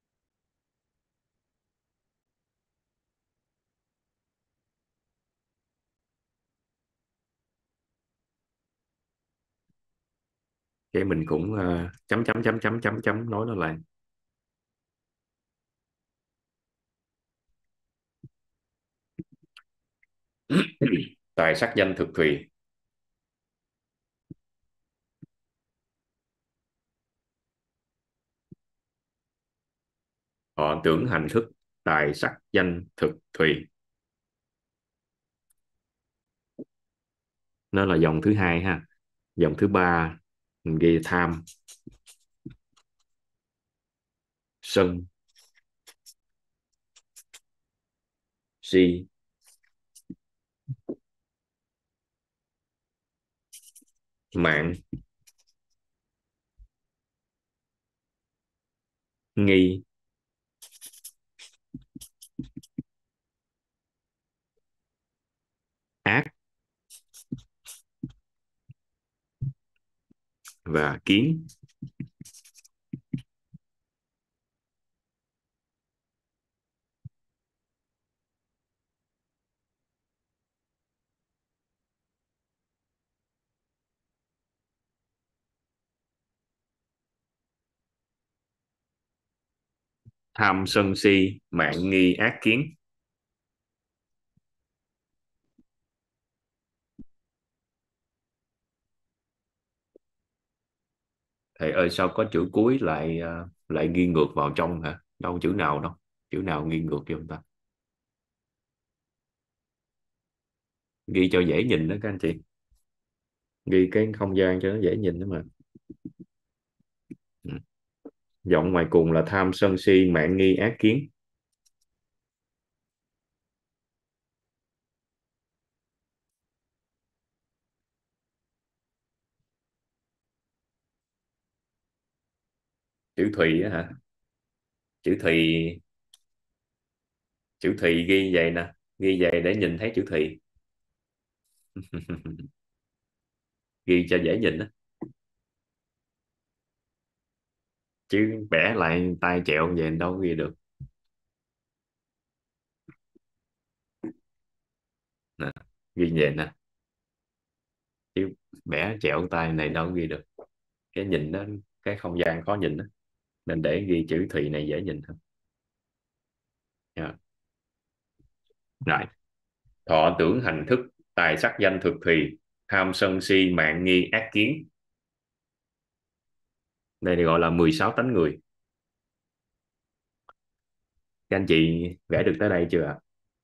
Cái mình cũng chấm chấm chấm chấm chấm chấm nói nó lại. Tài sắc danh thực thùy. Họ tưởng hành thức. Tài sắc danh thực thùy. Nó là dòng thứ hai ha. Dòng thứ ba mình ghi tham, sân, si, mạng, nghi, ác và kiến. Tham sân si mạng nghi ác kiến. Thầy ơi sao có chữ cuối lại lại ghi ngược vào trong hả? Đâu chữ nào đâu. Chữ nào ghi ngược cho chúng ta? Ghi cho dễ nhìn đó các anh chị. Ghi cái không gian cho nó dễ nhìn đó mà. Ừ. Giọng ngoài cùng là tham sân si mạng nghi ác kiến. Chữ Thùy á hả? Chữ Thùy, chữ Thùy ghi vậy nè, ghi vậy để nhìn thấy chữ Thùy. Ghi cho dễ nhìn á, chứ vẽ lại tay chẹo vậy đâu có ghi được. Nè, ghi vậy nè, chứ vẽ chẹo tay này đâu có ghi được. Cái nhìn đó, cái không gian khó nhìn đó, nên để ghi chữ Thùy này dễ nhìn hơn. Dạ. Rồi, thọ tưởng hành thức, tài sắc danh thực thùy, tham sân si mạng nghi ác kiến. Đây được gọi là 16 tánh người. Các anh chị vẽ được tới đây chưa ạ?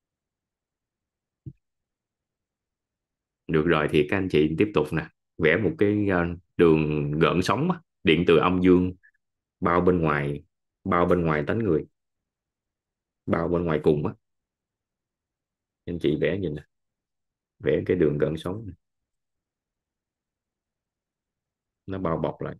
Được rồi thì các anh chị tiếp tục nè. Vẽ một cái đường gợn sóng á, điện từ âm dương bao bên ngoài, bao bên ngoài tánh người, bao bên ngoài cùng á. Các anh chị vẽ nhìn nè, vẽ cái đường gợn sóng này, nó bao bọc lại.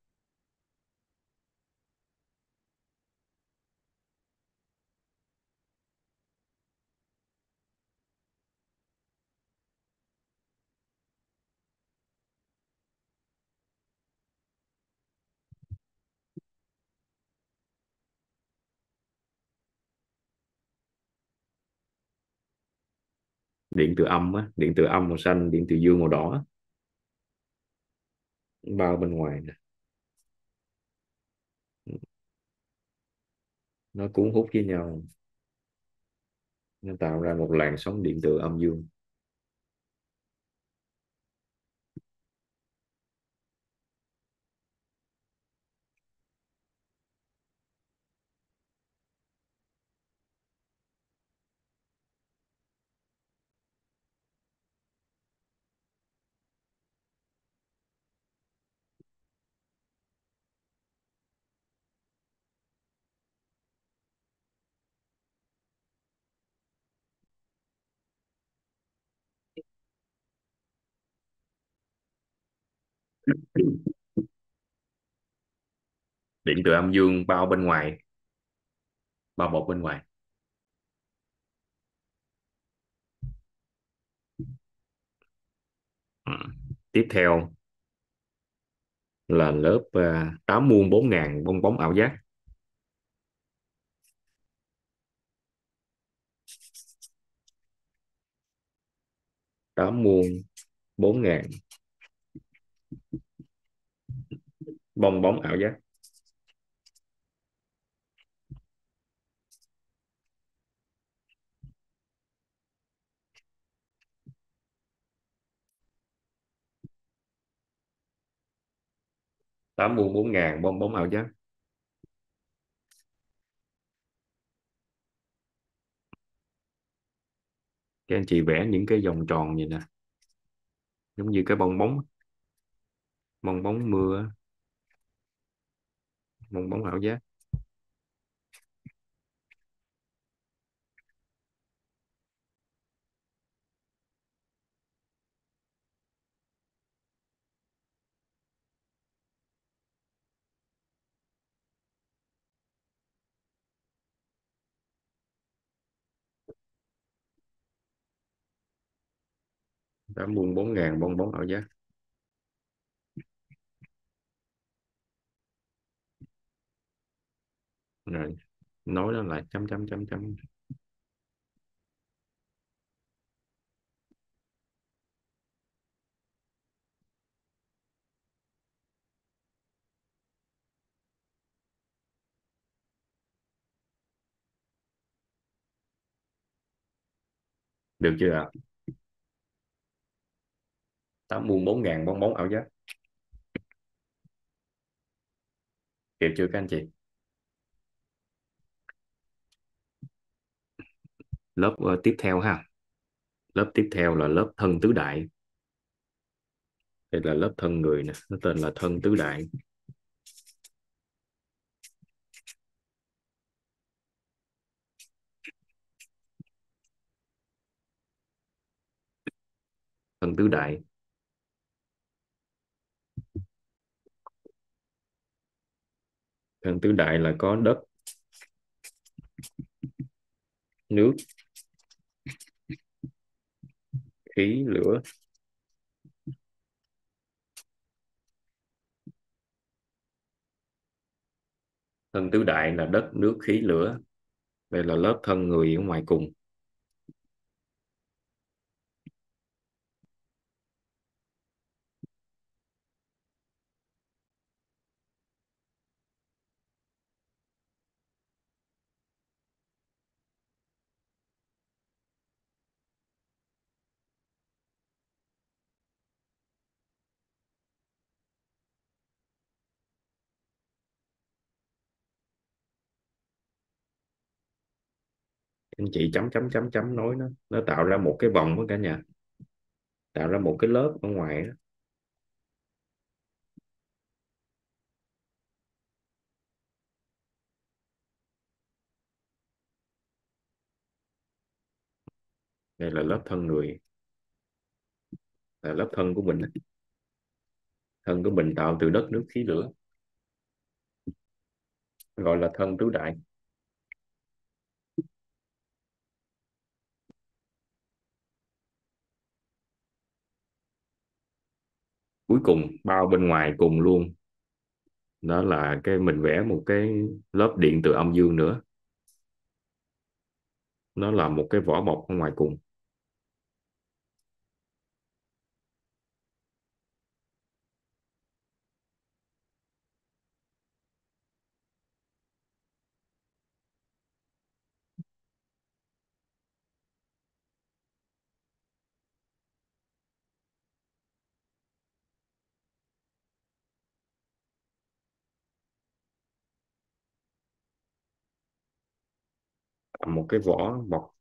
Điện từ âm á, điện từ âm màu xanh, điện từ dương màu đỏ á, bao bên ngoài nè, nó cuốn hút với nhau, nó tạo ra một làn sóng điện từ âm dương. Điện từ âm dương bao bên ngoài, bao bọc bên ngoài. Ừ. Tiếp theo là lớp 8 muôn 4 ngàn bong bóng ảo giác. 8 muôn 4 ngàn bong bóng ảo giác. 8 muôn 4 ngàn bong bóng ảo giác. Các anh chị vẽ những cái vòng tròn vậy nè, giống như cái bong bóng, bong bóng mưa, bong bóng ảo giác. 8 muôn 4 ngàn bong bóng ảo giác. Rồi nói nó lại chấm chấm chấm chấm. Được chưa ạ? 8 muôn 4 ngàn bong bóng ảo giác. Kịp chưa các anh chị? Lớp tiếp theo ha. Lớp tiếp theo là lớp thân tứ đại. Đây là lớp thân người nè, nó tên là thân tứ đại. Thân tứ đại. Thân tứ đại là có đất, nước, khí, lửa. Thân tứ đại là đất, nước, khí, lửa. Đây là lớp thân người ở ngoài cùng. Anh chị chấm chấm chấm chấm nối nó tạo ra một cái vòng đó cả nhà, tạo ra một cái lớp ở ngoài đó. Đây là lớp thân người, là lớp thân của mình. Thân của mình tạo từ đất, nước, khí, lửa, gọi là thân tứ đại. Cuối cùng bao bên ngoài cùng luôn, đó là cái mình vẽ một cái lớp điện từ âm dương nữa, nó là một cái vỏ bọc ở ngoài cùng. Một cái vỏ bọc.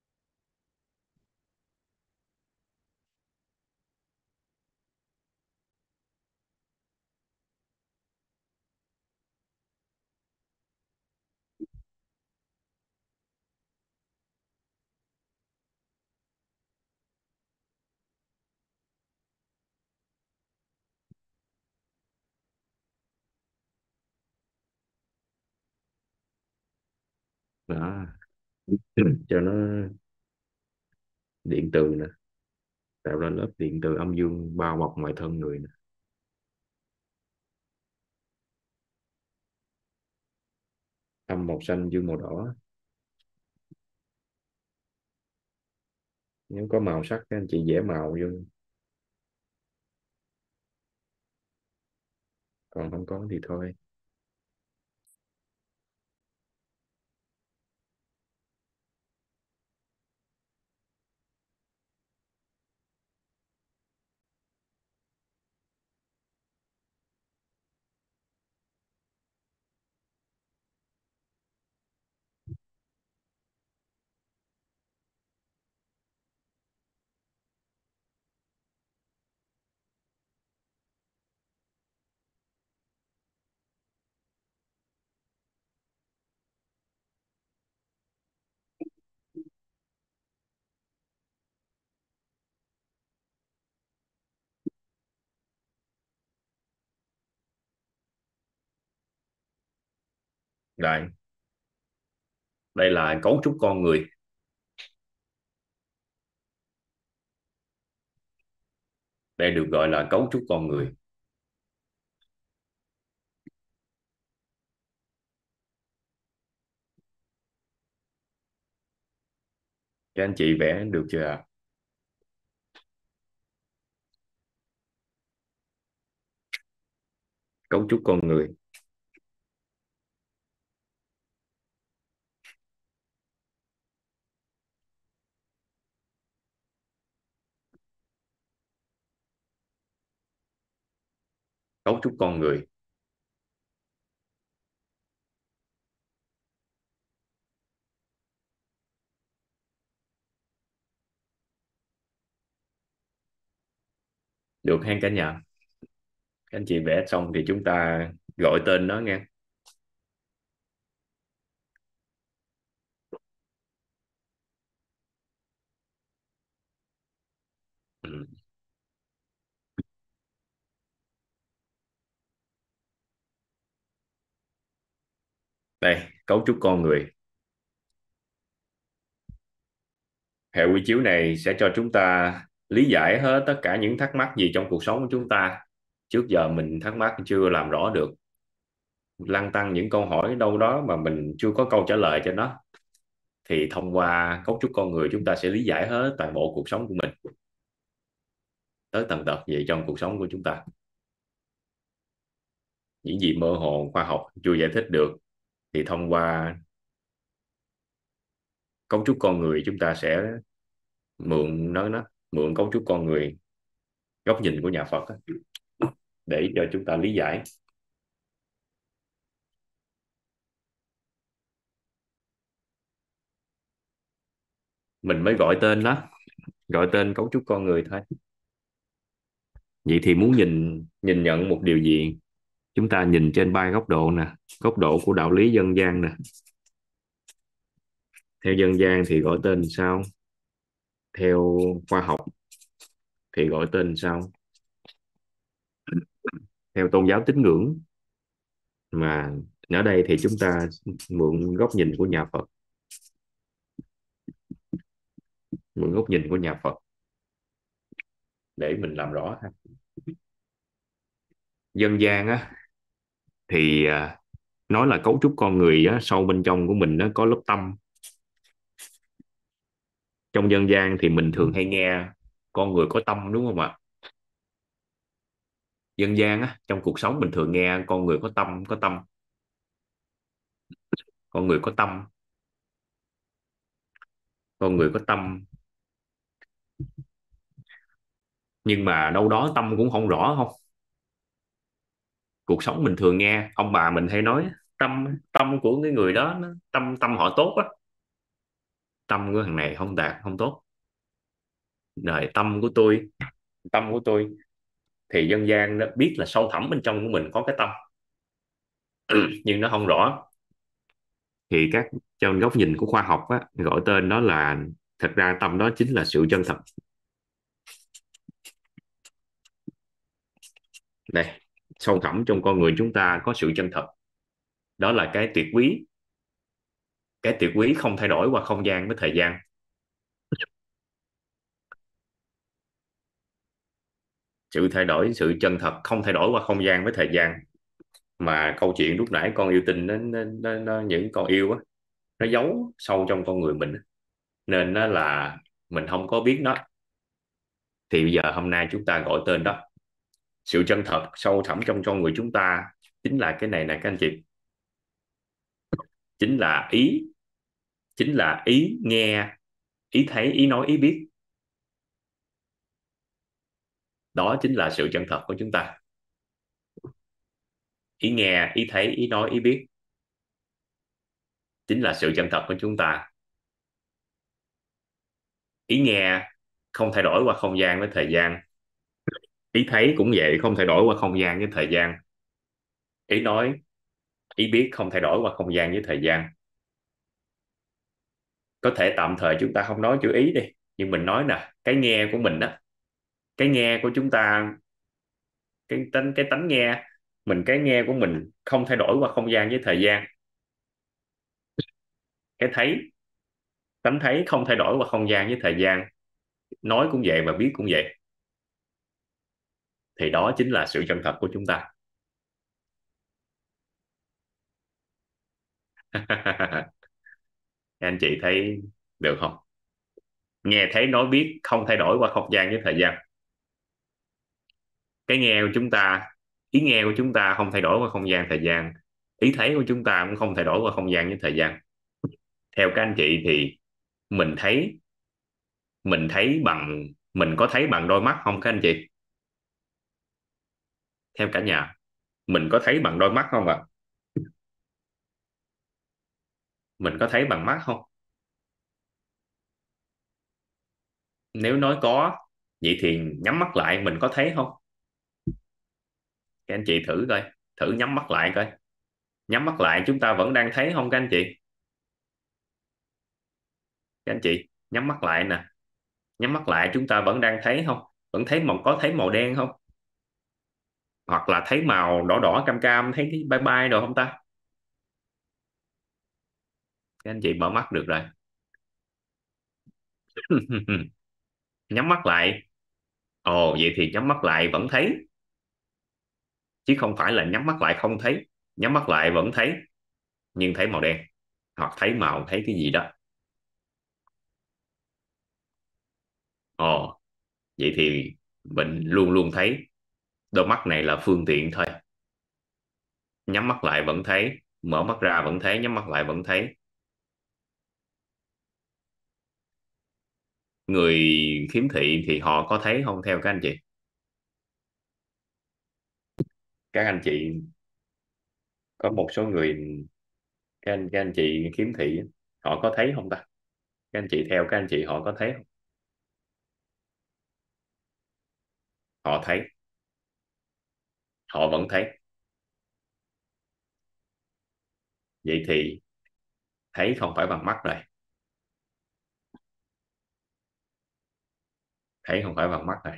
Đó. Cho nó điện từ nè, tạo ra lớp điện từ âm dương bao bọc ngoài thân người nè. Âm màu xanh, dương màu đỏ. Nếu có màu sắc các anh chị vẽ màu vô, còn không có thì thôi. Đây, đây là cấu trúc con người. Đây được gọi là cấu trúc con người. Các anh chị vẽ được chưa ạ? Cấu trúc con người. Cấu trúc con người. Được hay cả nhà? Các anh chị vẽ xong thì chúng ta gọi tên nó nghe. Ừ. Đây, cấu trúc con người. Hệ quy chiếu này sẽ cho chúng ta lý giải hết tất cả những thắc mắc gì trong cuộc sống của chúng ta. Trước giờ mình thắc mắc chưa làm rõ được, lăn tăn những câu hỏi đâu đó mà mình chưa có câu trả lời cho nó, thì thông qua cấu trúc con người chúng ta sẽ lý giải hết toàn bộ cuộc sống của mình, tới tận tật vậy trong cuộc sống của chúng ta. Những gì mơ hồ khoa học chưa giải thích được thì thông qua cấu trúc con người chúng ta sẽ mượn nó mượn cấu trúc con người, góc nhìn của nhà Phật để cho chúng ta lý giải. Mình mới gọi tên đó, gọi tên cấu trúc con người thôi. Vậy thì muốn nhìn nhận một điều gì, chúng ta nhìn trên ba góc độ nè. Góc độ của đạo lý dân gian nè, theo dân gian thì gọi tên sao, theo khoa học thì gọi tên sao, theo tôn giáo tín ngưỡng, mà ở đây thì chúng ta mượn góc nhìn của nhà Phật, mượn góc nhìn của nhà Phật để mình làm rõ ha. Dân gian á thì nói là cấu trúc con người á, sâu bên trong của mình nó có lớp tâm. Trong dân gian thì mình thường hay nghe con người có tâm, đúng không ạ? Dân gian á, trong cuộc sống mình thường nghe con người có tâm, có tâm, con người có tâm, con người có tâm. Nhưng mà đâu đó tâm cũng không rõ không? Cuộc sống mình thường nghe ông bà mình hay nói tâm tâm của cái người đó nó, tâm tâm họ tốt á, tâm của thằng này không đạt không tốt, rồi tâm của tôi, tâm của tôi. Thì dân gian nó biết là sâu thẳm bên trong của mình có cái tâm nhưng nó không rõ. Thì các trong góc nhìn của khoa học á, gọi tên đó là, thật ra tâm đó chính là sự chân thật. Đây, sâu thẳm trong con người chúng ta có sự chân thật, đó là cái tuyệt quý, cái tuyệt quý không thay đổi qua không gian với thời gian. Sự thay đổi, sự chân thật không thay đổi qua không gian với thời gian. Mà câu chuyện lúc nãy con yêu tinh nó những con yêu á, nó giấu sâu trong con người mình, nên nó là mình không có biết nó. Thì bây giờ hôm nay chúng ta gọi tên đó, sự chân thật sâu thẳm trong con người chúng ta chính là cái này nè các anh chị, chính là ý, chính là ý nghe, ý thấy, ý nói, ý biết. Đó chính là sự chân thật của chúng ta. Ý nghe, ý thấy, ý nói, ý biết chính là sự chân thật của chúng ta. Ý nghe không thay đổi qua không gian với thời gian, ý thấy cũng vậy, không thay đổi qua không gian với thời gian. Ý nói, ý biết không thay đổi qua không gian với thời gian. Có thể tạm thời chúng ta không nói chữ ý đi, nhưng mình nói nè, cái nghe của mình đó, cái nghe của chúng ta, cái tánh nghe mình, cái nghe của mình không thay đổi qua không gian với thời gian. Cái thấy, tánh thấy không thay đổi qua không gian với thời gian. Nói cũng vậy mà biết cũng vậy. Thì đó chính là sự chân thật của chúng ta. Anh chị thấy được không? Nghe thấy nói biết không thay đổi qua không gian với thời gian. Cái nghe của chúng ta, ý nghe của chúng ta không thay đổi qua không gian thời gian, ý thấy của chúng ta cũng không thay đổi qua không gian với thời gian. Theo các anh chị thì mình thấy, mình thấy bằng, mình có thấy bằng đôi mắt không các anh chị? Theo cả nhà, mình có thấy bằng đôi mắt không ạ? Mình có thấy bằng mắt không? Nếu nói có, vậy thì nhắm mắt lại mình có thấy không? Các anh chị thử coi, thử nhắm mắt lại coi. Nhắm mắt lại chúng ta vẫn đang thấy không các anh chị? Các anh chị nhắm mắt lại nè, nhắm mắt lại chúng ta vẫn đang thấy không? Vẫn thấy màu, có thấy màu đen không? Hoặc là thấy màu đỏ đỏ cam cam, thấy bay bay rồi không ta? Các anh chị mở mắt được rồi. Nhắm mắt lại. Ồ, vậy thì nhắm mắt lại vẫn thấy, chứ không phải là nhắm mắt lại không thấy. Nhắm mắt lại vẫn thấy, nhưng thấy màu đen, hoặc thấy màu, thấy cái gì đó. Ồ, vậy thì mình luôn luôn thấy. Đôi mắt này là phương tiện thôi. Nhắm mắt lại vẫn thấy, mở mắt ra vẫn thấy, nhắm mắt lại vẫn thấy. Người khiếm thị thì họ có thấy không theo các anh chị? Các anh chị có một số người, các anh chị khiếm thị, họ có thấy không ta? Các anh chị, theo các anh chị, họ có thấy không? Họ thấy, họ vẫn thấy. Vậy thì thấy không phải bằng mắt rồi. Thấy không phải bằng mắt rồi.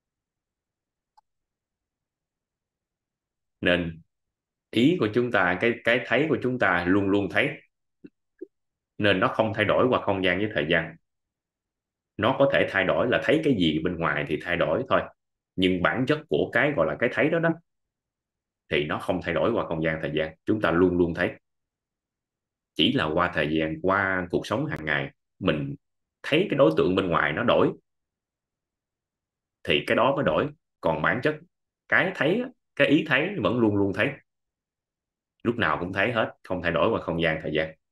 Nên ý của chúng ta, cái thấy của chúng ta luôn luôn thấy, nên nó không thay đổi qua không gian với thời gian. Nó có thể thay đổi là thấy cái gì bên ngoài thì thay đổi thôi, nhưng bản chất của cái gọi là cái thấy đó đó thì nó không thay đổi qua không gian thời gian. Chúng ta luôn luôn thấy, chỉ là qua thời gian, qua cuộc sống hàng ngày mình thấy cái đối tượng bên ngoài nó đổi thì cái đó mới đổi. Còn bản chất cái thấy, cái ý thấy vẫn luôn luôn thấy, lúc nào cũng thấy hết, không thay đổi qua không gian thời gian.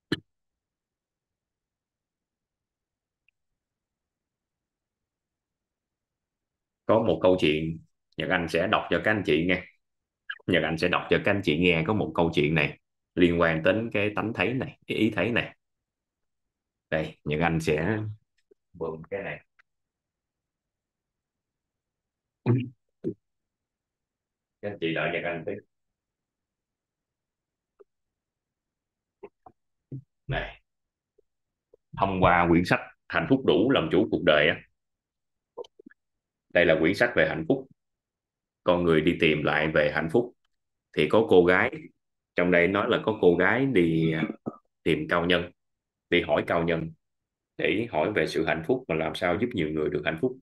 Có một câu chuyện Nhật Anh sẽ đọc cho các anh chị nghe. Nhật Anh sẽ đọc cho các anh chị nghe, có một câu chuyện này liên quan đến cái tánh thấy này, cái ý thấy này. Đây, Nhật Anh sẽ bơm cái này. Các anh chị đợi Nhật Anh tí. Này, thông qua quyển sách Hạnh phúc đủ làm chủ cuộc đời á. Đây là quyển sách về hạnh phúc, con người đi tìm lại về hạnh phúc. Thì có cô gái trong đây nói là có cô gái đi tìm cao nhân, đi hỏi cao nhân để hỏi về sự hạnh phúc và làm sao giúp nhiều người được hạnh phúc.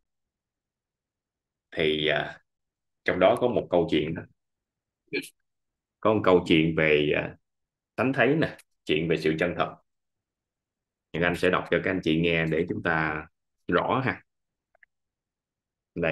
Thì trong đó có một câu chuyện đó, có một câu chuyện về tánh thấy nè, chuyện về sự chân thật. Nhưng anh sẽ đọc cho các anh chị nghe để chúng ta rõ ha. Đây,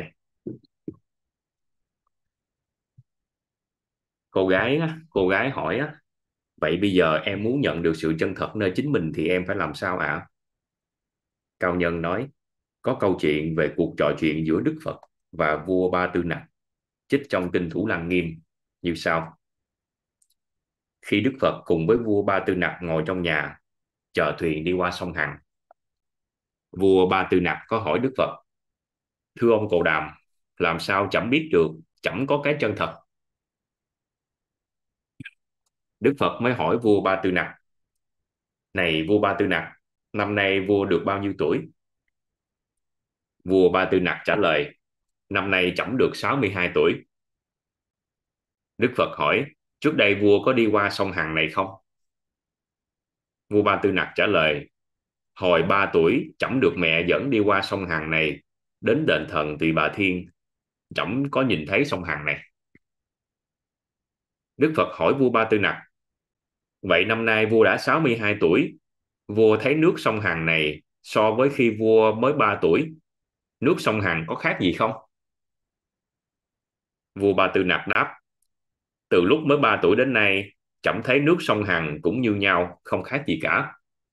cô gái hỏi á: vậy bây giờ em muốn nhận được sự chân thật nơi chính mình thì em phải làm sao ạ? Cao nhân nói: có câu chuyện về cuộc trò chuyện giữa Đức Phật và vua Ba Tư Nặc, trích trong kinh Thủ Lăng Nghiêm như sau. Khi Đức Phật cùng với vua Ba Tư Nặc ngồi trong nhà chờ thuyền đi qua sông Hằng, vua Ba Tư Nặc có hỏi Đức Phật: thưa ông Cồ Đàm, làm sao chẳng biết được chẳng có cái chân thật? Đức Phật mới hỏi vua Ba Tư Nặc: này vua Ba Tư Nặc, năm nay vua được bao nhiêu tuổi? Vua Ba Tư Nặc trả lời: năm nay trẫm được 62 tuổi. Đức Phật hỏi: trước đây vua có đi qua sông Hằng này không? Vua Ba Tư Nặc trả lời: hồi 3 tuổi trẫm được mẹ dẫn đi qua sông Hằng này đến đền thần Tỳ Bà Thiên, trẫm có nhìn thấy sông Hằng này. Đức Phật hỏi vua Ba Tư Nặc: vậy năm nay vua đã 62 tuổi, vua thấy nước sông Hằng này so với khi vua mới 3 tuổi, nước sông Hằng có khác gì không? Vua Ba Tư Nặc đáp: từ lúc mới 3 tuổi đến nay, trẫm thấy nước sông Hằng cũng như nhau, không khác gì cả.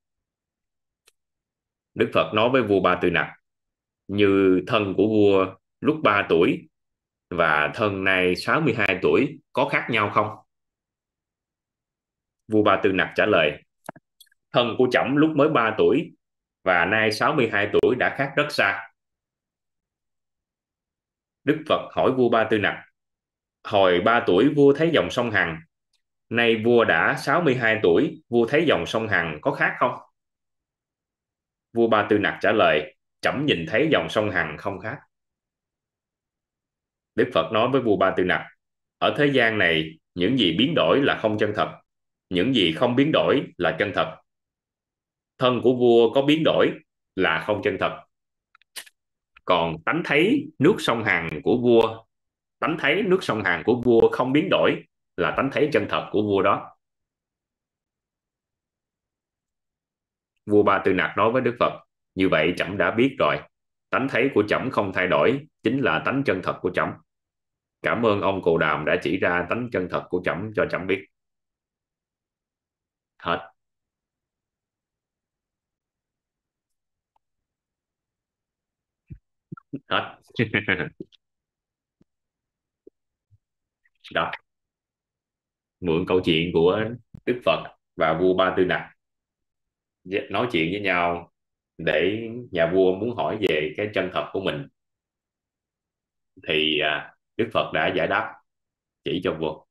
Đức Phật nói với vua Ba Tư Nặc: như thân của vua lúc 3 tuổi và thân nay 62 tuổi có khác nhau không? Vua Ba Tư Nặc trả lời: thân của trẫm lúc mới 3 tuổi và nay 62 tuổi đã khác rất xa. Đức Phật hỏi vua Ba Tư Nặc: hồi 3 tuổi vua thấy dòng sông Hằng, nay vua đã 62 tuổi, vua thấy dòng sông Hằng có khác không? Vua Ba Tư Nặc trả lời: trẫm nhìn thấy dòng sông Hằng không khác. Đức Phật nói với vua Ba Tư Nặc: ở thế gian này, những gì biến đổi là không chân thật, những gì không biến đổi là chân thật. thân của vua có biến đổi là không chân thật. Còn tánh thấy nước sông Hằng của vua, tánh thấy nước sông Hằng của vua không biến đổi là tánh thấy chân thật của vua đó. Vua Ba Tư Nặc nói với Đức Phật: như vậy trẫm đã biết rồi, tánh thấy của trẫm không thay đổi chính là tánh chân thật của trẫm. Cảm ơn ông Cù Đàm đã chỉ ra tánh chân thật của trẫm cho trẫm biết. Hết. Hết. Đó, mượn câu chuyện của Đức Phật và vua Ba Tư Nặc nói chuyện với nhau, để nhà vua muốn hỏi về cái chân thật của mình, thì Đức Phật đã giải đáp, chỉ cho vua.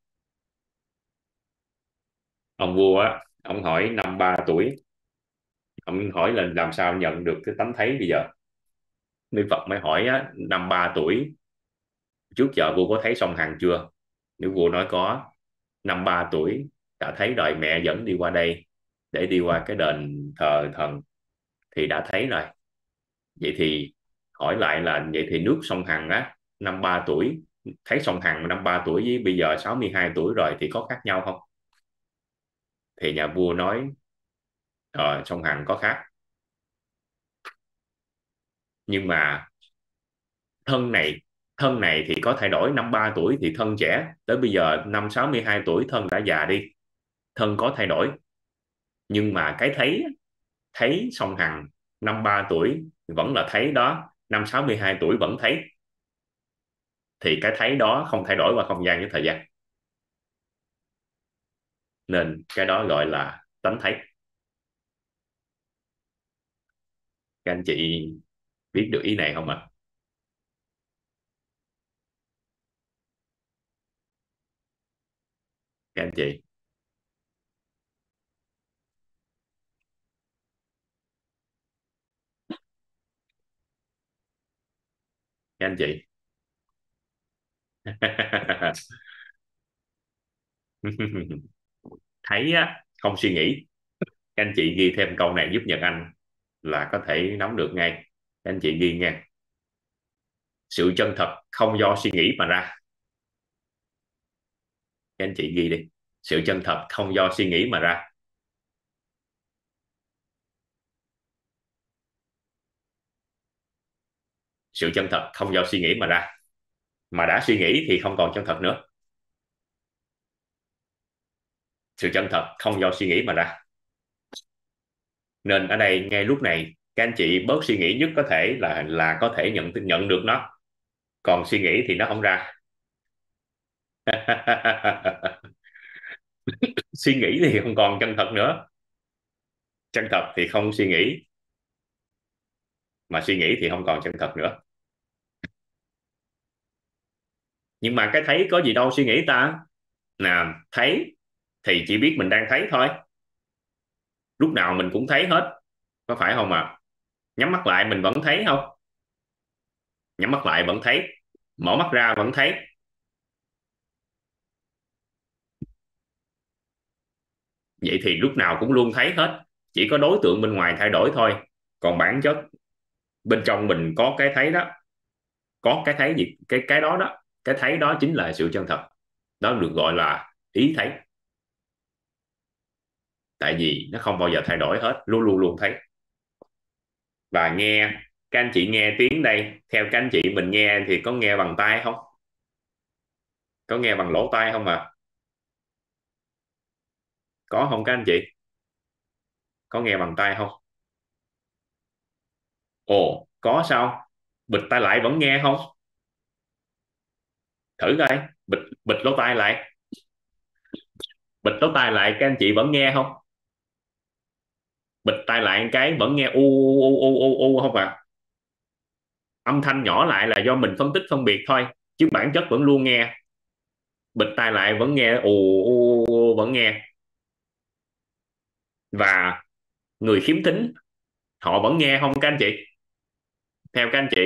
Ông vua á, ông hỏi năm 3 tuổi, ông hỏi là làm sao nhận được cái tánh thấy bây giờ. Đức Phật mới hỏi á, năm 3 tuổi trước giờ vua có thấy sông Hằng chưa? Nếu vua nói có. Năm 3 tuổi đã thấy rồi, mẹ dẫn đi qua đây để đi qua cái đền thờ thần thì đã thấy rồi. Vậy thì hỏi lại là vậy thì nước sông Hằng á, năm 3 tuổi thấy sông Hằng năm 3 tuổi với bây giờ 62 tuổi rồi thì có khác nhau không? Thì nhà vua nói sông Hằng có khác, nhưng mà thân này thì có thay đổi. Năm 3 tuổi thì thân trẻ, tới bây giờ năm 62 tuổi thân đã già đi, thân có thay đổi. Nhưng mà cái thấy song Hằng năm 3 tuổi vẫn là thấy đó, năm 62 tuổi vẫn thấy. Thì cái thấy đó không thay đổi qua không gian với thời gian, nên cái đó gọi là tánh thấy. Các anh chị biết được ý này không ạ? Các anh chị, các anh chị. Thấy á, không suy nghĩ. Các anh chị ghi thêm câu này giúp Nhật Anh là có thể nắm được ngay. Các anh chị ghi nghe: sự chân thật không do suy nghĩ mà ra. Các anh chị ghi đi: sự chân thật không do suy nghĩ mà ra. Sự chân thật không do suy nghĩ mà ra. Mà đã suy nghĩ thì không còn chân thật nữa. Sự chân thật không do suy nghĩ mà ra. Nên ở đây ngay lúc này các anh chị bớt suy nghĩ nhất có thể là có thể nhận được nó. Còn suy nghĩ thì nó không ra. Suy nghĩ thì không còn chân thật nữa. Chân thật thì không suy nghĩ, mà suy nghĩ thì không còn chân thật nữa. Nhưng mà cái thấy có gì đâu suy nghĩ ta. Nè, thấy thì chỉ biết mình đang thấy thôi. Lúc nào mình cũng thấy hết, có phải không ạ? Nhắm mắt lại mình vẫn thấy không? Nhắm mắt lại vẫn thấy, mở mắt ra vẫn thấy. Vậy thì lúc nào cũng luôn thấy hết, chỉ có đối tượng bên ngoài thay đổi thôi. Còn bản chất bên trong mình có cái thấy đó. Có cái thấy gì? Cái đó đó, cái thấy đó chính là sự chân thật. Đó được gọi là ý thấy. Tại vì nó không bao giờ thay đổi hết, luôn luôn luôn thấy. Và nghe, các anh chị nghe tiếng đây, theo các anh chị mình nghe thì có nghe bằng tai không? Có nghe bằng lỗ tai không ạ? Có không các anh chị? Có nghe bằng tai không? Ồ, có sao? Bịt tai lại vẫn nghe không? Thử coi, bịt lỗ tai lại. Bịt lỗ tai lại các anh chị vẫn nghe không? Bịt tai lại cái vẫn nghe u u u u u không ạ? Âm thanh nhỏ lại là do mình phân tích phân biệt thôi, chứ bản chất vẫn luôn nghe. Bịt tai lại vẫn nghe ù u vẫn nghe. Và người khiếm thính họ vẫn nghe không các anh chị? Theo các anh chị,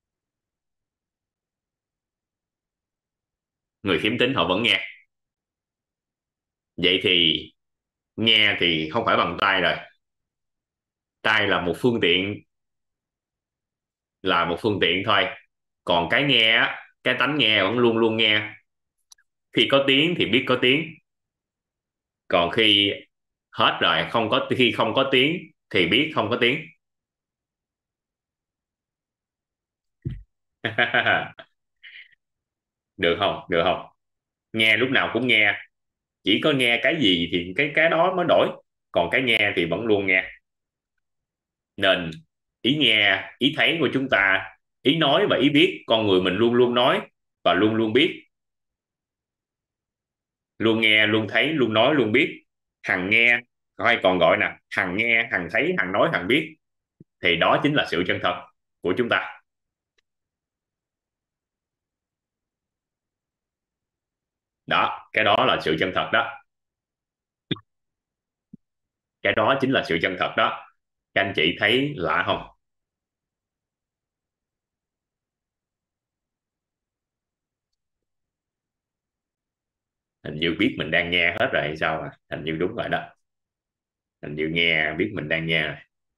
người khiếm thính họ vẫn nghe. Vậy thì nghe thì không phải bằng tai rồi. Tai là một phương tiện, là một phương tiện thôi. Còn cái nghe á, cái tánh nghe vẫn luôn luôn nghe. Khi có tiếng thì biết có tiếng, còn khi hết rồi, khi không có tiếng thì biết không có tiếng. Được không, được không? Nghe lúc nào cũng nghe, chỉ có nghe cái gì thì cái đó mới đổi, còn cái nghe thì vẫn luôn nghe. Nên ý nghe, ý thấy của chúng ta, ý nói và ý biết, con người mình luôn luôn nói và luôn luôn biết, luôn nghe luôn thấy luôn nói luôn biết. Hằng nghe, hay còn gọi là hằng nghe hằng thấy hằng nói hằng biết, thì đó chính là sự chân thật của chúng ta. Đó, cái đó là sự chân thật đó, cái đó chính là sự chân thật đó. Các anh chị thấy lạ không? Hình như biết mình đang nghe hết rồi hay sao à? Hình như đúng rồi đó, hình như nghe biết mình đang nghe rồi.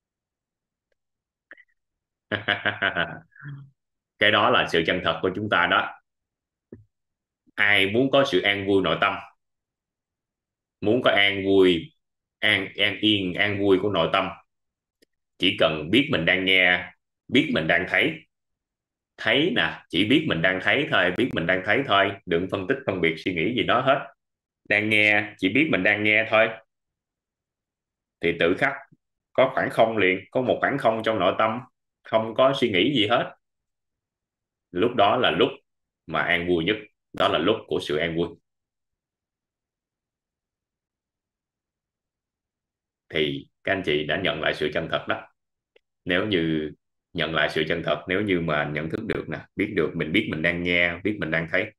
Cái đó là sự chân thật của chúng ta đó. Ai muốn có sự an vui nội tâm, muốn có an vui, an yên an vui của nội tâm, chỉ cần biết mình đang nghe, biết mình đang thấy. Thấy nè, chỉ biết mình đang thấy thôi, biết mình đang thấy thôi, đừng phân tích phân biệt suy nghĩ gì đó hết. Đang nghe, chỉ biết mình đang nghe thôi, thì tự khắc có khoảng không liền, có một khoảng không trong nội tâm, không có suy nghĩ gì hết. Lúc đó là lúc mà an vui nhất, đó là lúc của sự an vui. Thì các anh chị đã nhận lại sự chân thật đó. Nếu như nhận lại sự chân thật, nếu như mà nhận thức được nè, biết được mình, biết mình đang nghe, biết mình đang thấy.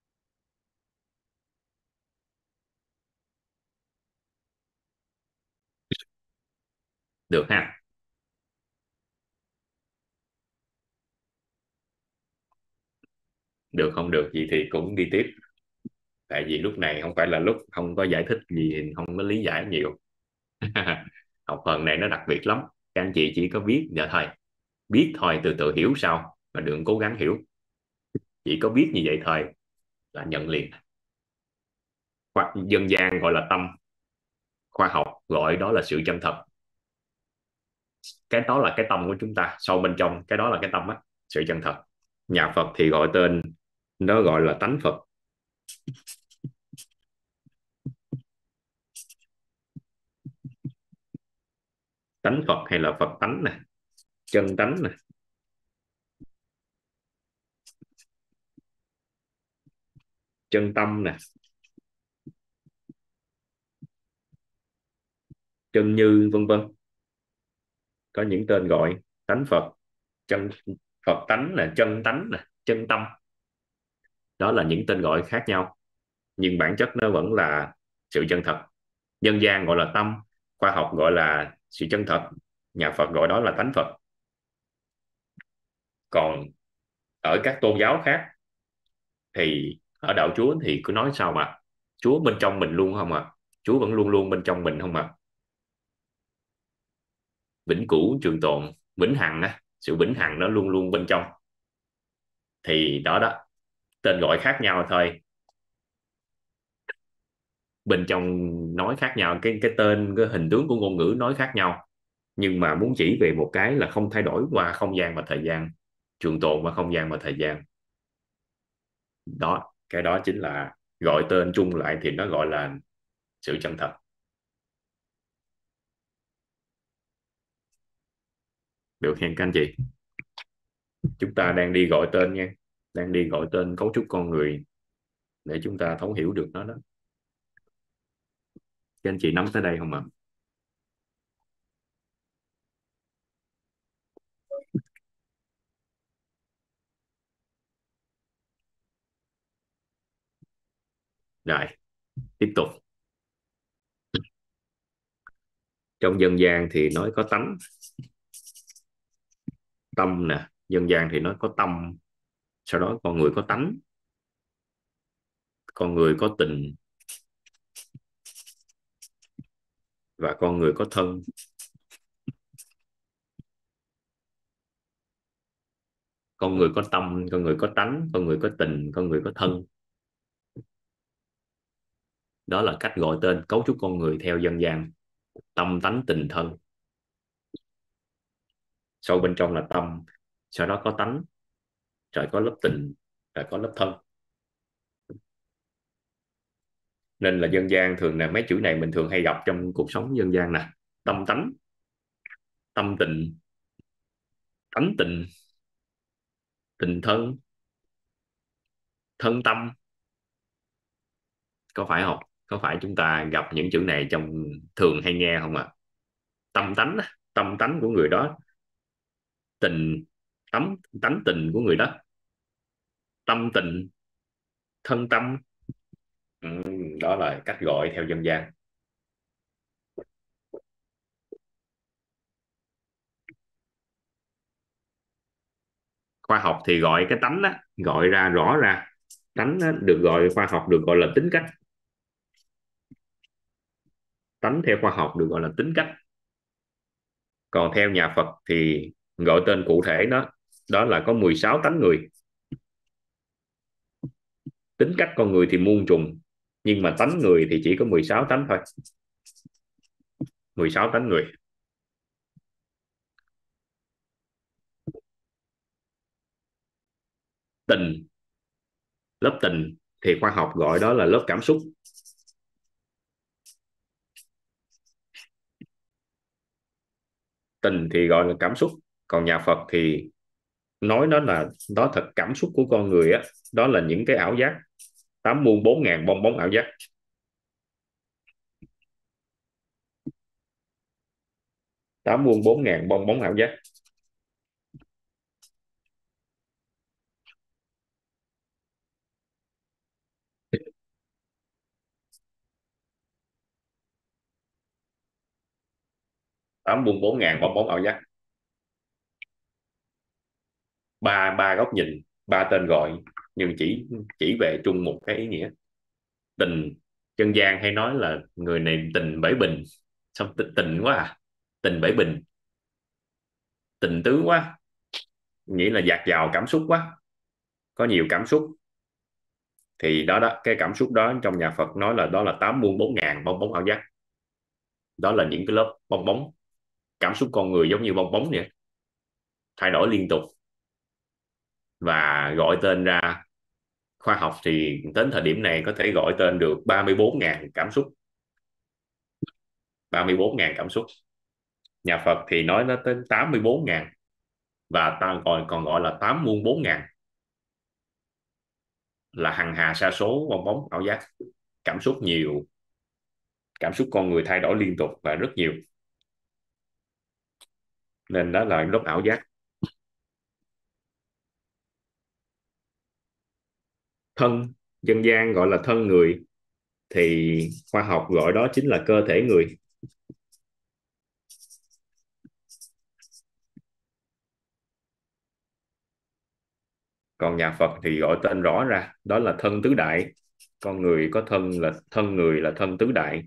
Được ha? Được không được gì thì cũng đi tiếp, tại vì lúc này không phải là lúc không có giải thích gì thì không có lý giải nhiều. Học phần này nó đặc biệt lắm, các anh chị chỉ có biết dạ thôi, biết thôi, từ từ hiểu sau, mà đừng cố gắng hiểu, chỉ có biết như vậy thôi là nhận liền. Hoặc dân gian gọi là tâm, khoa học gọi đó là sự chân thật. Cái đó là cái tâm của chúng ta, sâu bên trong cái đó là cái tâm á, sự chân thật. Nhà Phật thì gọi tên, nó gọi là tánh Phật. Tánh Phật hay là Phật tánh nè, chân tánh nè, chân tâm nè, chân như, vân vân. Có những tên gọi. Tánh Phật, chân Phật tánh nè, chân tánh nè, chân tâm. Đó là những tên gọi khác nhau, nhưng bản chất nó vẫn là sự chân thật. Dân gian gọi là tâm, khoa học gọi là sự chân thật, nhà Phật gọi đó là tánh Phật. Còn ở các tôn giáo khác thì ở đạo Chúa thì cứ nói sao mà Chúa bên trong mình luôn không à, Chúa vẫn luôn luôn bên trong mình không à, vĩnh cửu trường tồn, vĩnh hằng á, sự vĩnh hằng nó luôn luôn bên trong. Thì đó đó, tên gọi khác nhau thôi, bên trong nói khác nhau, cái tên, cái hình tướng của ngôn ngữ nói khác nhau, nhưng mà muốn chỉ về một cái là không thay đổi qua không gian và thời gian, trường tồn qua không gian và thời gian. Đó, cái đó chính là gọi tên chung lại thì nó gọi là sự chân thật. Được khen các anh chị? Chúng ta đang đi gọi tên nha, đang đi gọi tên cấu trúc con người để chúng ta thấu hiểu được nó đó. Các anh chị nắm tới đây không ạ? Rồi, tiếp tục. Trong dân gian thì nói có tánh, tâm nè, dân gian thì nói có tâm, sau đó con người có tánh, con người có tình, và con người có thân. Con người có tâm, con người có tánh, con người có tình, con người có thân. Đó là cách gọi tên cấu trúc con người theo dân gian: tâm tánh tình thân. Sâu bên trong là tâm, sau đó có tánh, rồi có lớp tình, rồi có lớp thân. Nên là dân gian thường là mấy chữ này mình thường hay gặp trong cuộc sống dân gian nè: tâm tánh, tâm tình, tánh tình, tình thân, thân tâm. Có phải không? Có phải chúng ta gặp những chữ này trong thường hay nghe không ạ? Tâm tánh, tâm tánh của người đó, tình, tánh, tánh tình của người đó, tâm tình, thân tâm. Ừ, đó là cách gọi theo dân gian. Khoa học thì gọi cái tánh đó, gọi ra rõ ra. Tánh đó, được gọi khoa học được gọi là tính cách. Tánh theo khoa học được gọi là tính cách. Còn theo nhà Phật thì gọi tên cụ thể đó, đó là có 16 tánh người. Tính cách con người thì muôn trùng, nhưng mà tánh người thì chỉ có 16 tánh thôi. 16 tánh người. Tình, lớp tình thì khoa học gọi đó là lớp cảm xúc. Tình thì gọi là cảm xúc. Còn nhà Phật thì nói đó là đó thật cảm xúc của con người á, đó là những cái ảo giác, 8 muôn 4 ngàn bong bóng ảo giác. 8 muôn 4 ngàn bong bóng ảo giác. Tám muôn 4 ngàn bong bóng ảo giác. Ba góc nhìn, ba tên gọi, nhưng chỉ về chung một cái ý nghĩa. Tình, dân gian hay nói là người này tình bể bình. Xong tình quá à, tình bể bình, tình tứ quá, nghĩa là dạt dào cảm xúc quá, có nhiều cảm xúc. Thì đó đó, cái cảm xúc đó trong nhà Phật nói là đó là 8 muôn 4 ngàn bong bóng ảo giác. Đó là những cái lớp bong bóng. Cảm xúc con người giống như bong bóng vậy, thay đổi liên tục. Và gọi tên ra, khoa học thì đến thời điểm này có thể gọi tên được 34.000 cảm xúc. 34.000 cảm xúc. Nhà Phật thì nói nó tới 84.000. Và ta còn gọi là 8 muôn 4 ngàn, là hằng hà sa số bong bóng ảo giác. Cảm xúc nhiều, cảm xúc con người thay đổi liên tục và rất nhiều, nên đó là lớp ảo giác. Thân, dân gian gọi là thân người, thì khoa học gọi đó chính là cơ thể người. Còn nhà Phật thì gọi tên rõ ra, đó là thân tứ đại. Con người có thân, là thân người là thân tứ đại.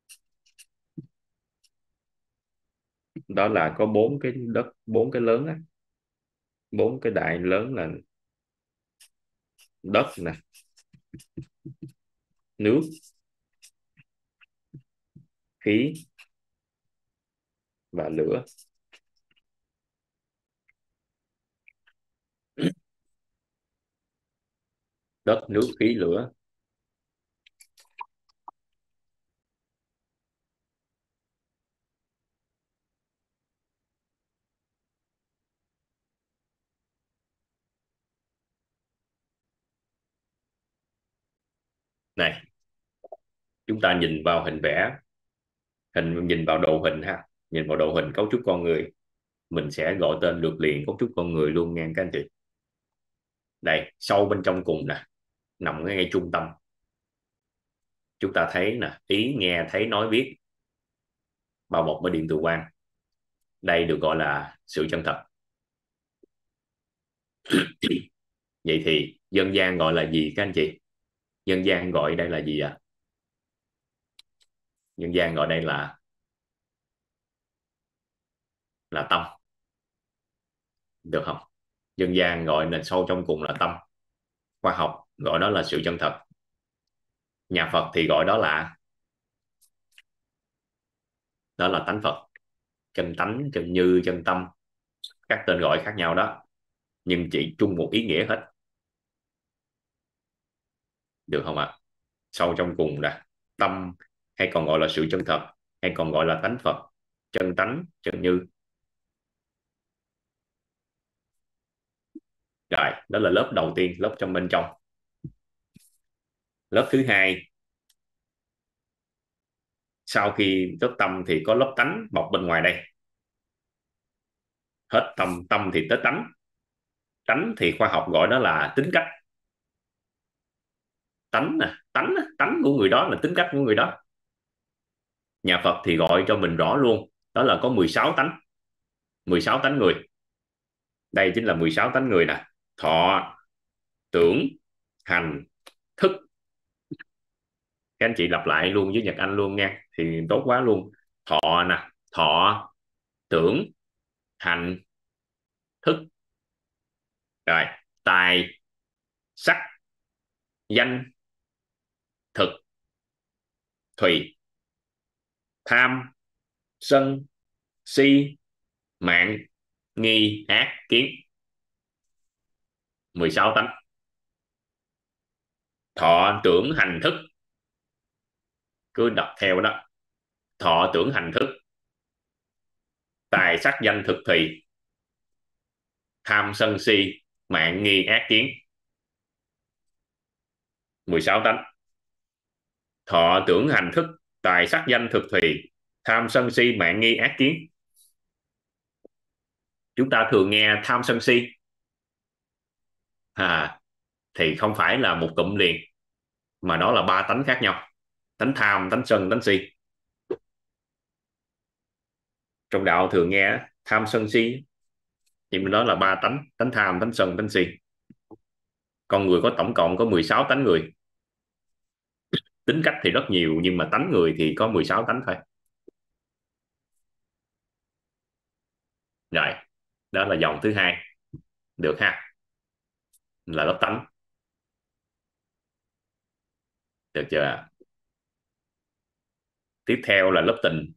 Đó là có 4 cái đất, 4 cái lớn á. 4 cái đại lớn là đất nè, nước, khí và lửa. Đất, nước, khí, lửa. Này, chúng ta nhìn vào hình vẽ, nhìn vào đồ hình ha, nhìn vào đồ hình cấu trúc con người, mình sẽ gọi tên được liền cấu trúc con người luôn nha các anh chị. Đây, sâu bên trong cùng nè, nằm ngay trung tâm. Chúng ta thấy nè, ý nghe thấy nói viết, bao bọc bởi điện từ quang. Đây được gọi là sự chân thật. Vậy thì dân gian gọi là gì các anh chị? Dân gian gọi đây là gì ạ? Dân gian gọi đây là tâm, được không? dân gian gọi là sâu trong cùng là tâm, khoa học gọi đó là sự chân thật, nhà Phật thì gọi đó là tánh Phật, chân tánh, chân như, chân tâm, các tên gọi khác nhau đó nhưng chỉ chung một ý nghĩa hết, được không ạ? Sâu trong cùng là tâm, hay còn gọi là sự chân thật, hay còn gọi là tánh Phật, chân tánh, chân như. Rồi đó là lớp đầu tiên, lớp trong bên trong. Lớp thứ hai, sau khi lớp tâm thì có lớp tánh bọc bên ngoài đây. Hết tâm, tâm thì tới tánh. Tánh thì khoa học gọi đó là tính cách. Tánh nè, tánh của người đó là tính cách của người đó. Nhà Phật thì gọi cho mình rõ luôn, đó là có 16 tánh, 16 tánh người. Đây chính là 16 tánh người nè: thọ, tưởng, hành, thức. Các anh chị lặp lại luôn với Nhật Anh luôn nha, thì tốt quá luôn. Thọ nè, thọ, tưởng, hành, thức. Rồi tài, sắc, danh, thực, thùy. Tham, sân, si, mạng, nghi, ác, kiến. 16 tánh. Thọ, tưởng, hành, thức, cứ đọc theo đó. Thọ, tưởng, hành, thức, tài, sắc, danh, thực, thùy. Tham, sân, si, mạng, nghi, ác, kiến. 16 tánh. Thọ, tưởng, hành, thức, tài, sắc, danh, thực, thùy. Tham, sân, si, mạng, nghi, ác, kiến. Chúng ta thường nghe tham, sân, si thì không phải là một cụm liền, mà đó là ba tánh khác nhau: tánh tham, tánh sân, tánh si. Trong đạo thường nghe tham, sân, si, nhưng đó là ba tánh: tánh tham, tánh sân, tánh si. Con người có tổng cộng có 16 tánh người. Tính cách thì rất nhiều, nhưng mà tánh người thì có 16 tánh thôi. Rồi đó là dòng thứ hai, được ha, là lớp tánh. Được chưa? Tiếp theo là lớp tình.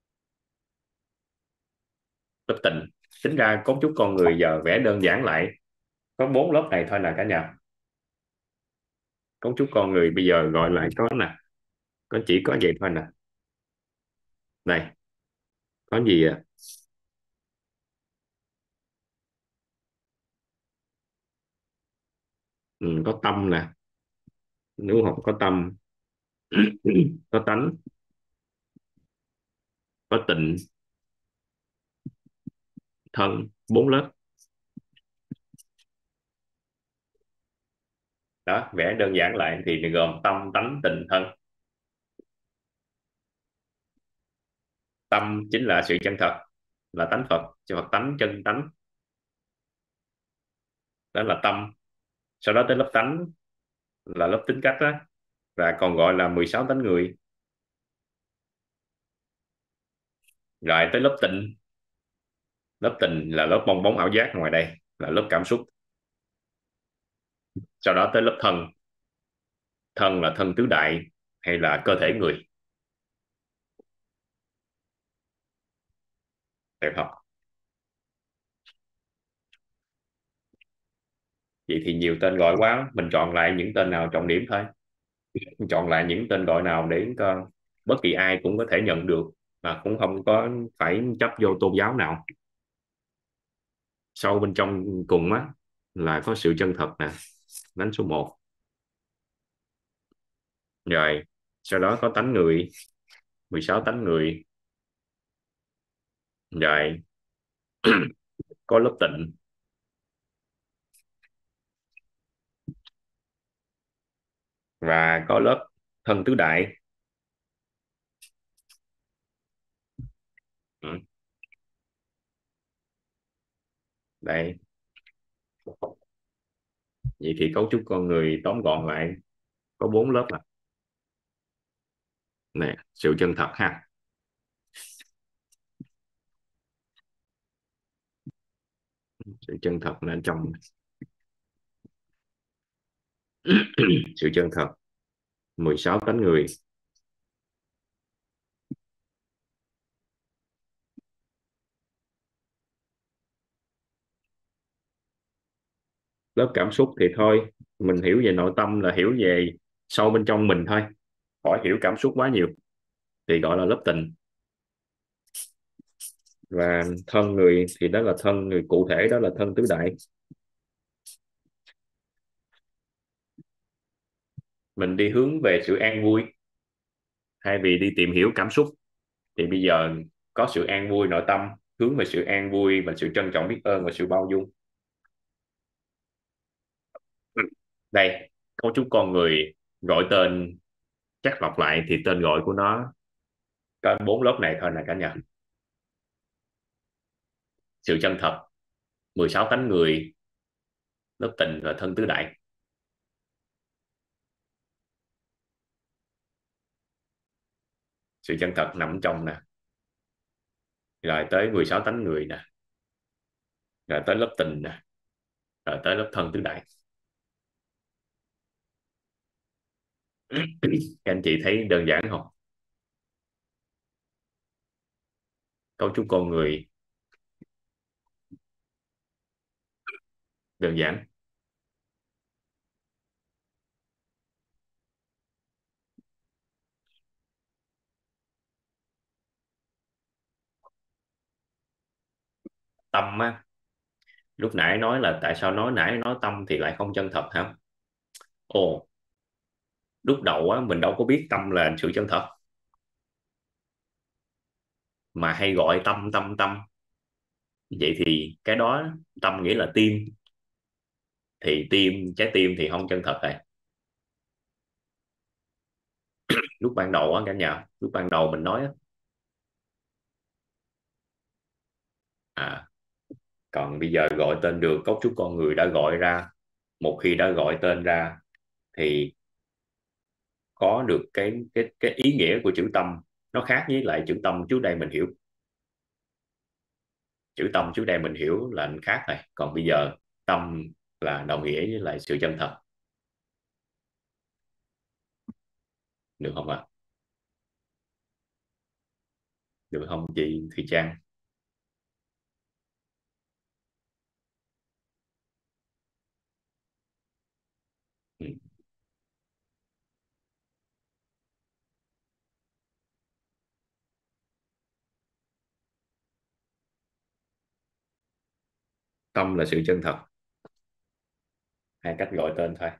Lớp tình tính ra cấu trúc con người giờ vẽ đơn giản lại, có 4 lớp này thôi nè cả nhà. Cấu trúc con người bây giờ gọi lại có nè, chỉ có vậy thôi nè. Này, có gì à? Có tâm nè, nếu học có tâm, có tánh, có tịnh, thân, 4 lớp. Đó, vẽ đơn giản lại thì gồm tâm, tánh, tịnh, thân. Tâm chính là sự chân thật, là tánh Phật, Phật tánh, chân tánh, đó là tâm. Sau đó tới lớp tánh là lớp tính cách đó, và còn gọi là 16 tánh người. Rồi tới lớp tịnh. Lớp tịnh là lớp bong bóng ảo giác ngoài đây, là lớp cảm xúc. Sau đó tới lớp thân. Thân là thân tứ đại hay là cơ thể người, đẹp không? Vậy thì nhiều tên gọi quá, mình chọn lại những tên nào trọng điểm thôi. Mình chọn lại những tên gọi nào để bất kỳ ai cũng có thể nhận được, mà cũng không có phải chấp vô tôn giáo nào. Sâu bên trong cùng á là có sự chân thật nè, đánh số 1. Rồi sau đó có tánh người, 16 tánh người. Rồi có lớp tịnh, và có lớp thân tứ đại. Ừ. Đây, vậy thì cấu trúc con người tóm gọn lại có 4 lớp nè, sự chân thật ha. Sự chân thật là trong sự chân thật 16 tánh người. Lớp cảm xúc thì thôi, mình hiểu về nội tâm là hiểu về sâu bên trong mình thôi, khỏi hiểu cảm xúc quá nhiều, thì gọi là lớp tình. Và thân người thì đó là thân người cụ thể, đó là thân tứ đại. Mình đi hướng về sự an vui thay vì đi tìm hiểu cảm xúc, thì bây giờ có sự an vui nội tâm, hướng về sự an vui và sự trân trọng biết ơn và sự bao dung. Đây, cấu trúc con người gọi tên chắc lọc lại thì tên gọi của nó có 4 lớp này thôi nè cả nhà. Sự chân thật, 16 tánh người, lớp tình và thân tứ đại. Sự chân thật nằm trong nè, rồi tới 16 tánh người nè, rồi tới lớp tình nè, rồi tới lớp thân tứ đại. Các anh chị thấy đơn giản không? Cấu trúc con người đơn giản. Tâm á, lúc nãy nói là tại sao nói tâm thì lại không chân thật hả? Ồ, lúc đầu á mình đâu có biết tâm là sự chân thật, mà hay gọi tâm tâm tâm. Vậy thì cái đó tâm nghĩa là tim, thì trái tim thì không chân thật rồi. Lúc ban đầu á cả nhà, lúc ban đầu mình nói á, à còn bây giờ gọi tên được, cấu trúc con người đã gọi ra, một khi đã gọi tên ra thì có được cái ý nghĩa của chữ tâm. Nó khác với lại chữ tâm trước đây mình hiểu. Chữ tâm trước đây mình hiểu là khác này, còn bây giờ tâm là đồng nghĩa với lại sự chân thật. Được không ạ? Được không chị Thùy Trang? Ừ. Tâm là sự chân thật, hai cách gọi tên thôi.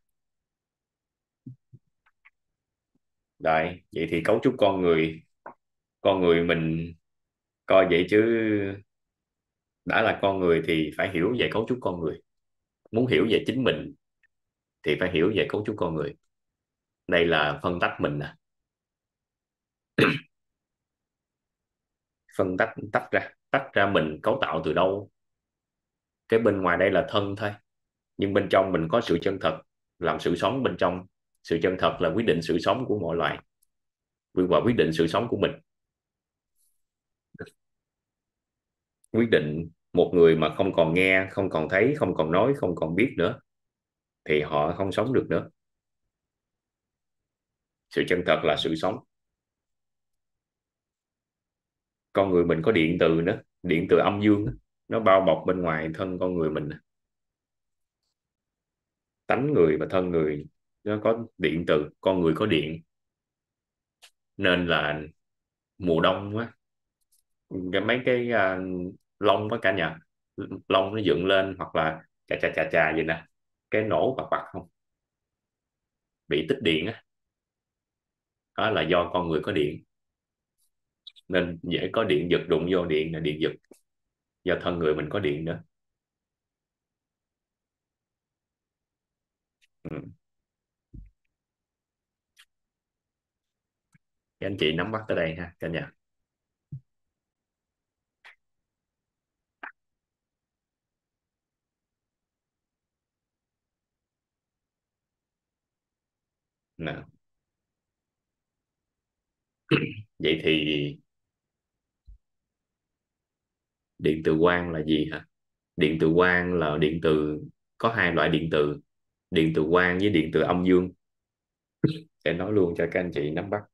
Đấy, vậy thì cấu trúc con người mình coi vậy chứ, đã là con người thì phải hiểu về cấu trúc con người. Muốn hiểu về chính mình thì phải hiểu về cấu trúc con người. Đây là phân tách mình nè, phân tách tách ra mình cấu tạo từ đâu. Cái bên ngoài đây là thân thôi, nhưng bên trong mình có sự chân thật làm sự sống bên trong. Sự chân thật là quyết định sự sống của mọi loài và quyết định sự sống của mình. Quyết định một người mà không còn nghe, không còn thấy, không còn nói, không còn biết nữa thì họ không sống được nữa. Sự chân thật là sự sống. Con người mình có điện từ nữa, điện từ âm dương, nó bao bọc bên ngoài thân con người mình. Tánh người và thân người nó có điện từ, con người có điện. Nên là mùa đông á, mấy cái lông á cả nhà, lông nó dựng lên hoặc là chà chà chà chà vậy nè, cái nổ bạc bạc không, bị tích điện á, đó là do con người có điện, nên dễ có điện giật, đụng vô điện là điện giật, do thân người mình có điện nữa. Ừ. Các anh chị nắm bắt tới đây ha cả nhà. Nè. Vậy thì điện từ quang là gì hả? Điện từ quang là điện từ, có hai loại điện từ quang với điện từ âm dương. Để nói luôn cho các anh chị nắm bắt.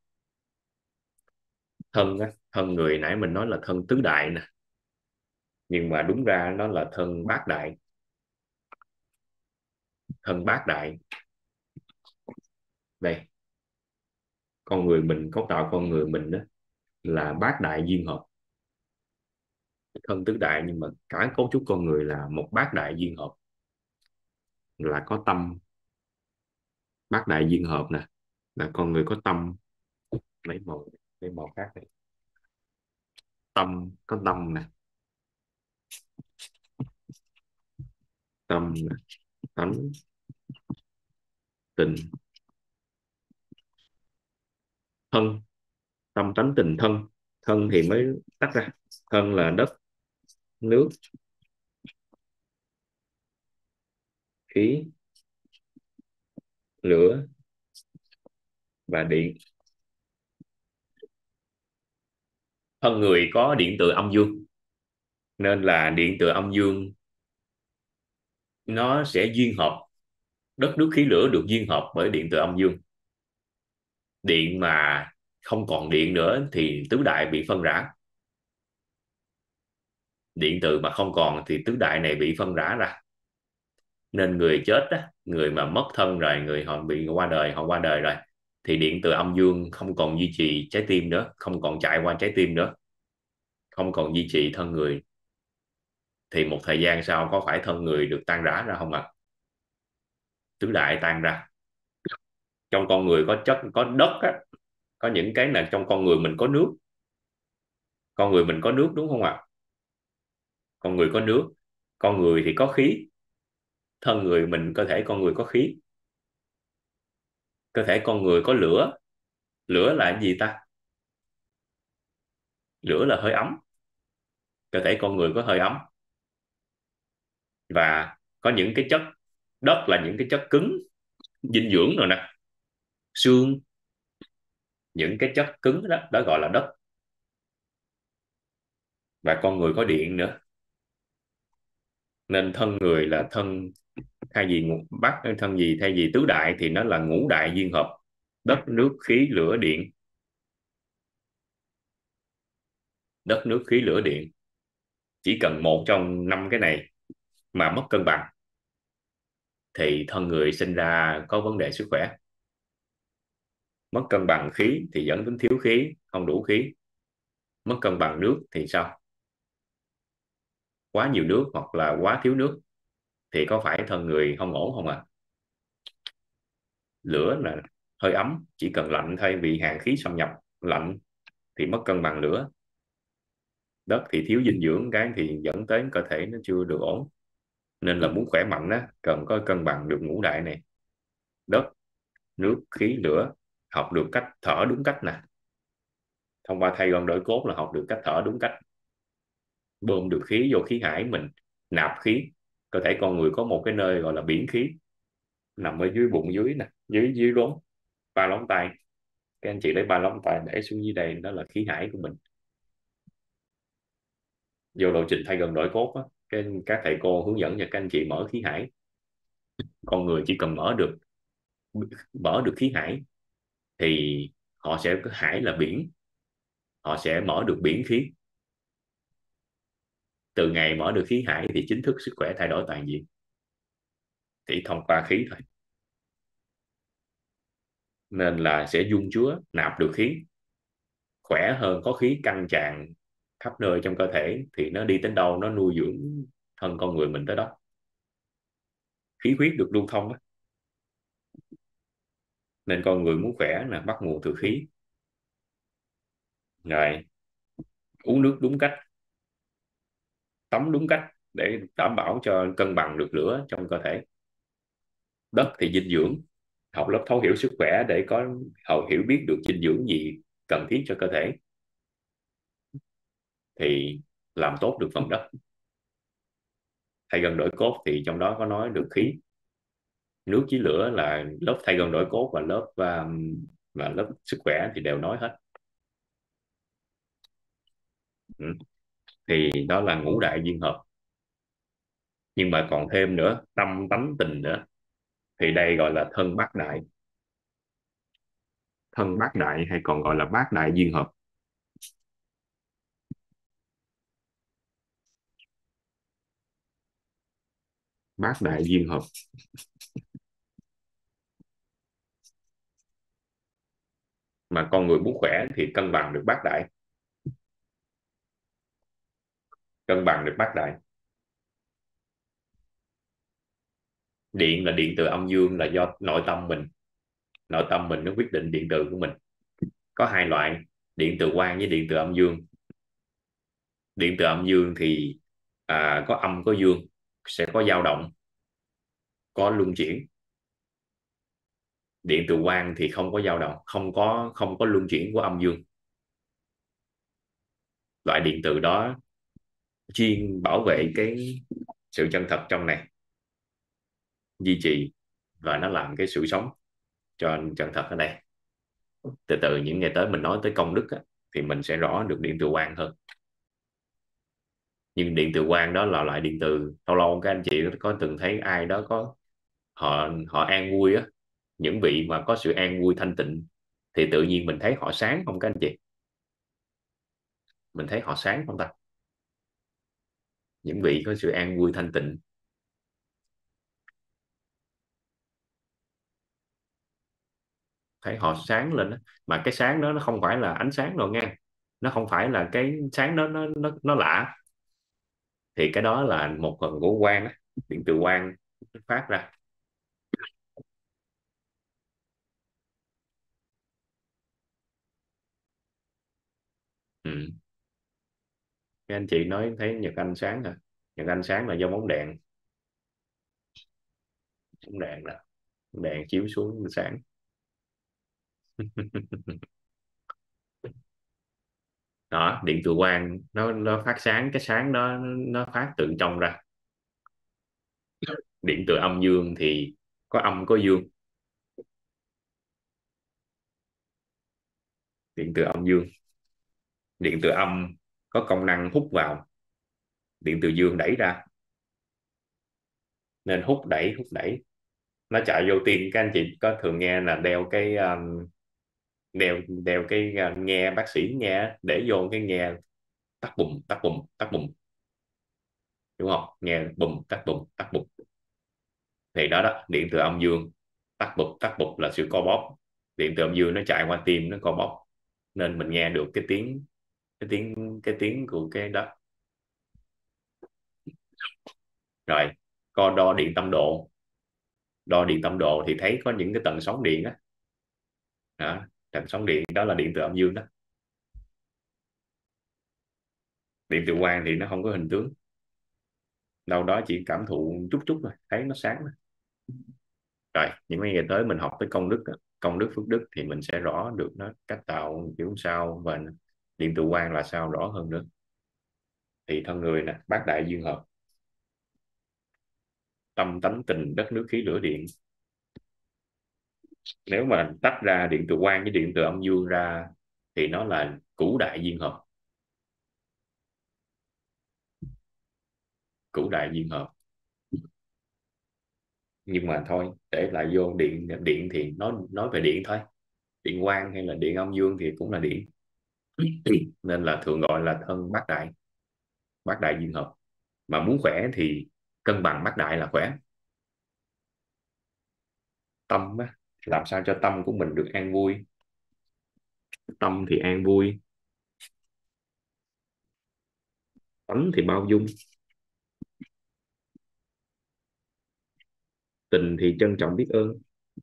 Thân á, thân người nãy mình nói là thân tứ đại nè, nhưng mà đúng ra nó là thân bát đại. Thân bát đại đây, con người mình, cấu tạo con người mình đó là bát đại duyên hợp. Thân tứ đại nhưng mà cả cấu trúc con người là một bát đại duyên hợp, là có tâm. Bát đại duyên hợp nè, là con người có tâm. lấy màu lấy màu khác này. Tâm, có tâm nè, tâm nè, tánh, tình, thân. Tâm tánh tình thân. Thân thì mới tách ra. Thân là đất, nước, khí, lửa và điện. Thân người có điện từ âm dương, nên là điện từ âm dương nó sẽ duyên hợp. Đất nước khí lửa được duyên hợp bởi điện từ âm dương. Điện mà không còn điện nữa thì tứ đại bị phân rã. Điện từ mà không còn thì tứ đại này bị phân rã ra. Nên người chết á, người mà mất thân rồi, người họ bị qua đời, họ qua đời rồi, thì điện từ âm dương không còn duy trì trái tim nữa, không còn chạy qua trái tim nữa, không còn duy trì thân người. Thì một thời gian sau có phải thân người được tan rã ra không ạ? Tứ đại tan ra. Trong con người có chất, có đất á, có những cái là trong con người mình có nước. Con người mình có nước đúng không ạ? Con người có nước. Con người thì có khí. Thân người mình, cơ thể con người có khí. Cơ thể con người có lửa. Lửa là cái gì ta? Lửa là hơi ấm. Cơ thể con người có hơi ấm. Và có những cái chất, đất là những cái chất cứng, dinh dưỡng rồi nè, xương, những cái chất cứng đó, đó gọi là đất. Và con người có điện nữa. Nên thân người là thân, thay vì bắc thân gì, thay vì tứ đại thì nó là ngũ đại duyên hợp. Đất, nước, khí, lửa, điện. Đất, nước, khí, lửa, điện. Chỉ cần một trong năm cái này mà mất cân bằng thì thân người sinh ra có vấn đề sức khỏe. Mất cân bằng khí thì dẫn đến thiếu khí, không đủ khí. Mất cân bằng nước thì sao? Quá nhiều nước hoặc là quá thiếu nước thì có phải thân người không ổn không ạ? Lửa là hơi ấm, chỉ cần lạnh thôi, vì hàn khí xâm nhập lạnh thì mất cân bằng lửa. Đất thì thiếu dinh dưỡng, cái thì dẫn tới cơ thể nó chưa được ổn. Nên là muốn khỏe mạnh đó, cần có cân bằng được ngũ đại này. Đất, nước, khí, lửa. Học được cách thở đúng cách nè. Thông qua thay gân đổi cốt là học được cách thở đúng cách. Bơm được khí vô khí hải mình, nạp khí. Cơ thể con người có một cái nơi gọi là biển khí, nằm ở dưới bụng dưới nè, dưới dưới rốn, ba lóng tay. Các anh chị lấy ba lóng tay để xuống dưới đây, đó là khí hải của mình. Vô lộ trình thay gân đổi cốt á, các thầy cô hướng dẫn cho các anh chị mở khí hải. Con người chỉ cần mở được khí hải thì họ sẽ có, hải là biển, họ sẽ mở được biển khí. Từ ngày mở được khí hải thì chính thức sức khỏe thay đổi toàn diện, chỉ thông qua khí thôi. Nên là sẽ dung chúa, nạp được khí, khỏe hơn, có khí căng tràn khắp nơi trong cơ thể thì nó đi đến đâu nó nuôi dưỡng thân con người mình tới đó. Khí huyết được lưu thông đó. Nên con người muốn khỏe là bắt nguồn từ khí. Rồi uống nước đúng cách, tắm đúng cách để đảm bảo cho cân bằng được lửa trong cơ thể. Đất thì dinh dưỡng, học lớp thấu hiểu sức khỏe để có hiểu biết được dinh dưỡng gì cần thiết cho cơ thể thì làm tốt được phần đất. Thay gân đổi cốt thì trong đó có nói được khí. Nước với lửa là lớp thay gân đổi cốt, và lớp sức khỏe thì đều nói hết. Ừ. Thì đó là ngũ đại duyên hợp. Nhưng mà còn thêm nữa, tâm tánh tình nữa, thì đây gọi là thân bát đại. Thân bát đại hay còn gọi là bát đại duyên hợp. Bát đại duyên hợp. Mà con người muốn khỏe thì cân bằng được bát đại. Cân bằng được bát đại. Điện là điện từ âm dương, là do nội tâm mình. Nội tâm mình nó quyết định điện từ của mình. Có hai loại, điện từ quang với điện từ âm dương. Điện từ âm dương thì có âm có dương, sẽ có dao động, có luân chuyển. Điện từ quang thì không có dao động, không có luân chuyển của âm dương. Loại điện từ đó chuyên bảo vệ cái sự chân thật trong này, duy trì, và nó làm cái sự sống cho chân thật ở đây. Từ từ những ngày tới mình nói tới công đức á, thì mình sẽ rõ được điện từ quang hơn. Nhưng điện từ quang đó là loại điện từ lâu lâu các anh chị có từng thấy ai đó có họ an vui á, những vị mà có sự an vui thanh tịnh thì tự nhiên mình thấy họ sáng không các anh chị? Mình thấy họ sáng không ta? Những vị có sự an vui thanh tịnh thấy họ sáng lên đó. Mà cái sáng đó nó không phải là ánh sáng đâu nha, nó không phải là cái sáng đó nó lạ, thì cái đó là một phần của quang á, điện từ quang phát ra. Ừ. Các anh chị nói thấy Nhật Anh sáng hả? Nhật Anh sáng là do bóng đèn. Bóng đèn là đèn chiếu xuống sáng. Đó, điện từ quang nó phát sáng, cái sáng đó nó phát từ trong ra. Điện từ âm dương thì có âm có dương. Điện từ âm dương, điện từ âm có công năng hút vào, điện từ dương đẩy ra. Nên hút đẩy nó chạy vô tim. Các anh chị có thường nghe là đeo cái đeo cái nghe bác sĩ nghe, để vô cái nghe tắt bùm tắt bùm tắt bùm, đúng không? Nghe bùm tắt bùm, thì đó đó, điện từ âm dương tắt bụp là sự co bóp. Điện từ âm dương nó chạy qua tim, nó co bóp, nên mình nghe được cái tiếng của cái đó. Rồi đo điện tâm độ. Đo điện tâm độ thì thấy có những cái tần sóng điện á. Đó, tần sóng điện đó là điện từ âm dương đó. Điện từ quang thì nó không có hình tướng, đâu đó chỉ cảm thụ chút chút thôi, thấy nó sáng đó. Rồi những ngày tới mình học tới công đức đó. Công đức phước đức thì mình sẽ rõ được nó cách tạo kiểu sao, và điện từ quang là sao rõ hơn nữa. Thì thân người nè, bát đại duyên hợp, tâm tánh tình đất nước khí lửa điện. Nếu mà tách ra điện từ quang với điện từ âm dương ra thì nó là cửu đại duyên hợp. Cửu đại duyên hợp. Nhưng mà thôi, để lại vô điện thì nói về điện thôi. Điện quang hay là điện âm dương thì cũng là điện. Nên là thường gọi là thân bát đại. Bát đại duyên hợp. Mà muốn khỏe thì cân bằng bát đại là khỏe. Tâm á, làm sao cho tâm của mình được an vui? Tâm thì an vui, tánh thì bao dung, tình thì trân trọng biết ơn.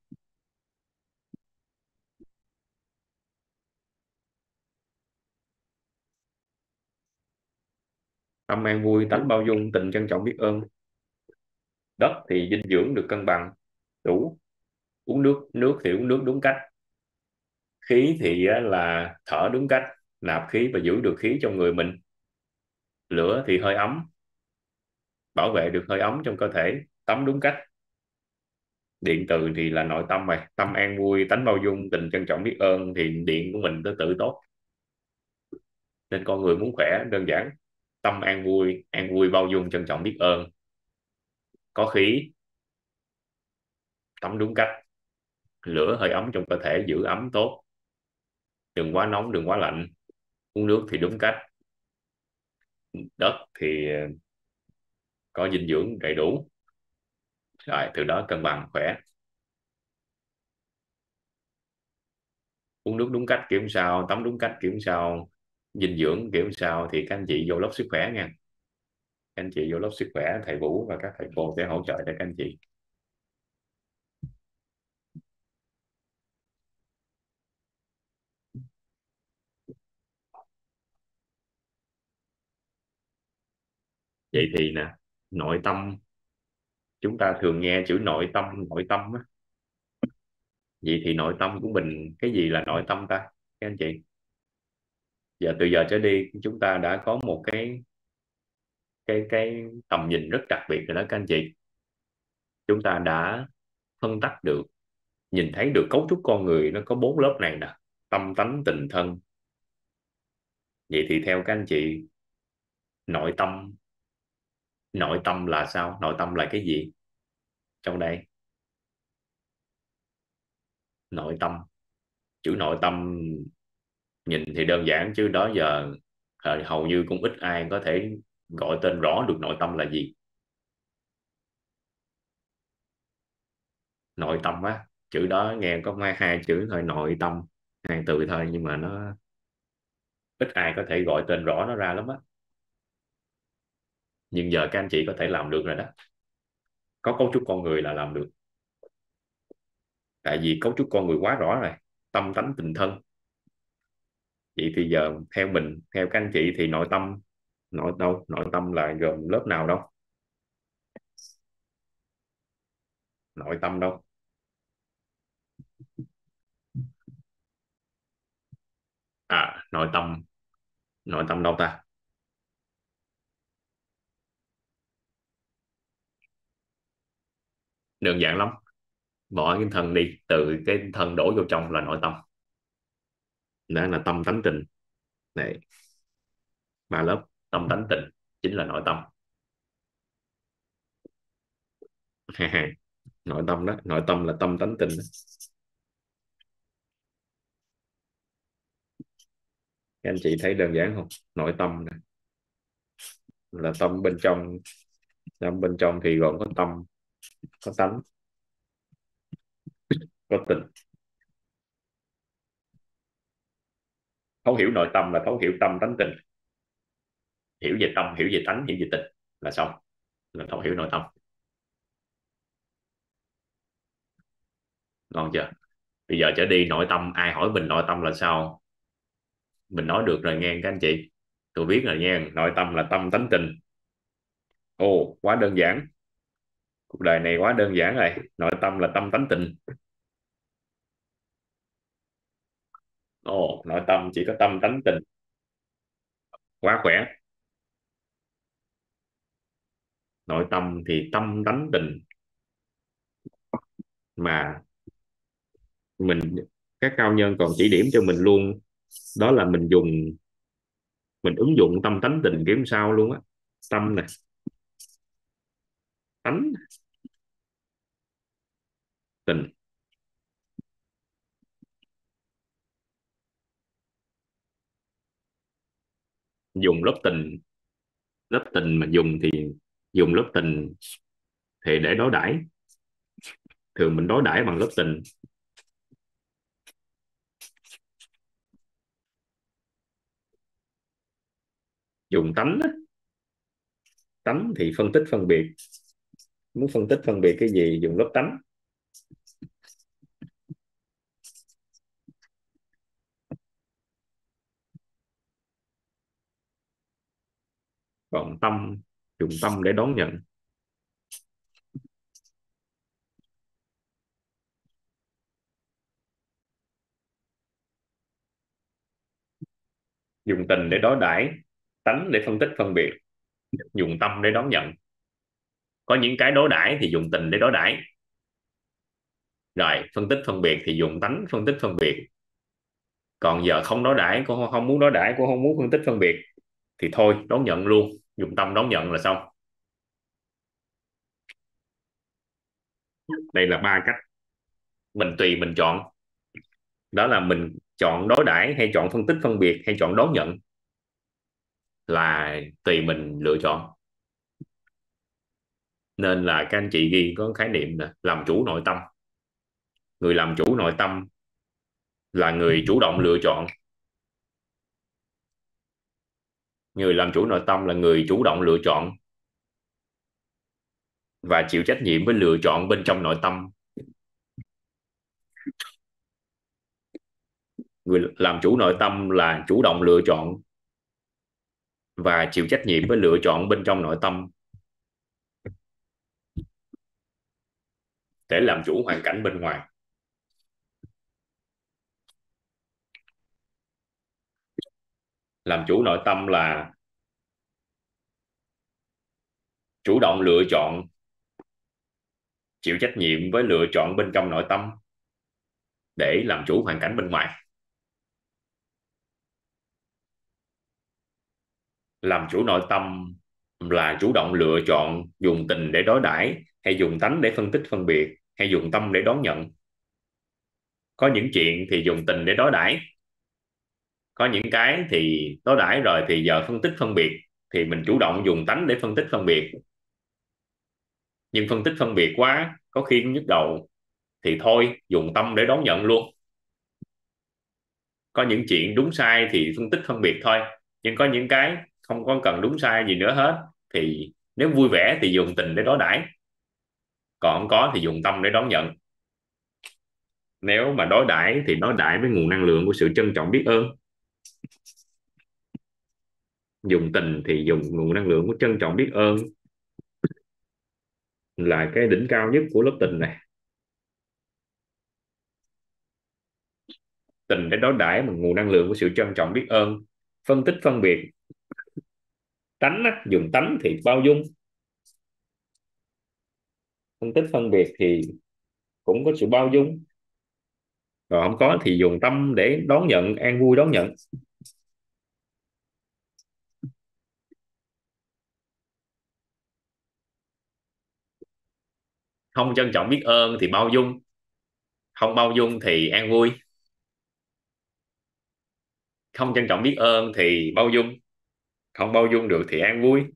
Tâm an vui, tánh bao dung, tình trân trọng biết ơn. Đất thì dinh dưỡng được cân bằng đủ. Uống nước, nước thì uống nước đúng cách. Khí thì là thở đúng cách, nạp khí và giữ được khí trong người mình. Lửa thì hơi ấm, bảo vệ được hơi ấm trong cơ thể, tắm đúng cách. Điện từ thì là nội tâm rồi, tâm an vui, tánh bao dung, tình trân trọng biết ơn thì điện của mình tự tốt. Nên con người muốn khỏe đơn giản, tâm an vui bao dung, trân trọng biết ơn có khí, tắm đúng cách, lửa hơi ấm trong cơ thể giữ ấm tốt, đừng quá nóng đừng quá lạnh, uống nước thì đúng cách, đất thì có dinh dưỡng đầy đủ, rồi từ đó cân bằng khỏe. Uống nước đúng cách kiểu sao, tắm đúng cách kiểu sao, dinh dưỡng kiểu sao thì các anh chị vô lớp sức khỏe nha. Các anh chị vô lớp sức khỏe, thầy Vũ và các thầy cô sẽ hỗ trợ cho các anh chị. Vậy thì nè, nội tâm, chúng ta thường nghe chữ nội tâm á. Vậy thì nội tâm của mình, cái gì là nội tâm ta các anh chị? Từ giờ trở đi chúng ta đã có một cái tầm nhìn rất đặc biệt rồi đó các anh chị. Chúng ta đã phân tách được, nhìn thấy được cấu trúc con người nó có 4 lớp này nè: tâm tánh tình thân. Vậy thì theo các anh chị, nội tâm, nội tâm là sao, nội tâm là cái gì trong đây? Nội tâm, chữ nội tâm nhìn thì đơn giản chứ đó giờ hầu như cũng ít ai có thể gọi tên rõ được nội tâm là gì. Nội tâm á, chữ đó nghe có hai chữ thôi, nội tâm, hai từ thôi, nhưng mà nó ít ai có thể gọi tên rõ nó ra lắm á. Nhưng giờ các anh chị có thể làm được rồi đó, có cấu trúc con người là làm được, tại vì cấu trúc con người quá rõ rồi, tâm tánh tình thân. Vậy thì giờ theo mình, theo các anh chị thì nội tâm, nội tâm là gồm lớp nào đâu? Nội tâm đâu? Nội tâm đâu ta? Đơn giản lắm, bỏ cái thân đi, từ cái thân đổ vô trong là nội tâm, đó là tâm tánh tình này. Ba lớp tâm tánh tình chính là nội tâm. Nội tâm đó, nội tâm là tâm tánh tình đó. Các anh chị thấy đơn giản không? Nội tâm này là tâm bên trong, tâm bên trong thì gồm có tâm, có tánh, có tình. Thấu hiểu nội tâm là thấu hiểu tâm tánh tình, hiểu về tâm, hiểu về tánh, hiểu về tình là xong, là thấu hiểu nội tâm. Ngon chưa? Bây giờ trở đi nội tâm, ai hỏi mình nội tâm là sao, mình nói được rồi nghe các anh chị, tôi biết rồi nha. Nội tâm là tâm tánh tình. Ồ, quá đơn giản, cuộc đời này quá đơn giản rồi. Nội tâm là tâm tánh tình. Ồ, nội tâm chỉ có tâm tánh tình, quá khỏe. Nội tâm thì tâm tánh tình, mà mình, các cao nhân còn chỉ điểm cho mình luôn, đó là mình dùng, mình ứng dụng tâm tánh tình kiếm sao luôn á. Tâm nè, tánh, tình, dùng lớp tình. Lớp tình mà dùng thì dùng lớp tình thì để đối đãi, thường mình đối đãi bằng lớp tình. Dùng tánh á, tánh thì phân tích phân biệt, muốn phân tích phân biệt cái gì dùng lớp tánh. Còn tâm, dùng tâm để đón nhận. Dùng tình để đối đãi, tánh để phân tích phân biệt, dùng tâm để đón nhận. Có những cái đối đãi thì dùng tình để đối đãi, rồi phân tích phân biệt thì dùng tánh phân tích phân biệt. Còn giờ không đối đãi, cô không muốn đối đãi, cô không muốn phân tích phân biệt thì thôi đón nhận luôn, dùng tâm đón nhận là xong. Đây là ba cách mình tùy mình chọn, đó là mình chọn đối đãi hay chọn phân tích phân biệt hay chọn đón nhận, là tùy mình lựa chọn. Nên là các anh chị ghi có khái niệm là làm chủ nội tâm. Người làm chủ nội tâm là người chủ động lựa chọn. Người làm chủ nội tâm là người chủ động lựa chọn và chịu trách nhiệm với lựa chọn bên trong nội tâm. Người làm chủ nội tâm là chủ động lựa chọn và chịu trách nhiệm với lựa chọn bên trong nội tâm để làm chủ hoàn cảnh bên ngoài. Làm chủ nội tâm là chủ động lựa chọn, chịu trách nhiệm với lựa chọn bên trong nội tâm để làm chủ hoàn cảnh bên ngoài. Làm chủ nội tâm là chủ động lựa chọn dùng tình để đối đãi hay dùng tánh để phân tích phân biệt hay dùng tâm để đón nhận. Có những chuyện thì dùng tình để đối đãi, có những cái thì đối đãi rồi thì giờ phân tích phân biệt thì mình chủ động dùng tánh để phân tích phân biệt. Nhưng phân tích phân biệt quá có khi cũng nhức đầu thì thôi dùng tâm để đón nhận luôn. Có những chuyện đúng sai thì phân tích phân biệt thôi, nhưng có những cái không có cần đúng sai gì nữa hết thì nếu vui vẻ thì dùng tình để đối đãi, còn không có thì dùng tâm để đón nhận. Nếu mà đối đãi thì đối đãi với nguồn năng lượng của sự trân trọng biết ơn. Dùng tình thì dùng nguồn năng lượng của trân trọng biết ơn, là cái đỉnh cao nhất của lớp tình này. Tình để đối đãi bằng nguồn năng lượng của sự trân trọng biết ơn. Phân tích phân biệt, tánh á, dùng tánh thì bao dung. Phân tích phân biệt thì cũng có sự bao dung, rồi không có thì dùng tâm để đón nhận, an vui đón nhận. Không trân trọng biết ơn thì bao dung, không bao dung thì an vui. Không trân trọng biết ơn thì bao dung, không bao dung được thì an vui.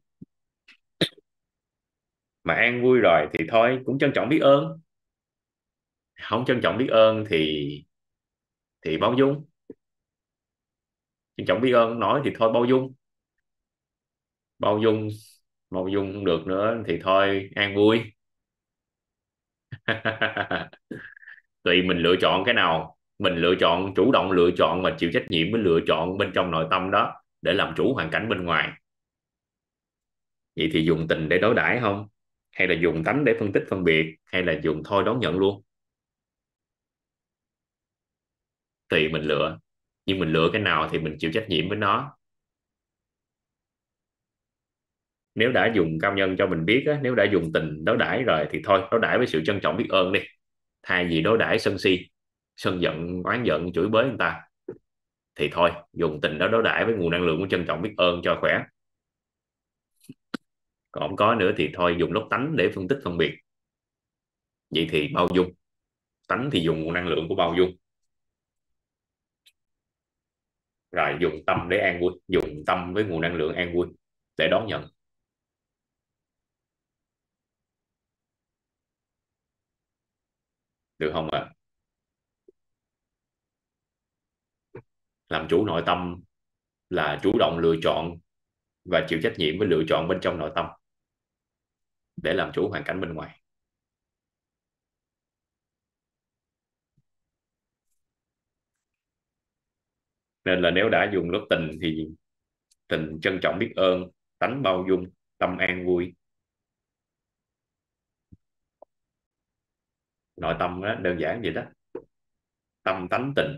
Mà an vui rồi thì thôi cũng trân trọng biết ơn. Không trân trọng biết ơn thì bao dung. Trân trọng biết ơn nói thì thôi bao dung. Bao dung, bao dung không được nữa thì thôi an vui. Tùy mình lựa chọn cái nào. Mình lựa chọn, chủ động lựa chọn và chịu trách nhiệm với lựa chọn bên trong nội tâm đó để làm chủ hoàn cảnh bên ngoài. Vậy thì dùng tình để đối đãi không, hay là dùng tánh để phân tích phân biệt, hay là dùng thôi đón nhận luôn? Tùy mình lựa, nhưng mình lựa cái nào thì mình chịu trách nhiệm với nó. Nếu đã dùng cao nhân cho mình biết á, nếu đã dùng tình đối đãi rồi thì thôi đối đãi với sự trân trọng biết ơn đi, thay vì đối đãi sân si, sân giận oán giận chửi bới người ta, thì thôi dùng tình đó đối đãi với nguồn năng lượng của trân trọng biết ơn cho khỏe. Còn không có nữa thì thôi dùng lớp tánh để phân tích phân biệt. Vậy thì bao dung. Tánh thì dùng nguồn năng lượng của bao dung. Rồi dùng tâm để an vui, dùng tâm với nguồn năng lượng an vui để đón nhận. Được không ạ? Làm chủ nội tâm là chủ động lựa chọn và chịu trách nhiệm với lựa chọn bên trong nội tâm để làm chủ hoàn cảnh bên ngoài. Nên là nếu đã dùng lớp tình thì tình trân trọng biết ơn, tánh bao dung, tâm an vui. Nội tâm đó, đơn giản vậy đó. Tâm tánh tình.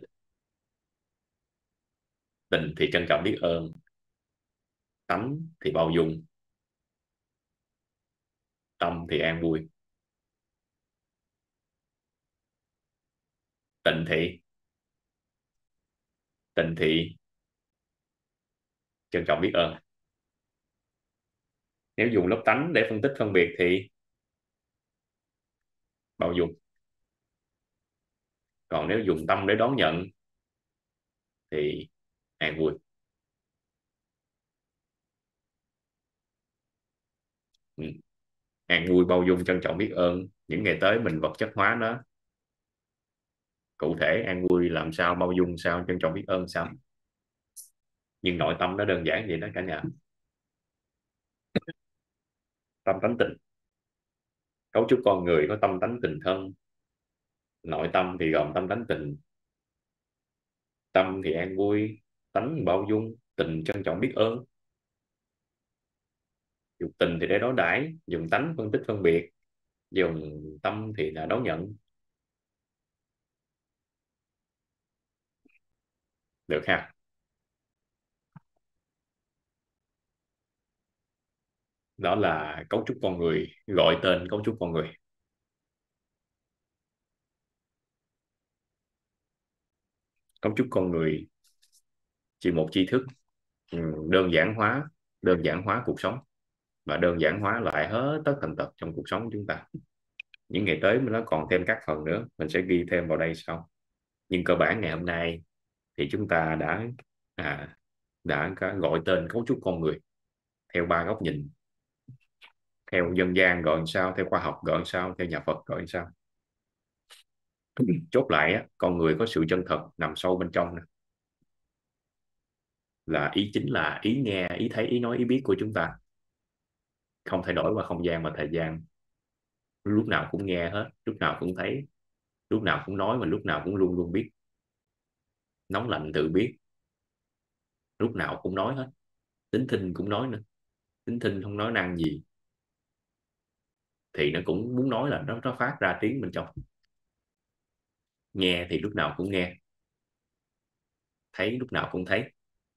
Tình thì trân trọng biết ơn, tánh thì bao dung, tâm thì an vui. Tình thì tình thì trân trọng biết ơn. Nếu dùng lớp tánh để phân tích phân biệt thì bao dung. Còn nếu dùng tâm để đón nhận thì an vui. Ừ. An vui, bao dung, trân trọng, biết ơn. Những ngày tới mình vật chất hóa nó cụ thể, an vui làm sao, bao dung sao, trân trọng biết ơn sao. Nhưng nội tâm nó đơn giản vậy đó cả nhà. Tâm tánh tình, cấu trúc con người có tâm tánh tình thân. Nội tâm thì gồm tâm tánh tình. Tâm thì an vui, tánh bao dung, tình trân trọng biết ơn. Dùng tình thì để đối đãi, dùng tánh phân tích phân biệt, dùng tâm thì là đón nhận. Được ha? Đó là cấu trúc con người, gọi tên cấu trúc con người. Cấu trúc con người chỉ một tri thức, đơn giản hóa, đơn giản hóa cuộc sống và đơn giản hóa lại hết tất tần tật trong cuộc sống của chúng ta. Những ngày tới nó còn thêm các phần nữa, mình sẽ ghi thêm vào đây sau. Nhưng cơ bản ngày hôm nay thì chúng ta đã gọi tên cấu trúc con người theo ba góc nhìn. Theo dân gian gọi sao, theo khoa học gọi sao, theo nhà Phật gọi sao. Chốt lại á, con người có sự chân thật nằm sâu bên trong này. Là ý chính là ý nghe, ý thấy, ý nói, ý biết của chúng ta, không thay đổi qua không gian và thời gian. Lúc nào cũng nghe hết, lúc nào cũng thấy, lúc nào cũng nói, mà lúc nào cũng luôn luôn biết. Nóng lạnh tự biết, lúc nào cũng nói hết. Tính thinh cũng nói nữa. Tính thinh không nói năng gì thì nó cũng muốn nói, là nó phát ra tiếng bên trong. Nghe thì lúc nào cũng nghe, thấy lúc nào cũng thấy.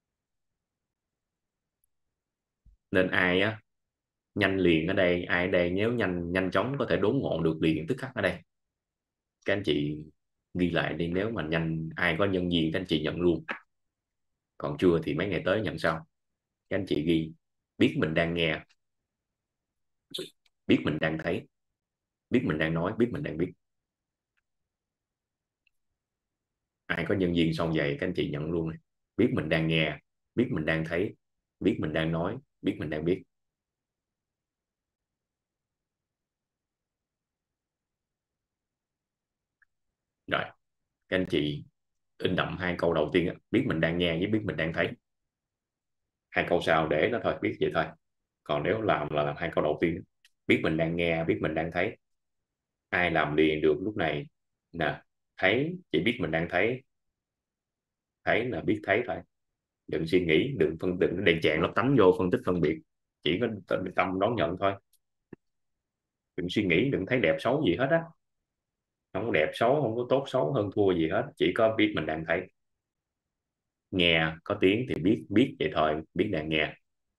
Nên ai á nhanh liền ở đây, ai ở đây nếu nhanh nhanh chóng có thể đốn ngộ được liền tức khắc ở đây, các anh chị ghi lại đi. Nếu mà nhanh, ai có nhân duyên các anh chị nhận luôn, còn chưa thì mấy ngày tới nhận sau. Các anh chị ghi: biết mình đang nghe, biết mình đang thấy, biết mình đang nói, biết mình đang biết. Ai có nhân duyên xong vậy các anh chị nhận luôn này. Biết mình đang nghe, biết mình đang thấy, biết mình đang nói, biết mình đang biết. Rồi các anh chị in đậm hai câu đầu tiên, biết mình đang nghe với biết mình đang thấy. Hai câu sau để nó thôi, biết vậy thôi. Còn nếu làm là làm hai câu đầu tiên, biết mình đang nghe, biết mình đang thấy. Ai làm liền được lúc này nè. Thấy chỉ biết mình đang thấy, thấy là biết thấy thôi. Đừng suy nghĩ, đừng đèn chèn lấp tánh vô phân tích phân biệt, chỉ có tâm đón nhận thôi. Đừng suy nghĩ, đừng thấy đẹp xấu gì hết á. Không có đẹp xấu, không có tốt xấu hơn thua gì hết, chỉ có biết mình đang thấy. Nghe có tiếng thì biết, biết vậy thôi, biết đang nghe.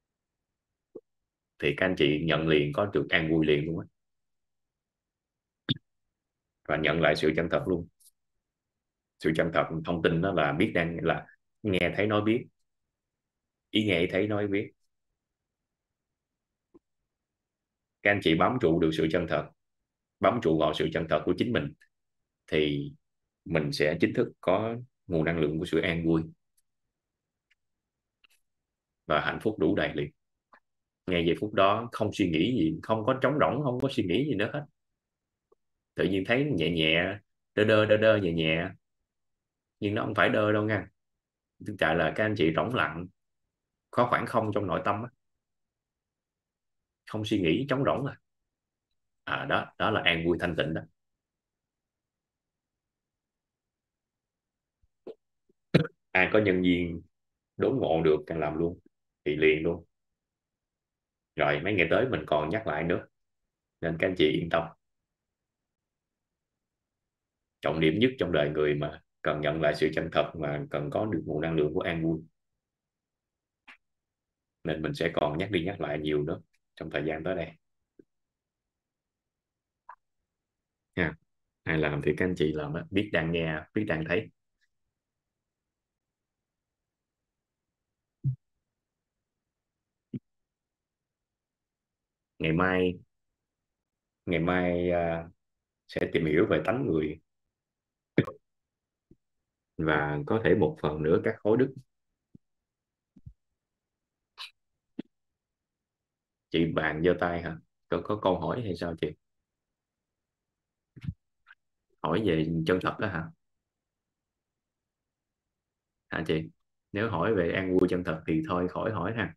Thì các anh chị nhận liền, có được an vui liền luôn á. Và nhận lại sự chân thật luôn. Sự chân thật thông tin đó là biết đang, là nghe thấy nói biết, ý nghe ý thấy nói biết. Các anh chị bám trụ được sự chân thật, bám trụ vào sự chân thật của chính mình, thì mình sẽ chính thức có nguồn năng lượng của sự an vui và hạnh phúc đủ đầy liền. Ngay giây phút đó không suy nghĩ gì, không có trống rỗng, không có suy nghĩ gì nữa hết. Tự nhiên thấy nhẹ nhẹ, đơ đơ nhẹ nhẹ. Nhưng nó không phải đơ đâu nha. Thực tại là các anh chị rỗng lặng, có khoảng không trong nội tâm á. Không suy nghĩ, trống rỗng. Đó đó là an vui thanh tịnh đó. Ai có nhân viên đốn ngộ được càng làm luôn thì liền luôn. Rồi mấy ngày tới mình còn nhắc lại nữa, nên các anh chị yên tâm. Trọng điểm nhất trong đời người mà cần nhận lại sự chân thật, mà cần có được nguồn năng lượng của an vui, nên mình sẽ còn nhắc đi nhắc lại nhiều nữa trong thời gian tới đây nha. Ai làm thì các anh chị làm đó. Biết đang nghe, biết đang thấy. Ngày mai, ngày mai sẽ tìm hiểu về tánh người và có thể một phần nữa các khối đức. Chị bạn giơ tay hả? Có câu hỏi hay sao chị? Hỏi về chân thật đó hả? Hả chị? Nếu hỏi về an vui chân thật thì thôi khỏi hỏi ha.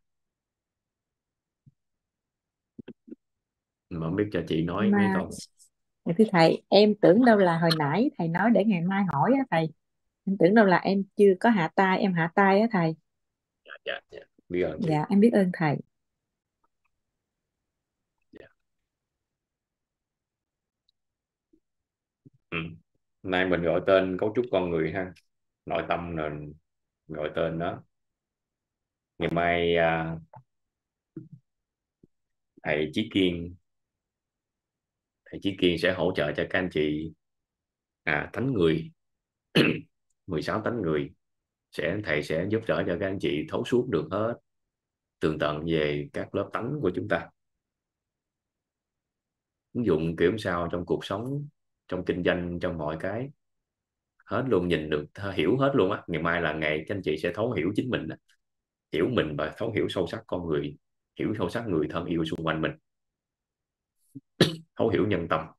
Mà không biết cho chị nói mấy mà câu. thưa thầy, em tưởng đâu là hồi nãy thầy nói để ngày mai hỏi á thầy. Em tưởng đâu là em chưa có hạ tay, em hạ tay á thầy. Dạ. Biết ơn chị. Dạ em biết ơn thầy. Dạ. Ừ. Nay mình gọi tên cấu trúc con người ha, nội tâm nên gọi tên đó. Ngày mai thầy Chí Kiên sẽ hỗ trợ cho các anh chị tánh người 16 tánh người. Thầy sẽ giúp đỡ cho các anh chị thấu suốt được hết tường tận về các lớp tánh của chúng ta, ứng dụng kiểu sao trong cuộc sống, trong kinh doanh, trong mọi cái hết luôn, nhìn được, hiểu hết luôn á. Ngày mai là ngày các anh chị sẽ thấu hiểu chính mình đó. Hiểu mình và thấu hiểu sâu sắc con người, hiểu sâu sắc người thân yêu xung quanh mình, thấu hiểu nhân tâm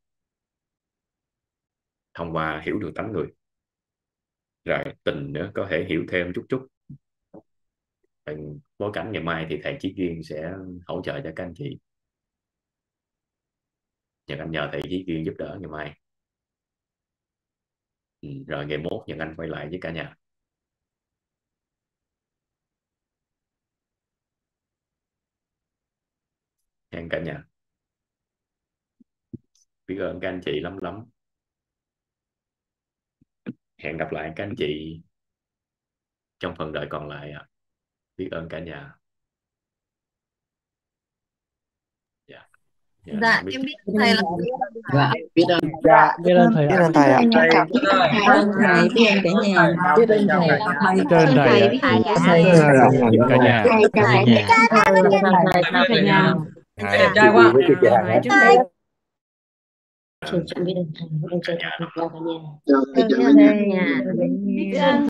thông qua hiểu được tánh người. Rồi tình nữa có thể hiểu thêm chút chút. Bối cảnh ngày mai thì thầy Chí Kiên sẽ hỗ trợ cho các anh chị. Nhờ thầy Chí Kiên giúp đỡ ngày mai. Rồi ngày mốt Nhật Anh quay lại với cả nhà. Hẹn cả nhà. Biết ơn các anh chị lắm lắm. Hẹn gặp lại các anh chị trong phần đời còn lại ạ. Biết ơn cả nhà. Dạ. Dạ em biết thầy là Dạ, biết ơn. Dạ, biết ơn thầy Biết ạ. ơn thầy ạ. Biết ơn thầy, biết ơn cả nhà. Biết ơn thầy. Biết ơn thầy ạ. Thầy, Biết cả nhà. thầy chào Cả thầy. nhà. Thầy chào cả nhà. Thầy. Trai quá. Chị biết ơn thầy, biết ơn thầy, chào cả nhà. Biết ơn thầy. biết ơn